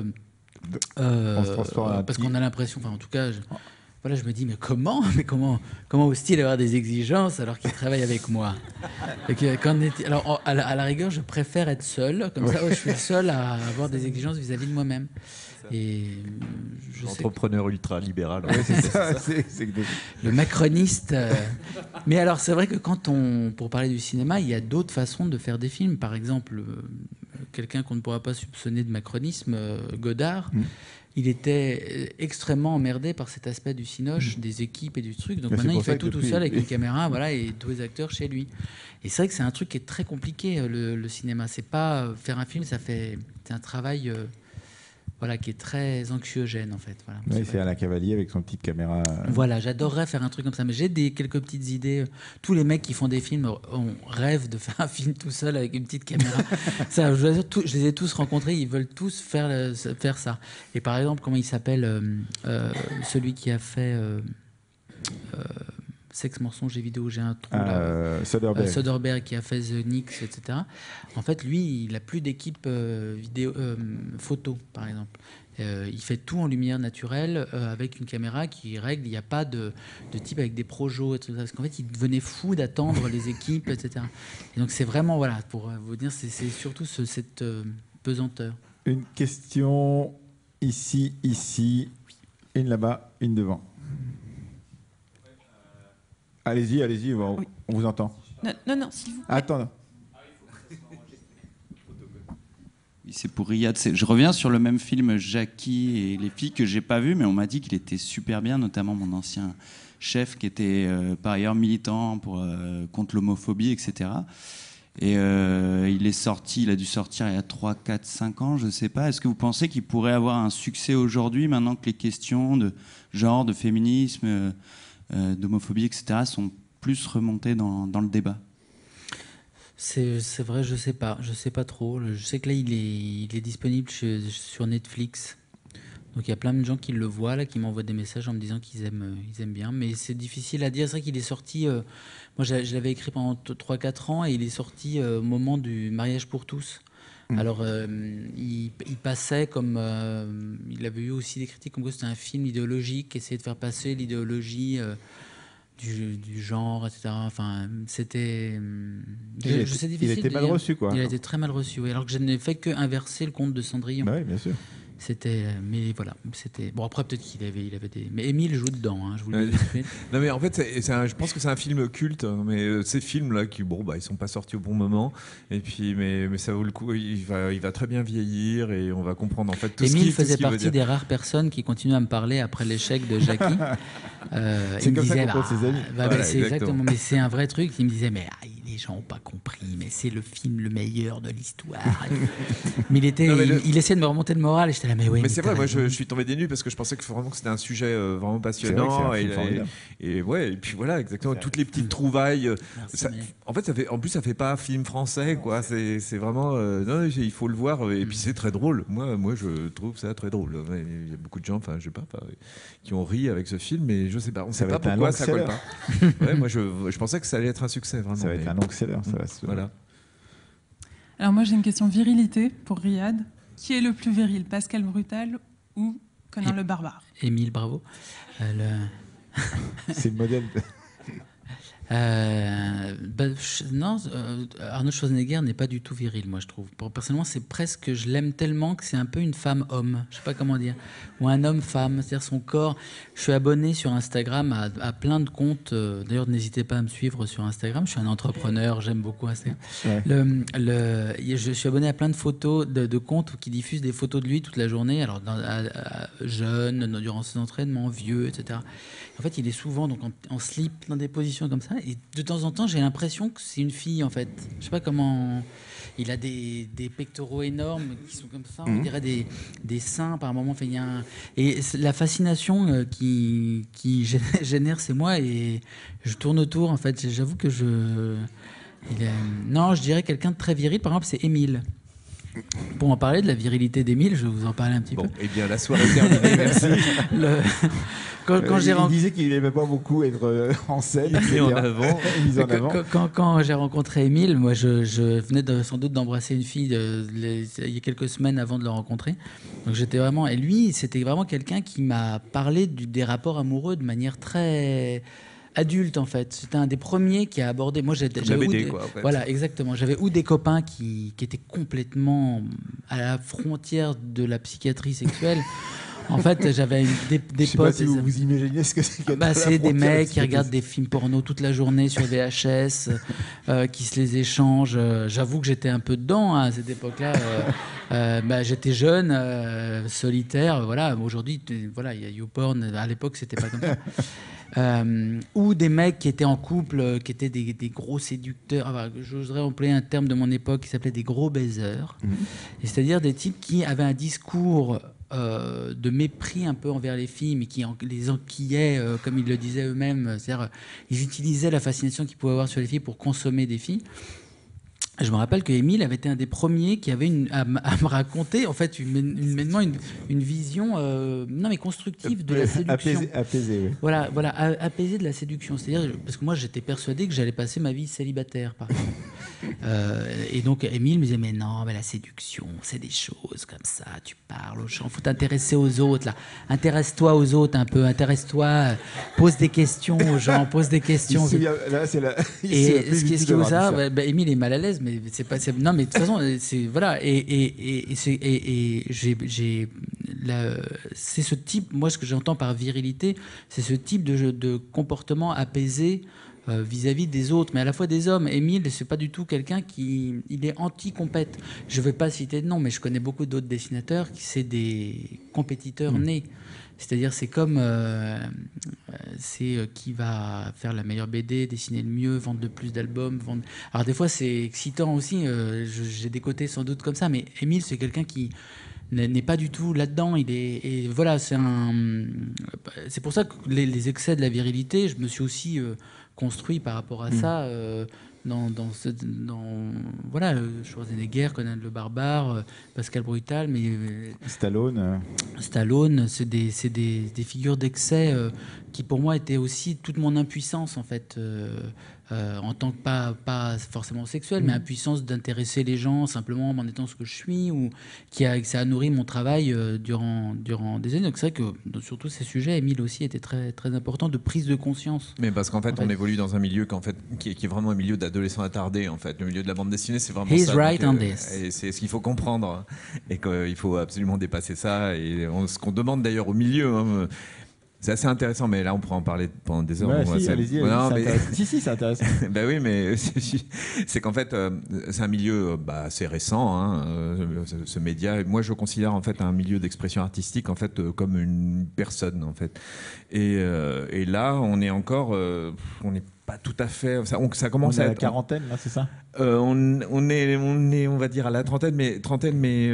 euh, parce qu'on a l'impression, enfin en tout cas... Je, Voilà, je me dis, mais comment, mais comment, comment ose-t-il avoir des exigences alors qu'il travaille avec moi? Et que, quand on est, alors, à la, à la rigueur, je préfère être seul, comme ça, je suis le seul à avoir des exigences vis-à-vis de moi-même. Et je Entrepreneur sais... ultra libéral. Ouais, c'est ça, c'est, c'est... Le macroniste. Euh... Mais alors, c'est vrai que quand on, pour parler du cinéma, il y a d'autres façons de faire des films. Par exemple, euh, quelqu'un qu'on ne pourra pas soupçonner de macronisme, euh, Godard. Mmh. Il était extrêmement emmerdé par cet aspect du cinoche, mmh. des équipes et du truc. Donc mais maintenant, il fait tout tout seul avec une caméra, voilà, et tous les acteurs chez lui. Et c'est vrai que c'est un truc qui est très compliqué, le, le cinéma. C'est pas faire un film, ça fait c'est un travail, euh, voilà, qui est très anxiogène en fait. Voilà, oui, c'est, c'est Alain Cavalier avec son petite caméra. Voilà, j'adorerais faire un truc comme ça, mais j'ai des quelques petites idées. Tous les mecs qui font des films, on rêve de faire un film tout seul avec une petite caméra. Ça, je, je les ai tous rencontrés, ils veulent tous faire faire ça. Et par exemple, comment il s'appelle euh, euh, celui qui a fait euh, euh, Sexe, mensonge et vidéo, j'ai un trou là. Euh, Soderbergh. Euh, Soderbergh qui a fait The Nix, et cetera. En fait, lui, il n'a plus d'équipe euh, vidéo, euh, photo, par exemple. Euh, il fait tout en lumière naturelle euh, avec une caméra qui règle. Il n'y a pas de, de type avec des projos, et cetera. Parce qu'en fait, il devenait fou d'attendre les équipes, et cetera. Et donc, c'est vraiment, voilà, pour vous dire, c'est, c'est surtout ce, cette euh, pesanteur. Une question ici, ici, une là-bas, une devant. Allez-y, allez-y, on, oui. on vous entend. Non, non, non s'il vous plaît. Attends. C'est pour Riyad. C'est... Je reviens sur le même film Jackie et les filles que j'ai pas vu, mais on m'a dit qu'il était super bien, notamment mon ancien chef qui était euh, par ailleurs militant pour, euh, contre l'homophobie, et cetera. Et euh, il est sorti, il a dû sortir il y a trois, quatre, cinq ans, je sais pas. Est-ce que vous pensez qu'il pourrait avoir un succès aujourd'hui, maintenant que les questions de genre, de féminisme, euh, euh, d'homophobie, et cetera sont plus remontées dans, dans le débat? C'est, c'est vrai, je sais pas, je sais pas trop. Je sais que là, il est, il est disponible chez, sur Netflix. Donc il y a plein de gens qui le voient, là, qui m'envoient des messages en me disant qu'ils aiment, ils aiment bien. Mais c'est difficile à dire. C'est vrai qu'il est sorti, euh, moi je l'avais écrit pendant trois quatre ans et il est sorti euh, au moment du mariage pour tous. Mmh. Alors, euh, il, il passait comme... Euh, il avait eu aussi des critiques comme quoi c'était un film idéologique, qui essayait de faire passer l'idéologie euh, du, du genre, et cetera. Enfin, c'était... Je, il, je sais difficile il était mal reçu, quoi. Il a été très mal reçu, oui. Alors que je n'ai fait qu'inverser le conte de Cendrillon. Bah oui, bien sûr. C'était, mais voilà, c'était bon. Après, peut-être qu'il avait, il avait des. Mais Émile joue dedans, hein, je vous le dis. Ouais. Non, mais en fait, c'est, c'est un, je pense que c'est un film culte. Mais euh, ces films-là, qui bon, bah, ils sont pas sortis au bon moment. Et puis, mais, mais ça vaut le coup. Il va, il va très bien vieillir et on va comprendre en fait tout Émile ce qui, faisait tout ce partie des rares personnes qui continuent à me parler après l'échec de Jackie. Euh, c'est comme ça qu'on pense ses amis. Bah, voilà, c'est exactement. exactement. Mais c'est un vrai truc. Il me disait, mais ah, les gens n'ont pas compris. Mais c'est le film le meilleur de l'histoire. Mais il était, non, mais il, le... il essayait de me remonter le moral. Et j'étais là, mais oui. Mais, mais c'est vrai. Moi, je, je suis tombé des nues parce que je pensais que vraiment que c'était un sujet euh, vraiment passionnant. Et, et, et ouais. Et puis voilà, exactement. C'est toutes les petites trouvailles. Merci, ça, mais... En fait, ça fait. En plus, ça fait pas film français, quoi. C'est, c'est vraiment. Euh, non, il faut le voir. Et puis c'est très drôle. Moi, moi, je trouve ça très drôle. Il y a beaucoup de gens, enfin, je sais pas, qui ont ri avec ce film, mais je sais pas. On sait pas pourquoi ça colle pas. Ouais, moi, je, je pensais que ça allait être un succès, vraiment. Ça va être mais... un long seller. Ça va se... Voilà. Alors moi, j'ai une question virilité pour Riyad. Qui est le plus viril, Pascal Brutal ou Conan Et... le Barbare? Émile Bravo. Euh, le... C'est le modèle. De... Euh, bah, je, non, euh, Arnold Schwarzenegger n'est pas du tout viril, moi je trouve. Pour, personnellement, c'est presque, je l'aime tellement que c'est un peu une femme-homme, je sais pas comment dire, ou un homme-femme, c'est-à-dire son corps. Je suis abonné sur Instagram à, à plein de comptes. Euh, d'ailleurs, n'hésitez pas à me suivre sur Instagram. Je suis un entrepreneur, j'aime beaucoup Instagram. Ouais. Le, le, je suis abonné à plein de photos de, de comptes qui diffusent des photos de lui toute la journée. Alors, dans, à, à, jeune, durant ses entraînements, vieux, et cetera. En fait, il est souvent donc en, en slip, dans des positions comme ça. Et de temps en temps, j'ai l'impression que c'est une fille, en fait. Je sais pas comment... Il a des, des pectoraux énormes qui sont comme ça, on dirait des, des seins par moment. Enfin, il y a un... Et la fascination euh, qui, qui génère, c'est moi. Et je tourne autour, en fait. J'avoue que je... Il est... Non, je dirais quelqu'un de très viril. Par exemple, c'est Émile. Pour en parler de la virilité d'Émile, je vais vous en parler un petit bon, peu. Eh bien, la soirée est terminée, merci. Le... Quand, quand euh, j'ai il rencontré... disait qu'il n'aimait pas beaucoup être en scène. Mis en avant. Mis en avant. Quand, quand, quand j'ai rencontré Émile, moi, je, je venais de, sans doute d'embrasser une fille de, les, il y a quelques semaines avant de le rencontrer. Donc j'étais vraiment... Et lui, c'était vraiment quelqu'un qui m'a parlé du, des rapports amoureux de manière très... adulte en fait, c'était un des premiers qui a abordé. Moi, j'étais, j'avais des, quoi, en fait. Voilà, exactement. J'avais ou des copains qui, qui étaient complètement à la frontière de la psychiatrie sexuelle. En fait, j'avais des, des je sais potes. Pas si vous vous imaginez ce que c'est que bah, c'est des mecs qui regardent des films porno toute la journée sur V H S, euh, qui se les échangent. J'avoue que j'étais un peu dedans hein, à cette époque-là. Euh, euh, bah, j'étais jeune, euh, solitaire. Voilà. Aujourd'hui, voilà, il y a YouPorn. À l'époque, c'était pas comme ça. Euh, ou des mecs qui étaient en couple, qui étaient des, des gros séducteurs. Enfin, j'oserais employer un terme de mon époque qui s'appelait des gros baiseurs. Mmh. Et c'est-à-dire des types qui avaient un discours euh, de mépris un peu envers les filles, mais qui en, les enquillaient, euh, comme ils le disaient eux-mêmes. C'est-à-dire, ils utilisaient la fascination qu'ils pouvaient avoir sur les filles pour consommer des filles. Je me rappelle que Émile avait été un des premiers qui avait une, à, à me raconter en fait une, une, une, une vision euh, non mais constructive de la séduction. Apaisée, apaisée oui. Voilà, voilà, apaisée de la séduction. C'est-à-dire parce que moi j'étais persuadé que j'allais passer ma vie célibataire, par exemple. euh, et donc Émile me disait mais non, mais la séduction, c'est des choses comme ça. Tu parles aux gens, faut t'intéresser aux autres là. Intéresse-toi aux autres un peu, intéresse-toi, pose des questions aux gens, pose des questions. Il là, c'est la... Et ce qui est ça, bah, bah, Émile est mal à l'aise. Mais c'est pas, c'est, non, mais de toute façon, c'est voilà, et et et c'est et, et j'ai j'ai la, c'est ce type, moi ce que j'entends par virilité, c'est ce type de de comportement apaisé euh, vis-à-vis des autres, mais à la fois des hommes. Émile, c'est pas du tout quelqu'un qui, il est anti-compète. Je vais pas citer de nom, mais je connais beaucoup d'autres dessinateurs qui c'est des compétiteurs mmh. nés. C'est-à-dire, c'est comme euh, c'est euh, qui va faire la meilleure B D, dessiner le mieux, vendre le plus d'albums. Vendre... Alors des fois, c'est excitant aussi. Euh, j'ai des côtés sans doute comme ça, mais Émile, c'est quelqu'un qui n'est pas du tout là-dedans. Il est et voilà, c'est un. C'est pour ça que les, les excès de la virilité, je me suis aussi euh, construit par rapport à mmh. ça. Euh, dans, dans, ce, dans voilà, Schwarzenegger, Conan le Barbare, Pascal Brutal, mais Stallone. Euh... Stallone, c'est des, c'est des, des figures d'excès euh, qui pour moi étaient aussi toute mon impuissance en fait. Euh, Euh, en tant que pas, pas forcément sexuel, mmh. mais impuissance d'intéresser les gens simplement en étant ce que je suis, ou qui a, ça a nourri mon travail euh, durant, durant des années. Donc c'est vrai que sur tous ces sujets, Émile aussi était très, très important de prise de conscience. Mais parce qu'en fait, en on fait. évolue dans un milieu qu'en fait, qui, est, qui est vraiment un milieu d'adolescents attardés. En fait, le milieu de la bande dessinée, c'est vraiment He's ça. Right donc, on euh, this. Et c'est ce qu'il faut comprendre, et qu'il faut absolument dépasser ça. Et on, ce qu'on demande d'ailleurs au milieu. Hein, c'est assez intéressant, mais là on pourrait en parler pendant des heures. Ouais, bon, si, c'est... allez-y, non, allez-y, mais... si, si, c'est intéressant. Ben oui, mais c'est, c'est qu'en fait, euh, c'est un milieu bah, assez récent, hein, euh, ce, ce média. Moi, je considère en fait un milieu d'expression artistique en fait euh, comme une personne en fait. Et, euh, et là, on est encore, euh, on n'est pas tout à fait. Ça, on, ça commence on est à, à être, la quarantaine, là, c'est ça. Euh, on, on, est, on est, on va dire à la trentaine, mais trentaine, mais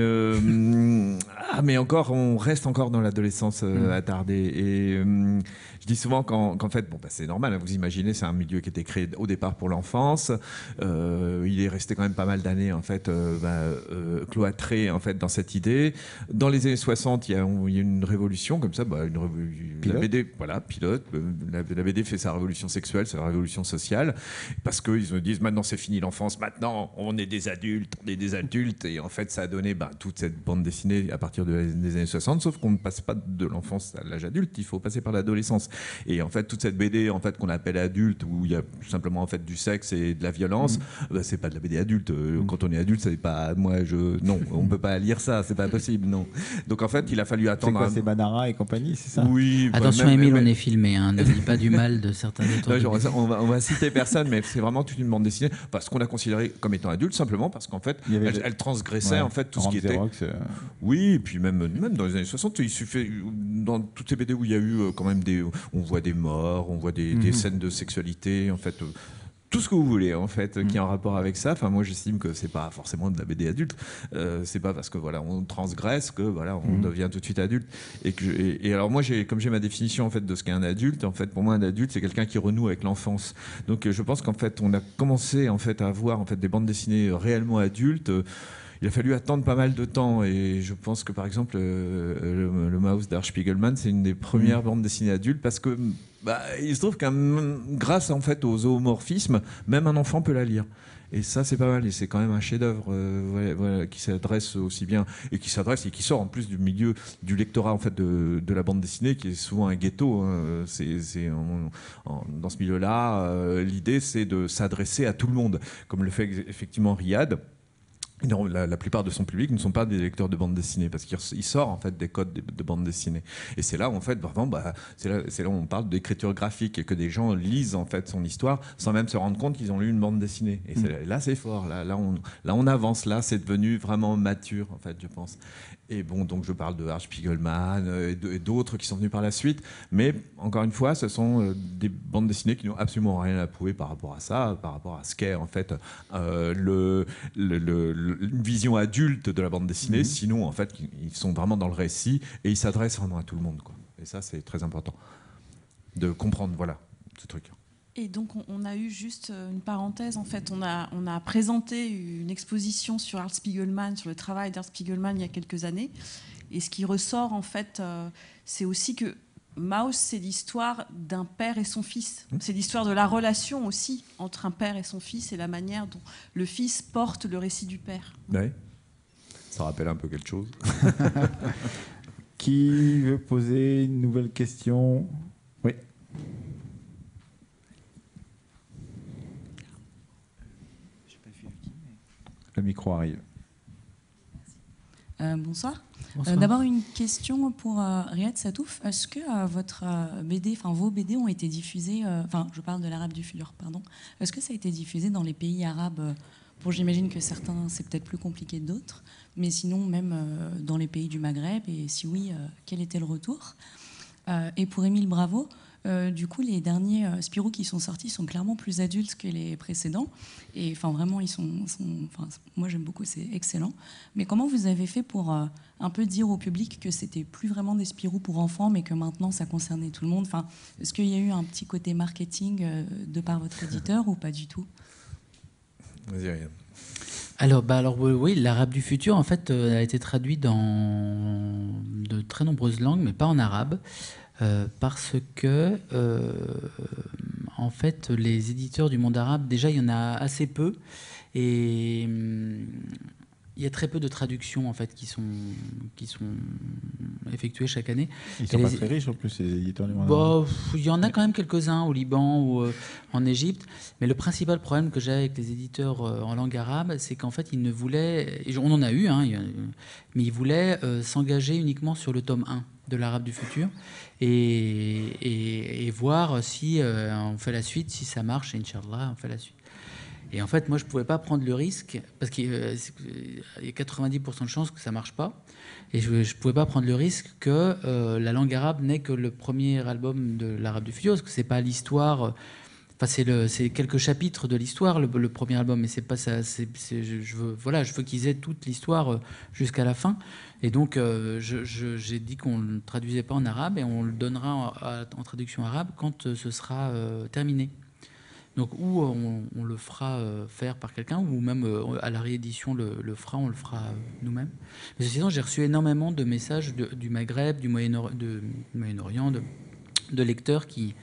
euh, ah, mais encore, on reste encore dans l'adolescence euh, attardée. Et euh, je dis souvent qu'en, qu'en fait, bon, bah, c'est normal. Hein, vous imaginez, c'est un milieu qui était créé au départ pour l'enfance. Euh, il est resté quand même pas mal d'années en fait, euh, bah, euh, cloîtré en fait dans cette idée. Dans les années soixante, il y a, il y a une révolution comme ça. Bah, une révo- la B D, voilà, pilote. La, la B D fait sa révolution sexuelle, sa révolution sociale, parce qu'ils me disent maintenant c'est fini l'enfance. Maintenant, on est des adultes, on est des adultes, et en fait, ça a donné ben, toute cette bande dessinée à partir de, des années soixante, sauf qu'on ne passe pas de l'enfance à l'âge adulte, il faut passer par l'adolescence. Et en fait, toute cette B D en fait, qu'on appelle adulte, où il y a simplement en fait, du sexe et de la violence, mmh. ben, c'est pas de la B D adulte. Mmh. Quand on est adulte, c'est pas moi, je non, on peut pas lire ça, c'est pas possible, non. Donc en fait, il a fallu attendre. C'est quoi, un... c'est Banara et compagnie, c'est ça? Oui. Attention, même, Émile, même... on est filmé, hein, ne dis pas du mal de certains auteurs. Non, de on, va, on va citer personne, mais c'est vraiment toute une bande dessinée, parce qu'on a considéré comme étant adulte, simplement parce qu'en fait, elle, des... elle transgressait ouais, en fait tout ce qui était. Xerox, euh... Oui, et puis même, même dans les années soixante, il suffit, dans toutes ces B D où il y a eu quand même des. On voit des morts, on voit des, mm-hmm. des scènes de sexualité, en fait. Tout ce que vous voulez en fait mmh. qui est en rapport avec ça. Enfin moi j'estime que c'est pas forcément de la B D adulte. Euh, c'est pas parce que voilà on transgresse que voilà on mmh. devient tout de suite adulte. Et que je, et, et alors moi j'ai comme j'ai ma définition en fait de ce qu'est un adulte. En fait pour moi un adulte c'est quelqu'un qui renoue avec l'enfance. Donc je pense qu'en fait on a commencé en fait à avoir en fait des bandes dessinées réellement adultes. Il a fallu attendre pas mal de temps et je pense que par exemple euh, le, le Mouse d'Art Spiegelman c'est une des premières mmh. bandes dessinées adultes parce que bah, il se trouve que grâce en fait aux zoomorphismes même un enfant peut la lire et ça c'est pas mal et c'est quand même un chef-d'œuvre euh, voilà, voilà, qui s'adresse aussi bien et qui s'adresse et qui sort en plus du milieu du lectorat en fait de, de la bande dessinée qui est souvent un ghetto hein. c'est, c'est en, en, dans ce milieu-là euh, l'idée c'est de s'adresser à tout le monde comme le fait effectivement Riyad. Non, la, la plupart de son public ne sont pas des lecteurs de bande dessinée parce qu'il sort en fait des codes de, de bande dessinée et c'est là où en fait vraiment bah, c'est là, c'est là où on parle d'écriture graphique et que des gens lisent en fait son histoire sans même se rendre compte qu'ils ont lu une bande dessinée et c'est, là c'est fort là, là, on, là on avance là c'est devenu vraiment mature en fait je pense et bon donc je parle de Art Spiegelman et, de, et d'autres qui sont venus par la suite mais encore une fois ce sont des bandes dessinées qui n'ont absolument rien à prouver par rapport à ça par rapport à ce qu'est en fait euh, le, le, le une vision adulte de la bande dessinée, mmh. sinon en fait ils sont vraiment dans le récit et ils s'adressent vraiment à tout le monde quoi. Et ça c'est très important de comprendre voilà ce truc. Et donc on a eu juste une parenthèse en fait, on a, on a présenté une exposition sur Art Spiegelman, sur le travail d'Art Spiegelman il y a quelques années et ce qui ressort en fait euh, c'est aussi que Mouse, c'est l'histoire d'un père et son fils. C'est l'histoire de la relation aussi entre un père et son fils et la manière dont le fils porte le récit du père. Oui. Ça rappelle un peu quelque chose. Qui veut poser une nouvelle question? Oui. Le micro arrive. Euh, bonsoir. Euh, d'abord une question pour euh, Riyad Sattouf. Est-ce que euh, votre euh, B D, enfin vos B D ont été diffusés, enfin euh, je parle de l'arabe du futur, pardon. Est-ce que ça a été diffusé dans les pays arabes euh, Bon, j'imagine que certains c'est peut-être plus compliqué que d'autres, mais sinon même euh, dans les pays du Maghreb. Et si oui, euh, quel était le retour euh, Et pour Émile Bravo. Euh, du coup, les derniers euh, Spirou qui sont sortis sont clairement plus adultes que les précédents. Et enfin, vraiment, ils sont. sont enfin, moi, j'aime beaucoup, c'est excellent. Mais comment vous avez fait pour euh, un peu dire au public que c'était plus vraiment des Spirou pour enfants, mais que maintenant, ça concernait tout le monde? Enfin, est-ce qu'il y a eu un petit côté marketing euh, de par votre éditeur ou pas du tout? Vas-y, Riyad. Alors, bah alors oui, oui, l'arabe du futur, en fait, euh, a été traduit dans de très nombreuses langues, mais pas en arabe, euh, parce que, euh, en fait, les éditeurs du monde arabe, déjà, il y en a assez peu, et hum, il y a très peu de traductions en fait qui sont qui sont effectuées chaque année. Ils sont Et pas les- très riches en plus, les éditeurs du monde Bah, arabe. pff, il y en a quand même quelques-uns au Liban ou euh, en Égypte. Mais le principal problème que j'ai avec les éditeurs euh, en langue arabe, c'est qu'en fait, ils ne voulaient, et on en a eu, hein, il y a- mais ils voulaient euh, s'engager uniquement sur le tome un de l'arabe du futur et, et, et voir si euh, on fait la suite, si ça marche, et Inch'Allah, on fait la suite. Et en fait, moi, je ne pouvais pas prendre le risque, parce qu'il euh, c'est- il y a quatre-vingt-dix pour cent de chances que ça ne marche pas. Et je ne pouvais pas prendre le risque que euh, la langue arabe n'est que le premier album de l'arabe du futur, parce que ce n'est pas l'histoire. euh, Enfin, c'est le- c'est quelques chapitres de l'histoire, le, le premier album, mais c'est pas ça. c'est- c'est- je, je veux, voilà, je veux qu'ils aient toute l'histoire euh, jusqu'à la fin. Et donc, euh, je- je- j'ai dit qu'on ne le traduisait pas en arabe et on le donnera en, à- en traduction arabe quand euh, ce sera euh, terminé. Donc, ou on, on le fera euh, faire par quelqu'un, ou même euh, à la réédition le, le fera, on le fera euh, nous-mêmes. Mais sinon, j'ai reçu énormément de messages de- du Maghreb, du Moyen-Orient, de, du Moyen-Orient, de, de lecteurs qui,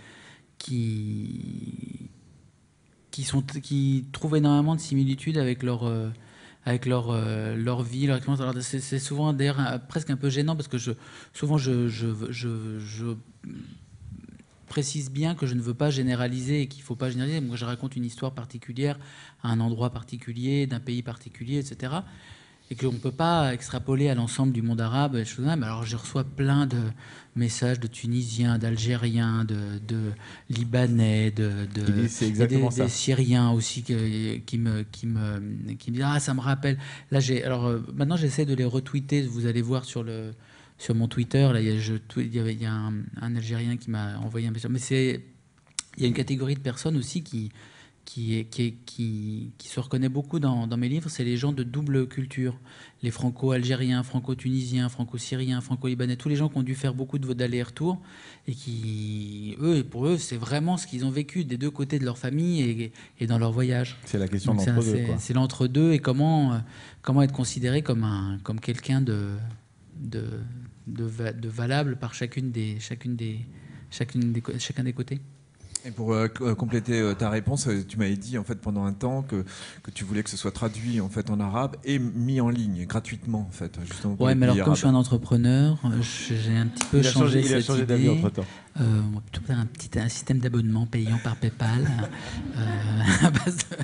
qui, qui, sont, qui trouvent énormément de similitudes avec leur, euh, avec leur, euh, leur vie, leur expérience. Alors, c'est, c'est souvent d'ailleurs un- presque un peu gênant parce que je, souvent je, je, je, je précise bien que je ne veux pas généraliser et qu'il ne faut pas généraliser. Moi, je raconte une histoire particulière à un endroit particulier, d'un pays particulier, et cetera. Et qu'on ne peut pas extrapoler à l'ensemble du monde arabe. Et choses mais alors, je reçois plein de messages de Tunisiens, d'Algériens, de, de Libanais, de, de Qui disent c'est exactement des, ça. des Syriens aussi que- qui me qui me qui me disent ah ça me rappelle. Là j'ai alors euh, maintenant j'essaie de les retweeter. Vous allez voir sur le sur mon Twitter, là, il y a, je, il y avait, il y a un, un Algérien qui m'a envoyé un message. Mais c'est, il y a une catégorie de personnes aussi qui, qui, est, qui, est, qui, qui se reconnaît beaucoup dans, dans mes livres. C'est les gens de double culture. Les franco-algériens, franco-tunisiens, franco-syriens, franco-libanais. Tous les gens qui ont dû faire beaucoup de d'allers-retours et qui, eux, pour eux, c'est vraiment ce qu'ils ont vécu des deux côtés de leur famille et, et dans leur voyage. C'est la question de Donc, l'entre-deux, c'est, quoi. c'est l'entre-deux et comment, euh, comment être considéré comme, un, comme quelqu'un de... de De, va- de valable par chacune des, chacune des, chacune des, chacun des côtés. Et pour euh, c- euh, compléter euh, ta réponse, euh, tu m'avais dit en fait pendant un temps que, que tu voulais que ce soit traduit en fait en arabe et mis en ligne gratuitement en fait justement pour Ouais, les mais alors pays comme je suis arabes. un entrepreneur, euh, je- j'ai un petit peu Il a changé, changé- il a cette changé idée. d'avis entre-temps. Euh, on va plutôt faire un petit un système d'abonnement payant par PayPal. euh, à base de-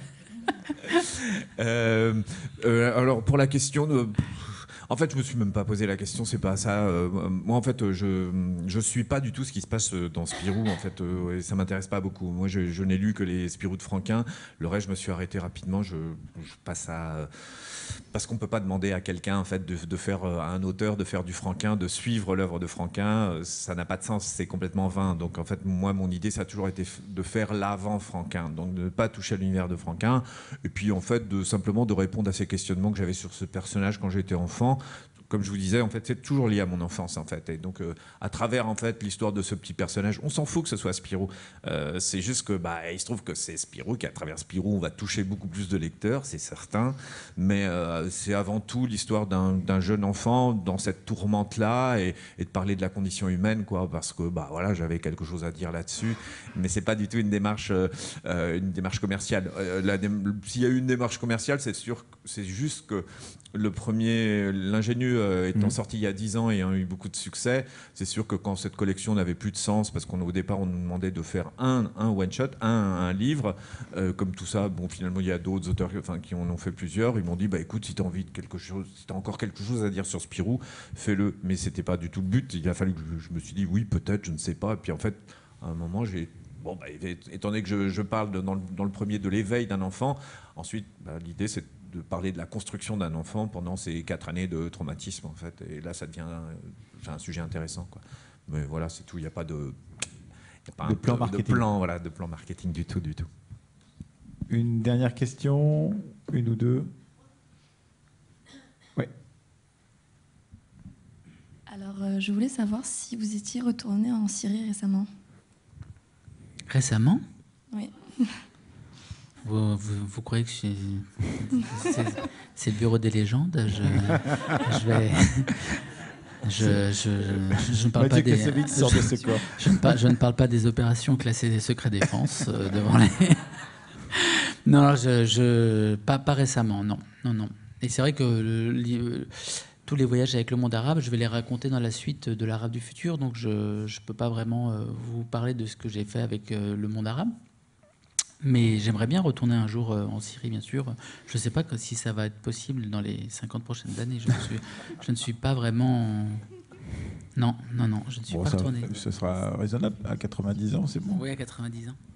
Euh, euh, alors pour la question de en fait, je me suis même pas posé la question, c'est pas ça. Euh, moi, en fait, je je suis pas du tout ce qui se passe dans Spirou. En fait, euh, et ça m'intéresse pas beaucoup. Moi, je, je n'ai lu que les Spirou de Franquin. Le reste, je me suis arrêté rapidement. Je, je passe à parce qu'on peut pas demander à quelqu'un en fait de, de faire à un auteur de faire du Franquin, de suivre l'œuvre de Franquin. Ça n'a pas de sens. C'est complètement vain. Donc, en fait, moi, mon idée, ça a toujours été de faire l'avant Franquin. Donc, de ne pas toucher à l'univers de Franquin. Et puis, en fait, de simplement de répondre à ces questionnements que j'avais sur ce personnage quand j'étais enfant. Comme je vous disais, en fait, c'est toujours lié à mon enfance, en fait. Et donc, euh, à travers, en fait, l'histoire de ce petit personnage, on s'en fout que ce soit Spirou. Euh, c'est juste que, bah, il se trouve que c'est Spirou, qu'à travers Spirou, on va toucher beaucoup plus de lecteurs, c'est certain. Mais euh, c'est avant tout l'histoire d'un, d'un jeune enfant dans cette tourmente-là et, et de parler de la condition humaine, quoi, parce que, bah, voilà, j'avais quelque chose à dire là-dessus. Mais c'est pas du tout une démarche, euh, une démarche commerciale. Euh, la dé- s'il y a eu une démarche commerciale, c'est sûr, c'est juste que le premier, l'ingénu euh, étant mmh. sorti il y a dix ans et ayant eu beaucoup de succès, c'est sûr que quand cette collection n'avait plus de sens, parce qu'au départ on nous demandait de faire un, un one-shot, un, un livre, euh, comme tout ça, bon finalement il y a d'autres auteurs enfin, qui en ont fait plusieurs, ils m'ont dit bah écoute si tu as envie de quelque chose, si tu as encore quelque chose à dire sur Spirou, fais-le. Mais c'était pas du tout le but, il a fallu que je, je me suis dit oui peut-être, je ne sais pas, et puis en fait à un moment j'ai... Bon, bah, étant donné que je, je parle de, dans, le, dans le premier de l'éveil d'un enfant, ensuite bah, l'idée c'est de parler de la construction d'un enfant pendant ces quatre années de traumatisme en fait, et là ça devient un, un sujet intéressant quoi. Mais voilà c'est tout, il n'y a pas de, y a pas de, un, plan de, marketing. de plan voilà, de plan marketing du tout du tout. Une dernière question, une ou deux. Oui. Alors euh, je voulais savoir si vous étiez retourné en Syrie récemment. Récemment ? Oui. Vous, vous, vous croyez que je suis... c'est le bureau des légendes? Je, je vais... Je, je, je, je ne parle pas des... Sort de ce corps. Je, ne parle, je ne parle pas des opérations classées des secrets défense euh, devant les... Non, je, je, pas, pas récemment, non. non, non. Et c'est vrai que le, le, tous les voyages avec le monde arabe, je vais les raconter dans la suite de l'Arabe du futur, donc je ne peux pas vraiment euh, vous parler de ce que j'ai fait avec euh, le monde arabe. Mais j'aimerais bien retourner un jour euh, en Syrie, bien sûr. Je ne sais pas si ça va être possible dans les cinquante prochaines années. Je ne suis, je ne suis pas vraiment... Non, non, non, je ne suis bon, pas ça, retourné. Ce sera raisonnable. À quatre-vingt-dix ans, c'est bon. Oui, à quatre-vingt-dix ans.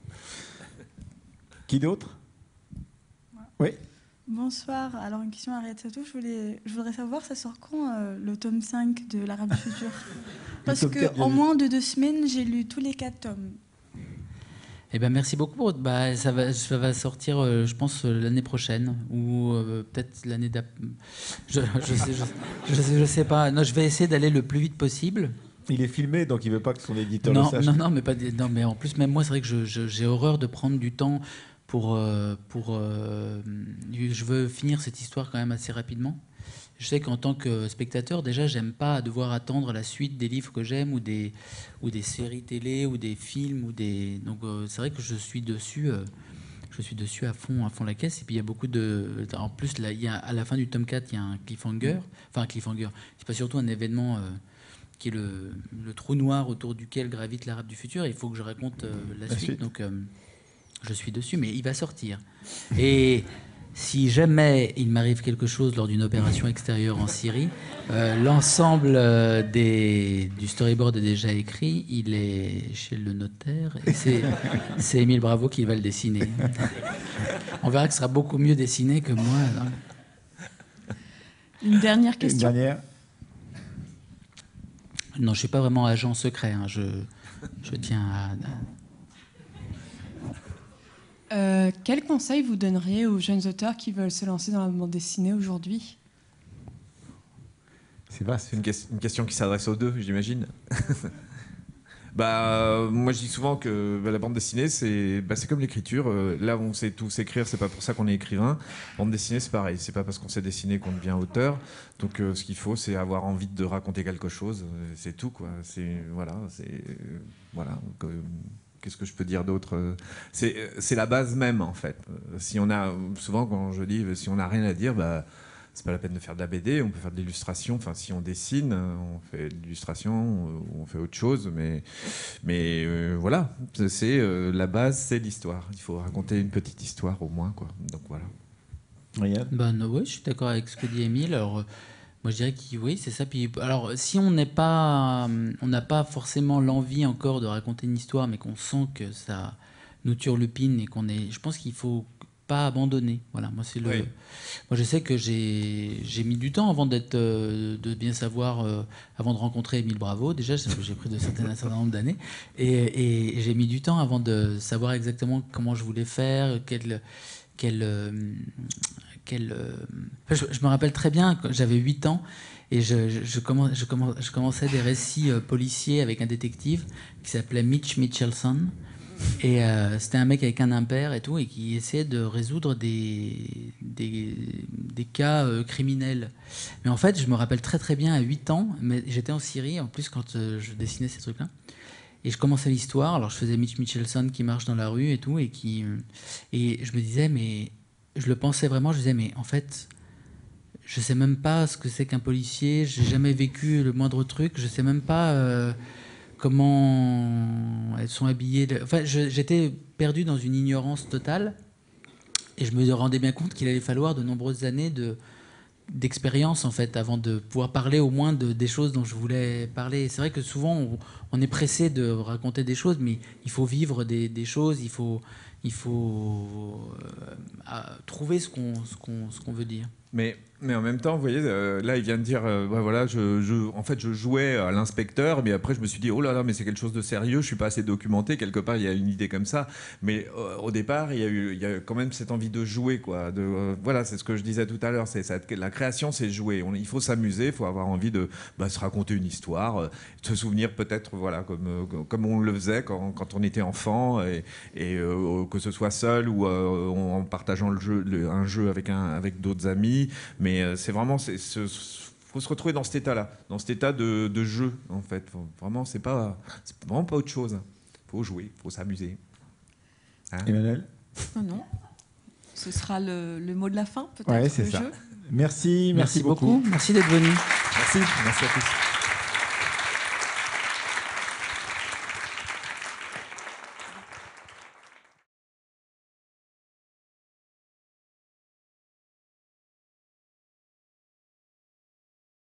Qui d'autre? Oui. Bonsoir. Alors, une question à Riyad Sattouf. Je, voulais, je voudrais savoir, ça sort quand euh, le tome cinq de l'Arabe du futur? Parce qu'en moins de deux semaines, j'ai lu tous les quatre tomes. Eh ben, merci beaucoup. Bah, ça, va, ça va sortir, euh, je pense, euh, l'année prochaine ou euh, peut-être l'année d'après. Je ne je sais, je, je sais, je sais pas. Non, je vais essayer d'aller le plus vite possible. Il est filmé, donc il ne veut pas que son éditeur non, le sache. Non, non, mais, pas, non, mais en plus, même moi, c'est vrai que je, je, j'ai horreur de prendre du temps pour... Euh, pour euh, je veux finir cette histoire quand même assez rapidement. Je sais qu'en tant que spectateur, déjà, j'aime pas devoir attendre la suite des livres que j'aime ou des, ou des séries télé ou des films. Ou des... Donc euh, c'est vrai que je suis dessus, euh, je suis dessus à fond, à fond la caisse. Et puis il y a beaucoup de... En plus, là, il y a, à la fin du tome quatre, il y a un cliffhanger. Enfin, un cliffhanger. C'est pas surtout un événement euh, qui est le, le trou noir autour duquel gravite l'Arabe du futur. Et il faut que je raconte euh, la, la suite. suite. Donc euh, je suis dessus, mais il va sortir. Et... Si jamais il m'arrive quelque chose lors d'une opération extérieure en Syrie, euh, l'ensemble euh, des, du storyboard est déjà écrit, il est chez le notaire, et c'est, c'est Émile Bravo qui va le dessiner. On verra que ce sera beaucoup mieux dessiné que moi. Non Une dernière question. Une dernière. Non, je ne suis pas vraiment agent secret, hein, je, je tiens à... Euh, quel conseil vous donneriez aux jeunes auteurs qui veulent se lancer dans la bande dessinée aujourd'hui? C'est vaste. C'est une, que- une question qui s'adresse aux deux, j'imagine. bah, euh, moi, je dis souvent que bah, la bande dessinée, c'est, bah, c'est comme l'écriture. Euh, là, on sait tous écrire, c'est pas pour ça qu'on est écrivain. Bande dessinée, c'est pareil. C'est pas parce qu'on sait dessiner qu'on devient auteur. Donc, euh, ce qu'il faut, c'est avoir envie de raconter quelque chose. Euh, C'est tout, quoi. C'est voilà, c'est euh, voilà. Donc, euh, Qu'est-ce que je peux dire d'autre? C'est, c'est la base même, en fait. Si on a, souvent, quand je dis si on n'a rien à dire, bah, c'est pas la peine de faire de la B D. On peut faire de l'illustration. Enfin, si on dessine, on fait de l'illustration, on fait autre chose. Mais, mais euh, voilà, c'est euh, la base, c'est l'histoire. Il faut raconter une petite histoire au moins, quoi. Donc voilà. Riyad? Ben, oui, je suis d'accord avec ce que dit Émile. Alors, moi, je dirais que oui, c'est ça. Puis, alors, si on n'est pas, on n'a pas forcément l'envie encore de raconter une histoire, mais qu'on sent que ça nous turlupine et qu'on est, je pense qu'il faut pas abandonner. Voilà, moi c'est le. Oui. Moi, je sais que j'ai j'ai mis du temps avant d'être, euh, de bien savoir, euh, avant de rencontrer Émile Bravo. Déjà, j'ai pris de certaines, un certain nombre d'années, et, et j'ai mis du temps avant de savoir exactement comment je voulais faire, quel, quel euh, Quel, euh... je, je me rappelle très bien, quand j'avais huit ans, et je, je, je, commence, je, commence, je commençais des récits euh, policiers avec un détective qui s'appelait Mitch Mitchelson. Et euh, c'était un mec avec un impair et tout, et qui essayait de résoudre des, des, des cas euh, criminels. Mais en fait, je me rappelle très très bien, à huit ans, mais j'étais en Syrie, en plus, quand euh, je dessinais ces trucs-là. Et je commençais l'histoire, alors je faisais Mitch Mitchelson qui marche dans la rue et tout, et, qui, et je me disais, mais... Je le pensais vraiment, je disais, mais en fait, je sais même pas ce que c'est qu'un policier, j'ai jamais vécu le moindre truc, je sais même pas euh, comment elles sont habillées. Enfin, je, j'étais perdu dans une ignorance totale, et je me rendais bien compte qu'il allait falloir de nombreuses années de, d'expérience, en fait, avant de pouvoir parler au moins de, des choses dont je voulais parler. C'est vrai que souvent, on, on est pressé de raconter des choses, mais il faut vivre des, des choses, il faut... Il faut euh, trouver ce qu'on, ce, qu'on, ce qu'on veut dire. Mais Mais en même temps, vous voyez, euh, là, il vient de dire, euh, bah, voilà, je, je, en fait, je jouais à l'inspecteur, mais après, je me suis dit, oh là là, mais c'est quelque chose de sérieux, je suis pas assez documenté. Quelque part, il y a une idée comme ça. Mais euh, au départ, il y a eu, il y a quand même cette envie de jouer, quoi. De, euh, voilà, c'est ce que je disais tout à l'heure. C'est ça, la création, c'est jouer. On, il faut s'amuser, il faut avoir envie de bah, se raconter une histoire, euh, se souvenir peut-être, voilà, comme euh, comme on le faisait quand, quand on était enfant, et, et euh, que ce soit seul ou euh, en partageant le jeu, le, un jeu avec un, avec d'autres amis. Mais Mais c'est vraiment, il faut se retrouver dans cet état-là, dans cet état de, de jeu, en fait. Faut, vraiment, c'est pas, c'est vraiment pas autre chose. Il faut jouer, il faut s'amuser. Hein Emmanuel ? Non, non. Ce sera le, le mot de la fin, peut-être. Ouais, c'est le ça. Jeu. Merci, merci, merci beaucoup. beaucoup. Merci d'être venu. Merci, merci à tous.